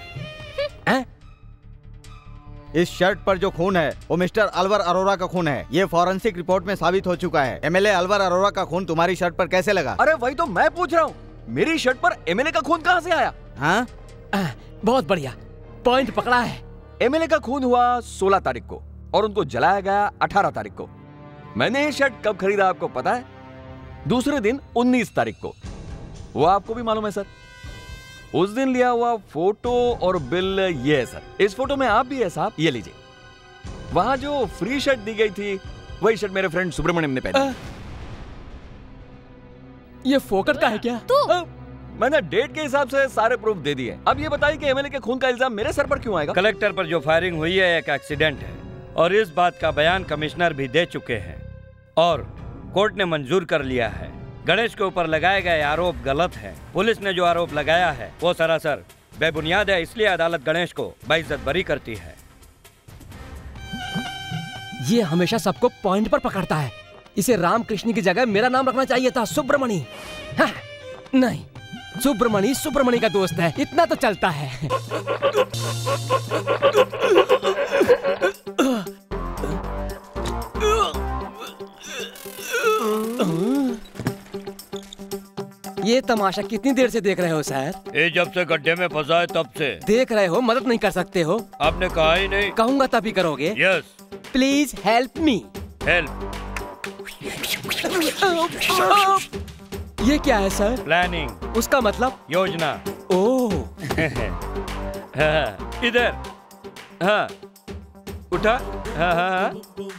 इस शर्ट पर जो खून है वो मिस्टर अलवर अरोरा का खून है। ये फॉरेंसिक रिपोर्ट में साबित हो चुका है। एमएलए अलवर अरोरा का खून तुम्हारी शर्ट पर कैसे लगा? अरे वही तो मैं पूछ रहा हूँ, मेरी शर्ट पर एमएलए का खून कहाँ से आया? हाँ? बहुत बढ़िया, पॉइंट पकड़ा है। एमएलए का खून हुआ 16 तारीख को और उनको जलाया गया 18 तारीख को। मैंने ये शर्ट कब खरीदा आपको पता है? दूसरे दिन 19 तारीख को। वो आपको भी मालूम है सर। उस दिन लिया हुआ फोटो और बिल ये है सर। इस फोटो में आप भी है साहब, ये लीजिए। वहां जो फ्री शर्ट दी गई थी वही शर्ट मेरे फ्रेंड सुब्रमण्यम ने पहनी। ये फोकट का है क्या? मैंने डेट के हिसाब से सारे प्रूफ दे दिए। अब ये बताइए कि एमएलए के खून का इल्जाम मेरे सर पर क्यों आएगा? कलेक्टर पर जो फायरिंग हुई है एक एक्सीडेंट है और इस बात का बयान कमिश्नर भी दे चुके हैं और कोर्ट ने मंजूर कर लिया है। गणेश के ऊपर लगाए गए आरोप गलत है। पुलिस ने जो आरोप लगाया है वो सरासर बेबुनियाद है, इसलिए अदालत गणेश को बेइज्जत बरी करती है। ये हमेशा सबको पॉइंट पर पकड़ता है। इसे रामकृष्ण की जगह मेरा नाम रखना चाहिए था, सुब्रमणि। हाँ, नहीं, सुब्रमणि का दोस्त है, इतना तो चलता है। ये तमाशा कितनी देर से देख रहे हो सर? ये जब से गड्ढे में फंसा है तब से देख रहे हो, मदद नहीं कर सकते हो? आपने कहा ही नहीं। कहूंगा तभी करोगे। Yes, please help me. Help? ये क्या है सर? प्लानिंग। उसका मतलब? योजना। ओह। इधर। हाँ, उठा। हाँ हाँ हाँ।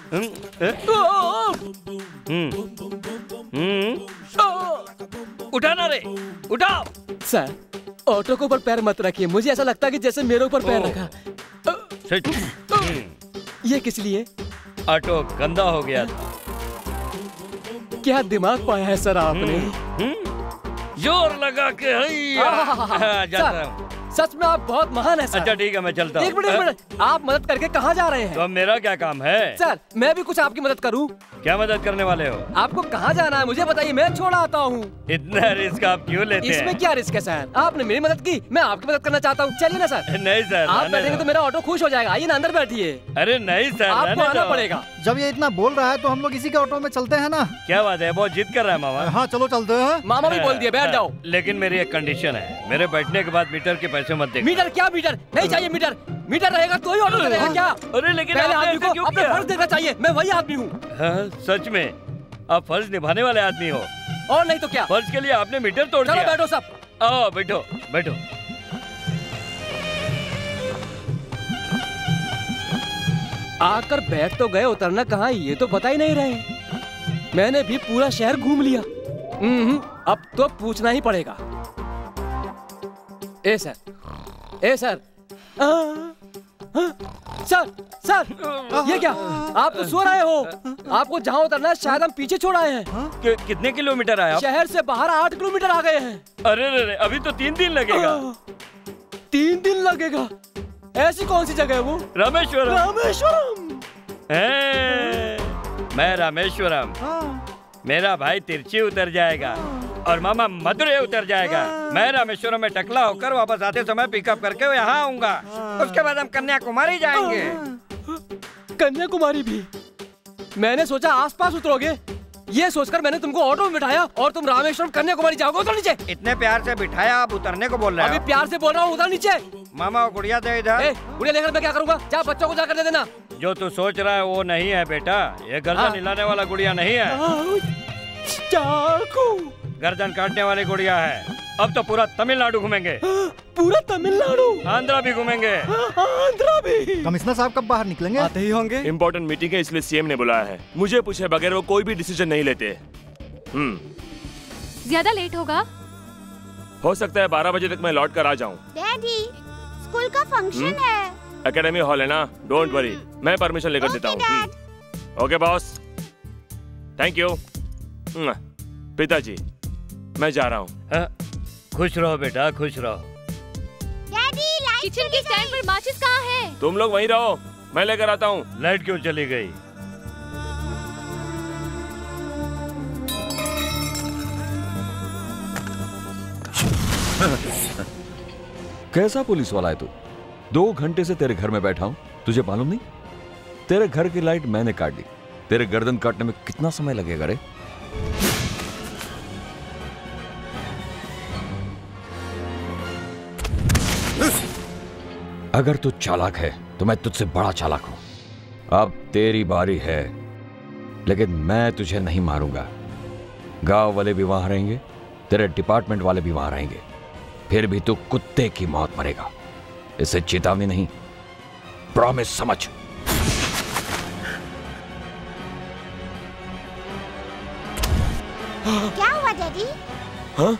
उठा ना रे, उठा। सर ऑटो के ऊपर पैर मत रखिए, मुझे ऐसा लगता है कि जैसे मेरे ऊपर पैर रखा। ये किस लिए? ऑटो गंदा हो गया था। क्या दिमाग पाया है सर आपने? जोर लगा के जाता हूँ। सच में आप बहुत महान है सर। अच्छा ठीक है, मैं चलता हूँ। एक मिनट, आप मदद करके कहाँ जा रहे हैं? तो अब मेरा क्या काम है? सर मैं भी कुछ आपकी मदद करूँ? क्या मदद करने वाले हो? आपको कहाँ जाना है मुझे बताइए, मैं छोड़ आता हूँ। इतना रिस्क आप क्यों लेते हैं? इसमें क्या रिस्क है सर? आपने मेरी मदद की, मैं आपकी मदद करना चाहता हूँ। चलिए ना सर। नहीं सर, आप बैठेंगे तो मेरा ऑटो खुश हो जाएगा। आइए ना अंदर बैठिए। अरे नहीं सर, आपको आना पड़ेगा। जब ये इतना बोल रहा है तो हम लोग इसी के ऑटो में चलते हैं ना। क्या बात है, बहुत जिद कर रहा है मामा। हाँ चलो चलते हैं। मामा भी बोल दिए बैठ जाओ। लेकिन मेरी एक कंडीशन है, मेरे बैठने के बाद मीटर के पैसे मत देना। मीटर? क्या मीटर? नहीं चाहिए मीटर। मीटर रहेगा तो ही ऑटो चलेगा क्या? अरे लेकिन पहले आदमी को अपना फर्ज देना चाहिए। मैं वही आदमी हूँ। सच में आप फर्ज निभाने वाले आदमी हो। और नहीं तो क्या? फर्ज के लिए आपने मीटर तोड़ दिया। चलो बैठो सब। आओ बैठो बैठो। आकर बैठ तो गए, उतरना कहाँ ये तो बता ही नहीं रहे। मैंने भी पूरा शहर घूम लिया। अब तो पूछना ही पड़ेगा। ए सर, ए सर, सर सर, ये क्या? आप तो सो रहे हो। आपको जहाँ उतरना है शायद हम पीछे छोड़ आए हैं। कितने किलोमीटर आए आप? शहर से बाहर 8 किलोमीटर आ गए हैं। अरे अभी तो 3 दिन लगेगा। 3 दिन लगेगा? ऐसी कौन सी जगह है वो? रामेश्वरम। रामेश्वरम? मैं रामेश्वरम, मेरा भाई तिरची उतर जाएगा और मामा मदुरै उतर जाएगा। मैं रामेश्वरम में टकला होकर वापस आते समय पिकअप करके यहाँ आऊंगा। उसके बाद हम कन्याकुमारी जाएंगे। कन्याकुमारी भी? मैंने सोचा आसपास उतरोगे, ये सोचकर मैंने तुमको ऑटो में बिठाया और तुम रामेश्वरम कन्याकुमारी जाओगे। उतर नीचे। इतने प्यार से बिठाया, आप उतरने को बोल रहे हो? अभी प्यार से बोल रहा हूँ, उतर नीचे। मामा गुड़िया दे इधर। गुड़िया लेकर मैं क्या करूँगा? जा बच्चों को जाकर दे देना। जो तू सोच रहा है वो नहीं है बेटा, ये गर्दन हिलाने वाला गुड़िया नहीं है। चाकू। गर्दन काटने वाली गुड़िया है। अब तो पूरा तमिलनाडु घूमेंगे। पूरा तमिलनाडु? आंध्रा भी घूमेंगे। आंध्रा भी? कमिश्नर साहब कब बाहर निकलेंगे? आते ही होंगे। इम्पोर्टेंट मीटिंग है इसलिए सीएम ने बुलाया है। मुझे पूछे बगैर वो कोई भी डिसीजन नहीं लेते। ज्यादा लेट होगा? हो सकता है 12 बजे तक मैं लौट कर आ जाऊँ। डैडी, स्कूल का फंक्शन है। एकेडमी हॉल है ना, डोंट वरी, मैं परमिशन लेकर देता हूँ। Okay boss, thank you. पिताजी मैं जा रहा हूँ। खुश रहो बेटा, खुश रहो। डैडी, किचन के स्टैंड पर माचिस कहाँ है? तुम लोग वहीं रहो, मैं लेकर आता हूँ। लाइट क्यों चली गई? कैसा पुलिस वाला है तू? 2 घंटे से तेरे घर में बैठा हूं, तुझे मालूम नहीं? तेरे घर की लाइट मैंने काट दी। तेरे गर्दन काटने में कितना समय लगेगा रे? अगर तू चालाक है तो मैं तुझसे बड़ा चालाक हूं। अब तेरी बारी है, लेकिन मैं तुझे नहीं मारूंगा। गांव वाले भी वहां रहेंगे, तेरे डिपार्टमेंट वाले भी वहां रहेंगे, फिर भी तू कुत्ते की मौत मरेगा। इसे चेतावनी नहीं, प्रॉमिस समझ। क्या हुआ डैडी? हाँ?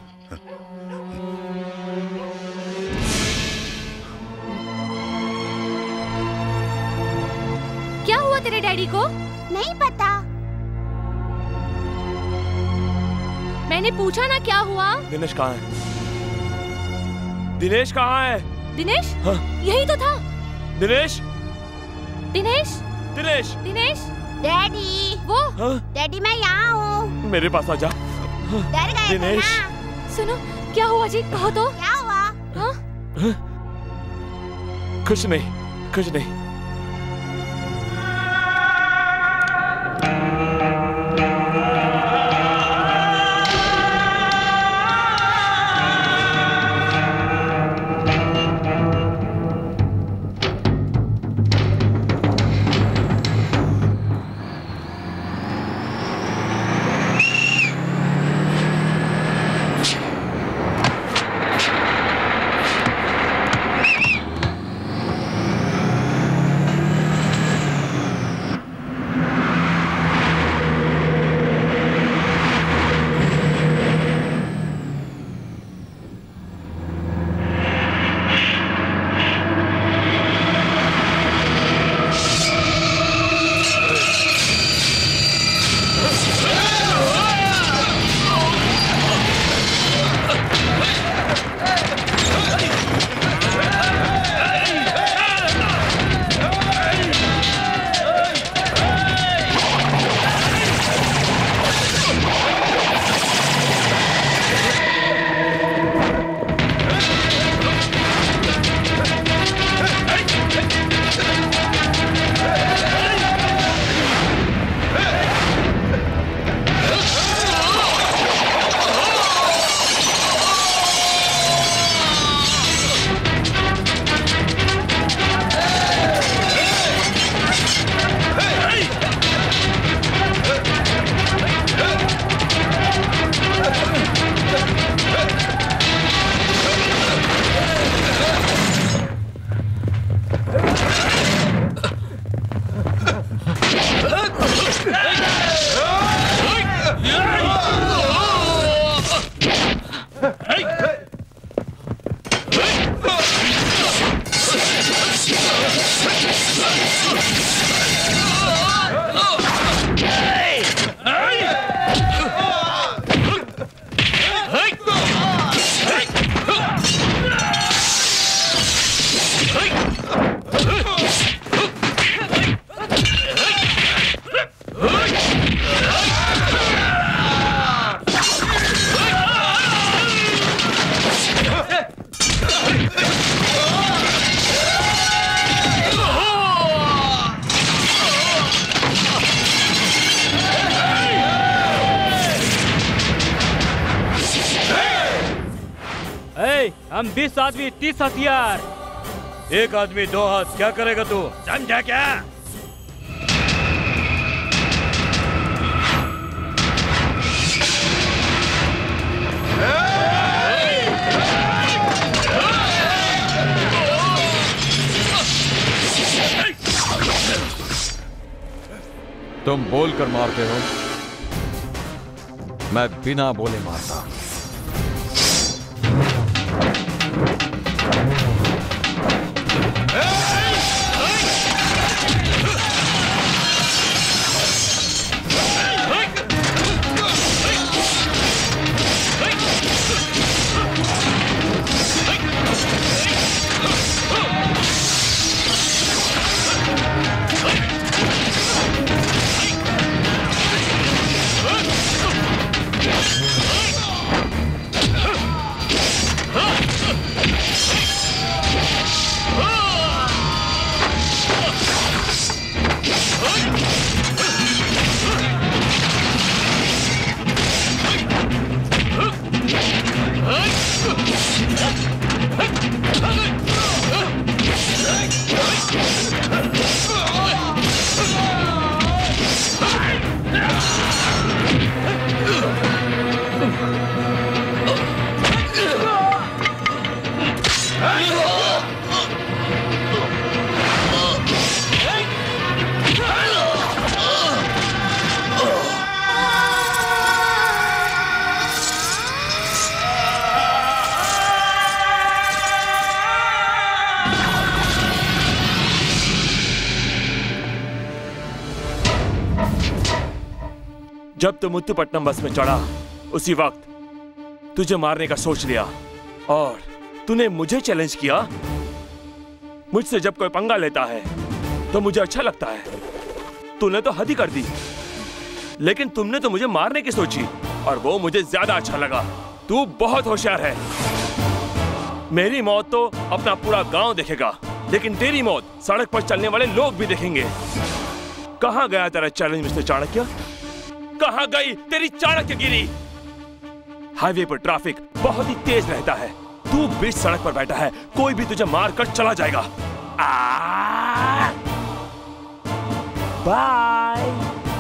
क्या हुआ तेरे डैडी को? नहीं पता। मैंने पूछा ना क्या हुआ? दिनेश कहाँ है? दिनेश कहाँ है? दिनेश? हाँ? यही तो था। दिनेश? दिनेश? दिनेश? दिनेश? डैडी, वो? हाँ? डैडी मैं यहाँ हूँ। मेरे पास आ जा। डर गए दिनेश? सुनो, क्या हुआ जी? कहो तो। क्या हुआ? हाँ? कुछ नहीं, कुछ नहीं। हम 20 आदमी 30 हथियार। एक आदमी 2 हाथ, क्या करेगा तू? समझा क्या? तुम बोल कर मारते हो, मैं बिना बोले मारता। जब तुम मुत्तुपट्टनम बस में चढ़ा उसी वक्त तुझे मारने का सोच लिया और तूने मुझे चैलेंज किया। मुझसे जब कोई पंगा लेता है तो मुझे अच्छा लगता है। तूने तो हद ही कर दी, लेकिन तुमने तो मुझे मारने की सोची और वो मुझे ज्यादा अच्छा लगा। तू बहुत होशियार है। मेरी मौत तो अपना पूरा गांव देखेगा, लेकिन तेरी मौत सड़क पर चलने वाले लोग भी देखेंगे। कहां गया तेरा चैलेंज मिस्टर चाणक्य? कहां गई तेरी चाणक्यगिरी? हाईवे पर ट्रैफिक बहुत ही तेज रहता है, तू बीच सड़क पर बैठा है, कोई भी तुझे मार कर चला जाएगा। Bye.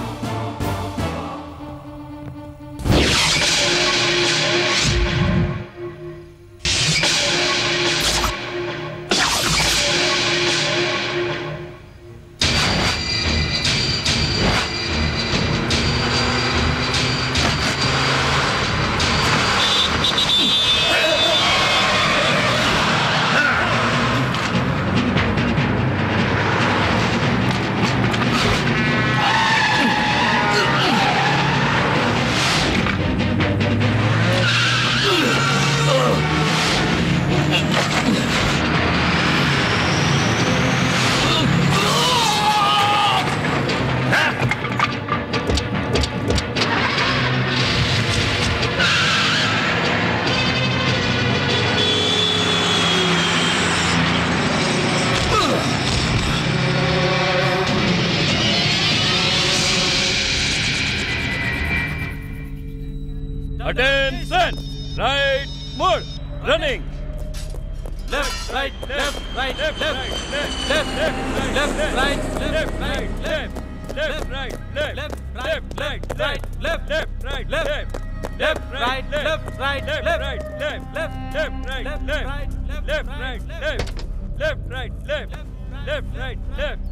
Attention! Right, more, running. Left, right, left, right, left, left, left, left, right, left, right, left, left, right, left, left, right, left, left, right, left, left, right, left, right, left, right, left, left, right, left, left, right, left, left, right, left, left, right, left.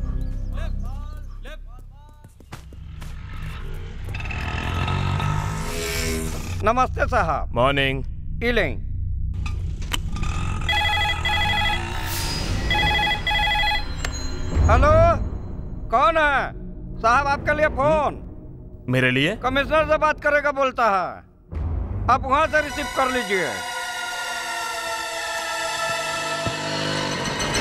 नमस्ते साहब। Morning. इलें। Hello, कौन है? साहब आपके लिए phone. मेरे लिए? Commissioner से बात करेगा बोलता है, आप वहां से रिसीव कर लीजिए।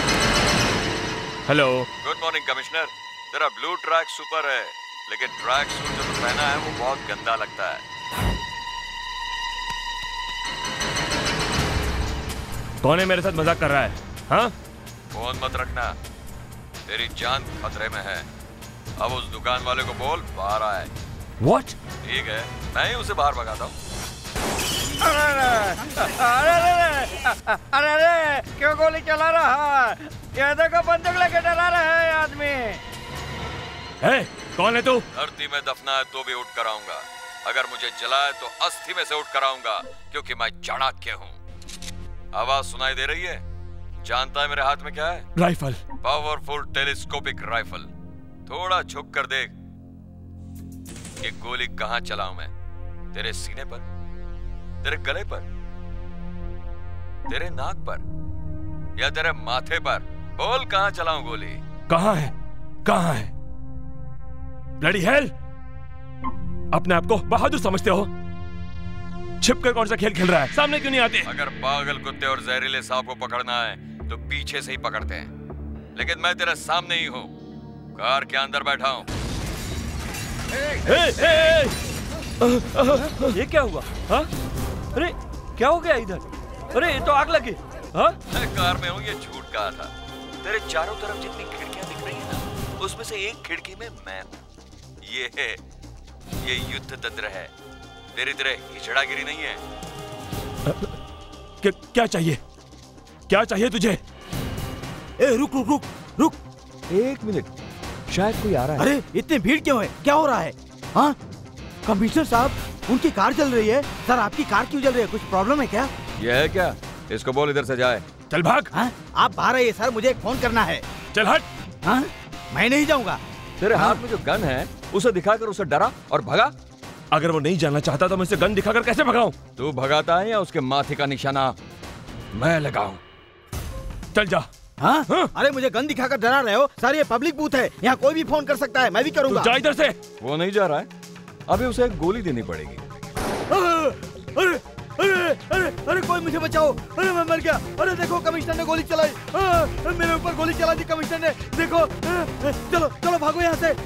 हेलो। Good morning commissioner. तेरा ब्लू ट्रैक सुपर है, लेकिन ट्रैक सूट जो तू पहना है वो बहुत गंदा लगता है। कौन है मेरे साथ मजाक कर रहा है? हाँ? फोन मत रखना, तेरी जान खतरे में है। अब उस दुकान वाले को बोल बाहर आए। What? ठीक है, मैं ही उसे बाहर भगाता हूँ। अरे क्यों गोली चला रहा है? ये देखो बंदूक लेके डरा रहा है आदमी। कौन है तू? धरती में दफना है तो भी उठ कर आऊंगा। अगर मुझे जलाए तो अस्थि में से उठ कर आऊंगा, क्योंकि मैं चाणक्य हूँ। आवाज सुनाई दे रही है? जानता है मेरे हाथ में क्या है? राइफल। Powerful telescopic rifle. थोड़ा झुक कर देख कि गोली कहां चलाऊं मैं। तेरे सीने पर, तेरे गले पर, तेरे नाक पर या तेरे माथे पर? बोल कहां चलाऊं गोली? कहां है? कहां है? Bloody hell! अपने आप को बहादुर समझते हो? छिपकर कौन सा खेल खेल रहा है? सामने क्यों नहीं आते? अगर पागल कुत्ते और जहरीले सांप को पकड़ना है तो पीछे से ही पकड़ते हैं, लेकिन मैं तेरे सामने ही हूँ। कार के अंदर बैठा हूँ। ये क्या हुआ? हाँ? अरे क्या हो गया इधर? अरे ये तो आग लगी। हाँ? मैं कार में हूँ, ये झूठ कहा था। तेरे चारों तरफ जितनी खिड़कियां दिख रही है ना, उसमें से एक खिड़की में मैं हूँ। ये युद्ध तंत्र है, तेरी तरह हिचड़ागिरी नहीं है। क्या चाहिए? क्या चाहिए तुझे? रुक रुक रुक रुक, 1 मिनट, शायद कोई आ रहा है। अरे इतनी भीड़ क्यों है? क्या हो रहा है? हाँ कमिश्नर साहब, उनकी कार जल रही है। सर आपकी कार क्यों जल रही है? कुछ प्रॉब्लम है क्या? ये है क्या? इसको बोल इधर से जाए। चल भाग। हाँ? आप बाहर आइए सर, मुझे एक फोन करना है। चल हट। हाँ? मैं नहीं जाऊंगा। तेरे हाथ में जो गन है उसे दिखाकर उसे डरा और भगा। अगर वो नहीं जाना चाहता तो मैं उसे गन दिखाकर कैसे भगाऊं? तू भगाता है या उसके माथे का निशाना मैं लगाऊं? चल जा। हाँ? अरे मुझे गन दिखाकर डरा रहे हो सर, ये पब्लिक बूथ है, यहाँ कोई भी फोन कर सकता है। मैं भी करूंगा। जा इधर से। वो नहीं जा रहा है, अभी उसे एक गोली देनी पड़ेगी। अरे अरे अरे अरे कोई मुझे बचाओ। अरे मैं मर गया। अरे देखो कमिश्नर ने गोली चलाई। मेरे ऊपर गोली चला दी कमिश्नर ने। देखो चलो चलो भागो यहाँ से।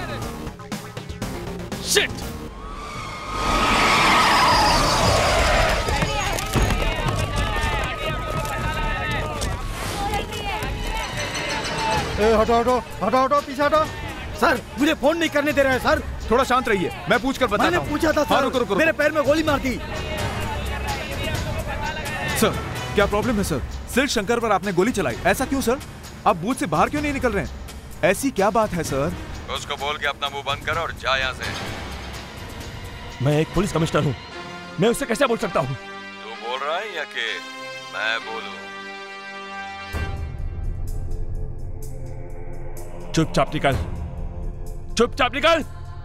शिट! हटो हटो हटो हटो, पीछे हटो। सर मुझे फोन नहीं करने दे रहे हैं सर। थोड़ा शांत रहिए, मैं पूछ कर बताता हूँ। मैंने पूछा था सर। रुको, रुको, रुको। मेरे पैर में गोली मार दी। सर क्या प्रॉब्लम है सर? सिर्फ शंकर पर आपने गोली चलाई, ऐसा क्यों सर? आप बूथ से बाहर क्यों नहीं निकल रहे हैं? ऐसी क्या बात है सर? उसको बोल के अपना मुंह बंद कर और जा यहाँ से। मैं एक पुलिस कमिश्नर हूँ, मैं उससे कैसे बोल सकता हूँ? तू बोल रहा है या कि मैं बोलूं? चुपचाप निकल, चुपचाप निकल।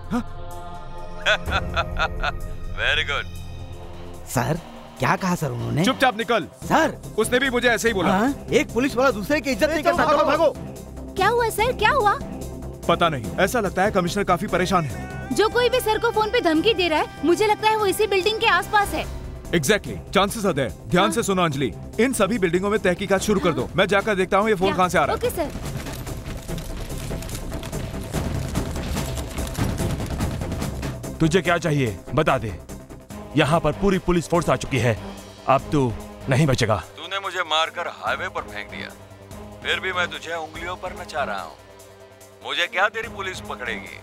Very good. सर क्या कहा सर उन्होंने? चुपचाप निकल। सर उसने भी मुझे ऐसे ही बोला। एक पुलिस वाला दूसरे की इज्जत नहीं करता। चलो भागो। क्या हुआ सर, क्या हुआ? पता नहीं, ऐसा लगता है कमिश्नर काफी परेशान है। जो कोई भी सर को फोन पे धमकी दे रहा है, मुझे लगता है वो इसी बिल्डिंग के आसपास है। Exactly, chances are there. ध्यान से सुनो अंजलि, इन सभी बिल्डिंगों में तहकीकात शुरू कर दो। मैं जाकर देखता हूँ ये फोन कहाँ से आ रहा है। Okay sir. तुझे क्या चाहिए बता दे। यहाँ पर पूरी पुलिस फोर्स आ चुकी है, अब तू नहीं बचेगा। तूने मुझे मारकर हाईवे पर फेंक दिया, फिर भी मैं तुझे उंगलियों पर नचा रहा हूँ। मुझे क्या तेरी पुलिस पकड़ेगी?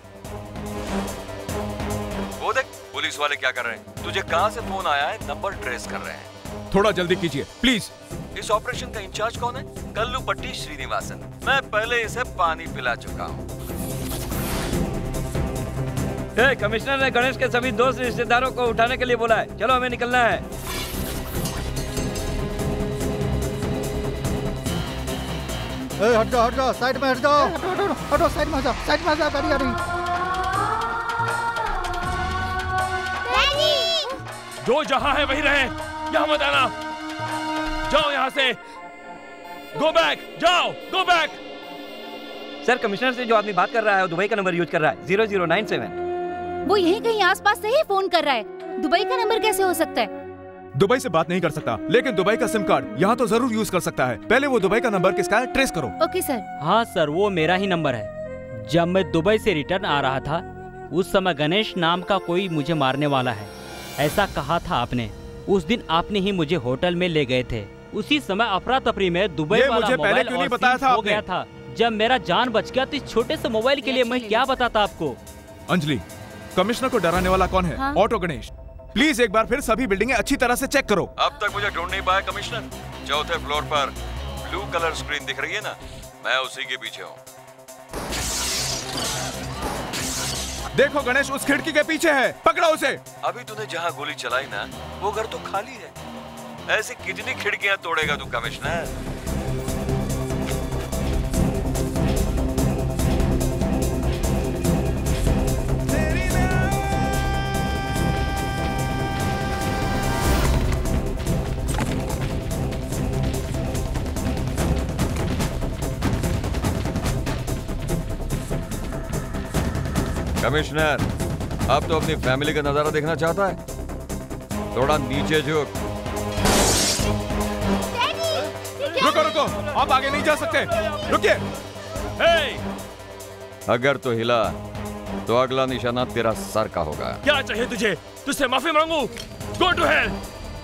वो देख पुलिस वाले क्या कर रहे हैं। तुझे कहाँ से फोन आया है, नंबर ट्रेस कर रहे हैं। थोड़ा जल्दी कीजिए प्लीज। इस ऑपरेशन का इंचार्ज कौन है? कल्लूपट्टी श्रीनिवासन। मैं पहले इसे पानी पिला चुका हूँ। कमिश्नर ने गणेश के सभी दोस्त रिश्तेदारों को उठाने के लिए बोला है। चलो हमें निकलना है। हट जाओ, साइड में हट जाओ। हटो, साइड में आ जाओ, साइड में आ जाओ, गाड़ी आ रही। जो जहाँ है वही रहे, यहाँ मत आना। जाओ यहाँ से। गो बैक, जाओ, गो बैक। सर कमिश्नर से जो आदमी बात कर रहा है वो दुबई का नंबर यूज कर रहा है, 0097। वो यहीं कहीं आसपास से ही फोन कर रहा है। दुबई का नंबर कैसे हो सकता है? दुबई से बात नहीं कर सकता, लेकिन दुबई का सिम कार्ड यहाँ तो जरूर यूज कर सकता है। पहले वो दुबई का नंबर किसका है ट्रेस करो। Okay sir. हाँ सर, वो मेरा ही नंबर है। जब मैं दुबई से रिटर्न आ रहा था उस समय गणेश नाम का कोई मुझे मारने वाला है, ऐसा कहा था आपने। उस दिन आपने ही मुझे होटल में ले गए थे। उसी समय अफरा तफरी में दुबई वाला मोबाइल और सिम खो गया था। जब मेरा जान बच गया तो इस छोटे से मोबाइल के लिए मैं क्या बताता आपको। अंजलि, कमिश्नर को डराने वाला कौन है? हाँ? ऑटो गणेश। प्लीज एक बार फिर सभी बिल्डिंगें अच्छी तरह से चेक करो। अब तक मुझे ढूंढ नहीं पाया कमिश्नर। चौथे फ्लोर पर ब्लू कलर स्क्रीन दिख रही है ना, मैं उसी के पीछे हूँ। देखो गणेश, उस खिड़की के पीछे है, पकड़ो उसे। अभी तूने जहाँ गोली चलाई ना, वो घर तो खाली है। ऐसी कितनी खिड़कियाँ तोड़ेगा तू कमिश्नर? कमिश्नर, अब तो अपनी फैमिली का नजारा देखना चाहता है? थोड़ा नीचे झुक। रुको रुको, आप आगे नहीं जा सकते, रुकिए। अगर तो हिला तो अगला निशाना तेरा सर का होगा। क्या चाहिए तुझे? तुझसे माफी मांगू? Go to hell.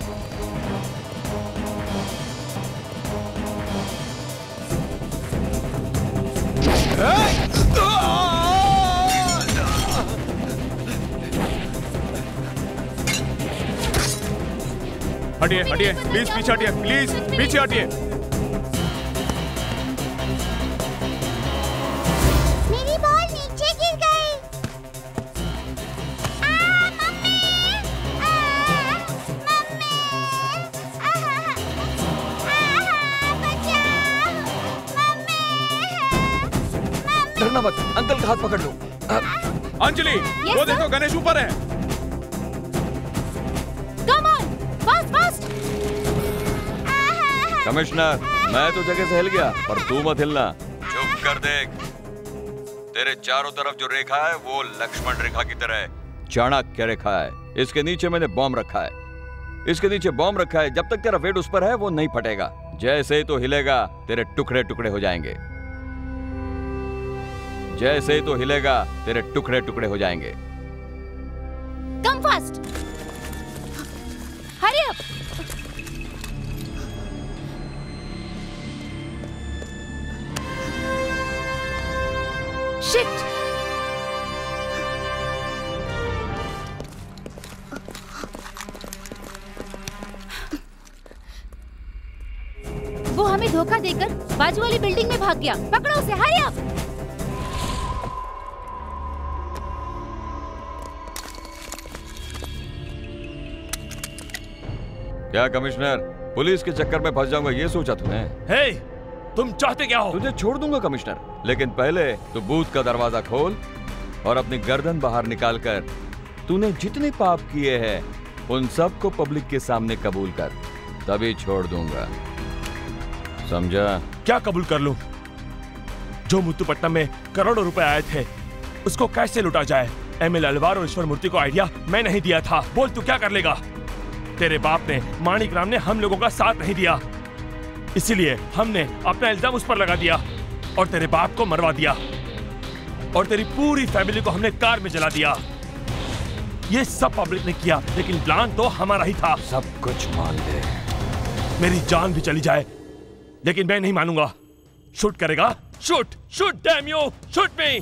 हटिए हटिए, प्लीज पीछे हटिए, प्लीज पीछे हटिए। मेरी बॉल नीचे गिर गई। डरना मत, अंकल का हाथ पकड़ लो। अंजलि, वो देखो गणेश ऊपर है। कमिश्नर, मैं तो जगह से हिल गया, पर तू मत हिलना। चुप कर देख। तेरे चारों तरफ जो रेखा है वो लक्ष्मण रेखा की तरह चाणक्य रेखा है। इसके नीचे मैंने बॉम्ब रखा है। इसके नीचे बॉम्ब रखा है। जब तक तेरा वेट उस पर है वो नहीं फटेगा। जैसे ही तो हिलेगा तेरे टुकड़े टुकड़े हो जाएंगे। जैसे ही तो हिलेगा तेरे टुकड़े टुकड़े हो जाएंगे। Come fast, hurry up. Shit! वो हमें धोखा देकर बाजू वाली बिल्डिंग में भाग गया। पकड़ो उसे, हरी अप। क्या कमिश्नर, पुलिस के चक्कर में फंस जाऊंगा ये सोचा तूने? हे, तुम चाहते क्या हो? तुझे छोड़ दूंगा कमिश्नर, लेकिन पहले तू बूथ का दरवाजा खोल और अपनी गर्दन बाहर निकालकर तूने जितने पाप किए हैं उन सब को पब्लिक के सामने कबूल कर, तभी छोड़ दूंगा। समझा? क्या कबूल कर लूं? जो मुत्तुपट्टनम में करोड़ों रुपए आए थे उसको कैसे लुटा जाए? एमएल अलवार और ईश्वर मूर्ति को आइडिया मैं नहीं दिया था। बोल तू क्या कर लेगा? तेरे बाप ने, माणिक राम ने हम लोगों का साथ नहीं दिया, इसीलिए हमने अपना इल्जाम उस पर लगा दिया और तेरे बाप को मरवा दिया और तेरी पूरी फैमिली को हमने कार में जला दिया। ये सब पब्लिक ने किया, लेकिन प्लान तो हमारा ही था। सब कुछ मान ले, मेरी जान भी चली जाए लेकिन मैं नहीं मानूंगा। शूट करेगा? Shoot, shoot, damn you, shoot me.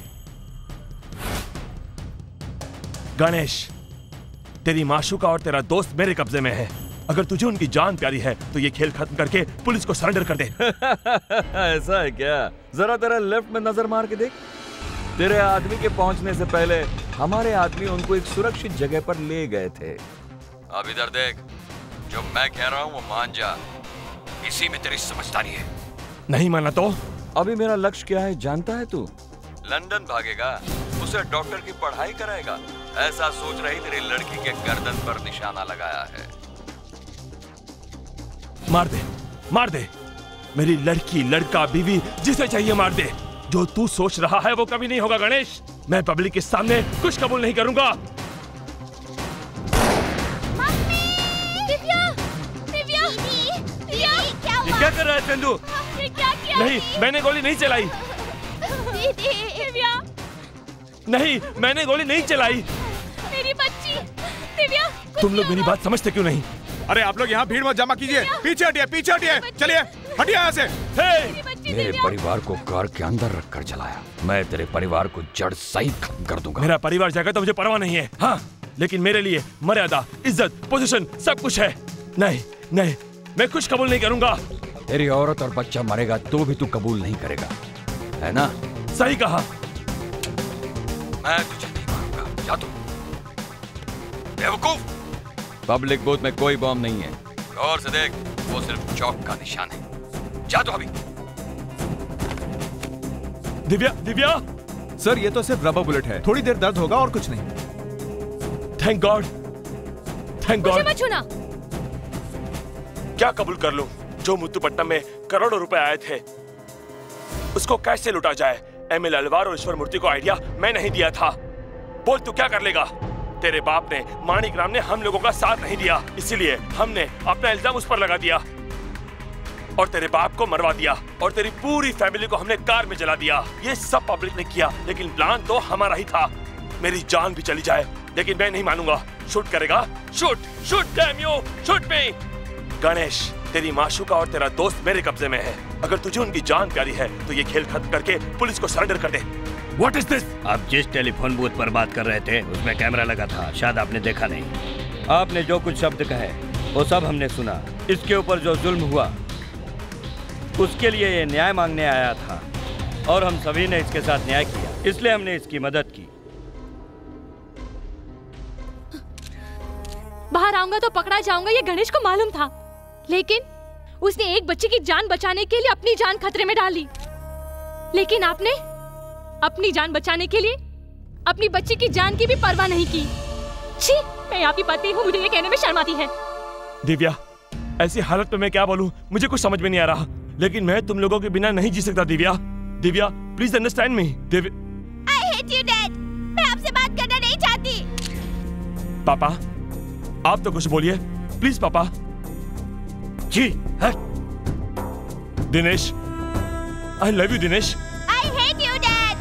Ganesh, तेरी माशूका और तेरा दोस्त मेरे कब्जे में है। अगर तुझे उनकी जान प्यारी है तो ये खेल खत्म करके पुलिस को सरेंडर कर दे। ऐसा है क्या? जरा तेरा लेफ्ट में नजर मार के देख। तेरे आदमी के पहुंचने से पहले हमारे आदमी उनको एक सुरक्षित जगह पर ले गए थे। अब इधर देख, जो मैं कह रहा हूँ वो मान जा। इसी में तेरी समझदारी है। नहीं माना तो? अभी मेरा लक्ष्य क्या है जानता है तू? लंदन भागेगा, उसे डॉक्टर की पढ़ाई कराएगा, ऐसा सोच रही तेरी लड़की के गर्दन पर निशाना लगाया है। मार दे, मार दे। मेरी लड़की, लड़का, बीवी, जिसे चाहिए मार दे। जो तू सोच रहा है वो कभी नहीं होगा गणेश। मैं पब्लिक के सामने कुछ कबूल नहीं करूंगा। दिव्या! क्या कर रहा है चंदू? ये क्या किया? नहीं, मैंने गोली नहीं चलाई। दीदी, दिव्या, नहीं, मैंने गोली नहीं चलाई। मेरी बच्ची, दिव्या। तुम लोग मेरी बात समझते क्यों नहीं? अरे आप लोग यहाँ भीड़ मत जमा कीजिए, पीछे हटिए, पीछे हटिए, चलिए, हटिए यहाँ से। मेरे परिवार को कार के अंदर रखकर चलाया, मैं तेरे परिवार को जड़ सहित खत्म कर दूंगा। मेरा परिवार जाएगा तो मुझे परवाह नहीं है, हाँ, लेकिन मेरे लिए मर्यादा, इज्जत, पोजीशन सब कुछ है। नहीं नहीं, मैं कुछ कबूल नहीं करूंगा। तेरी औरत और बच्चा मरेगा तो भी तू कबूल नहीं करेगा, है ना? सही कहा। मैं तुझे नहीं मारूंगा, जा तू। बेवकूफ। पब्लिक बूथ में कोई बॉम्ब नहीं है, गौर से देख, वो सिर्फ चौक का निशान है। जा तो अभी। दिव्या, दिव्या। सर ये तो सिर्फ रबर बुलेट है, थोड़ी देर दर्द होगा और कुछ नहीं। Thank god, thank god. मुझे मत छूना। क्या कबूल कर लूं? जो मुत्तुपट्टनम में करोड़ों रुपए आए थे, उसको कैसे लुटा जाए? एमएल अलवार और ईश्वर मूर्ति को आइडिया मैं नहीं दिया था। बोल तू क्या कर लेगा? तेरे बाप ने, माणिक राम ने हम लोगों का साथ नहीं दिया, इसीलिए हमने अपना इल्जाम उस पर लगा दिया और तेरे बाप को मरवा दिया और तेरी पूरी फैमिली को हमने कार में जला दिया। ये सब पब्लिक ने किया, लेकिन प्लान तो हमारा ही था। मेरी जान भी चली जाए लेकिन मैं नहीं मानूंगा। शूट करेगा? Shoot, shoot, damn you, shoot me. Ganesh, तेरी माशूका और तेरा दोस्त मेरे कब्जे में है। अगर तुझे उनकी जान प्यारी है तो ये खेल खत्म करके पुलिस को सरेंडर कर दे। What is this? आप जिस टेलीफोन बूथ पर बात कर रहे थे उसमें कैमरा लगा था, शायद आपने देखा नहीं। आपने जो कुछ शब्द कहे वो सब हमने सुना। इसके ऊपर जो जुल्म हुआ उसके लिए ये न्याय मांगने आया था और हम सभी ने इसके साथ न्याय किया, इसलिए हमने इसकी मदद की। बाहर आऊंगा तो पकड़ा जाऊंगा, ये गणेश को मालूम था, लेकिन उसने एक बच्चे की जान बचाने के लिए अपनी जान खतरे में डाली। लेकिन आपने अपनी जान बचाने के लिए अपनी बच्ची की जान की भी परवाह नहीं की। छी, मैं आपकी पति हूँ, मुझे ये कहने में शर्म आती है। दिव्या, ऐसी हालत में मैं क्या बोलूं? मुझे कुछ समझ में नहीं आ रहा, लेकिन मैं तुम लोगों के बिना नहीं जी सकता। Divya, Divya, please understand me. I hate you, Dad. मैं आपसे बात करना नहीं चाहती। पापा, आप तो कुछ बोलिए, प्लीज पापा। जी, Dinesh, I love you Dinesh. I hate you, Dad.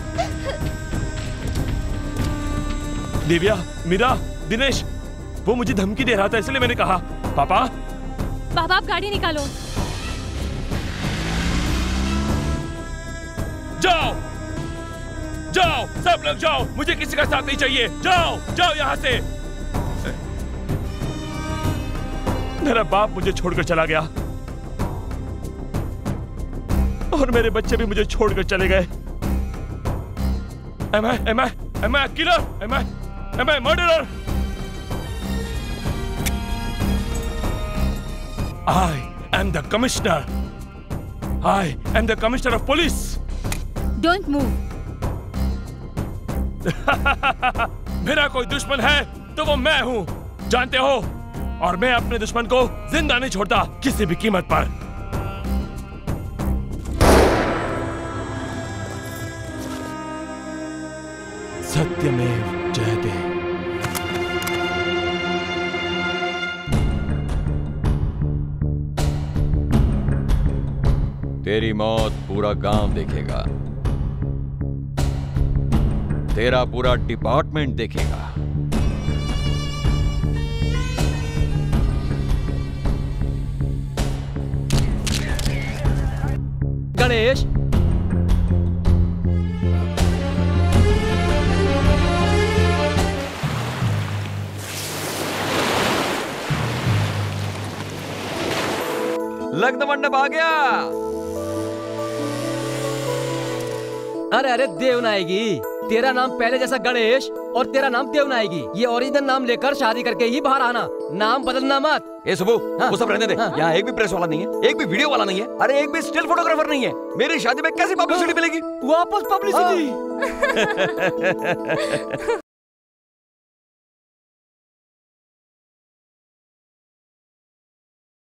Divya, Meera, Dinesh, वो मुझे धमकी दे रहा था इसलिए मैंने कहा। पापा, बाबा आप गाड़ी निकालो। जाओ, जाओ, सब लोग जाओ, मुझे किसी का साथ नहीं चाहिए। जाओ, जाओ यहाँ से। मेरा बाप मुझे छोड़कर चला गया और मेरे बच्चे भी मुझे छोड़कर चले गए। Am I a killer? Am I a murderer? I am the commissioner. I am the commissioner of police. Don't move. मेरा कोई दुश्मन है तो वो मैं हूँ, जानते हो? और मैं अपने दुश्मन को जिंदा नहीं छोड़ता किसी भी कीमत पर। सत्यमेव जयते। तेरी मौत पूरा गांव देखेगा, तेरा पूरा डिपार्टमेंट देखेगा। गणेश, लग्न मंडप आ गया। अरे अरे देवनाएगी, तेरा नाम पहले जैसा गणेश और तेरा नाम देवनाएगी। ये ओरिजिनल नाम लेकर शादी करके ही बाहर आना, नाम बदलना मत। ए सुबू, वो सब रहने दे। यहाँ एक भी प्रेस वाला नहीं है, एक भी वीडियो वाला नहीं है, अरे एक भी स्टिल फोटोग्राफर नहीं है। मेरी शादी में कैसी पब्लिसिटी मिलेगी? वापस पब्लिसिटी।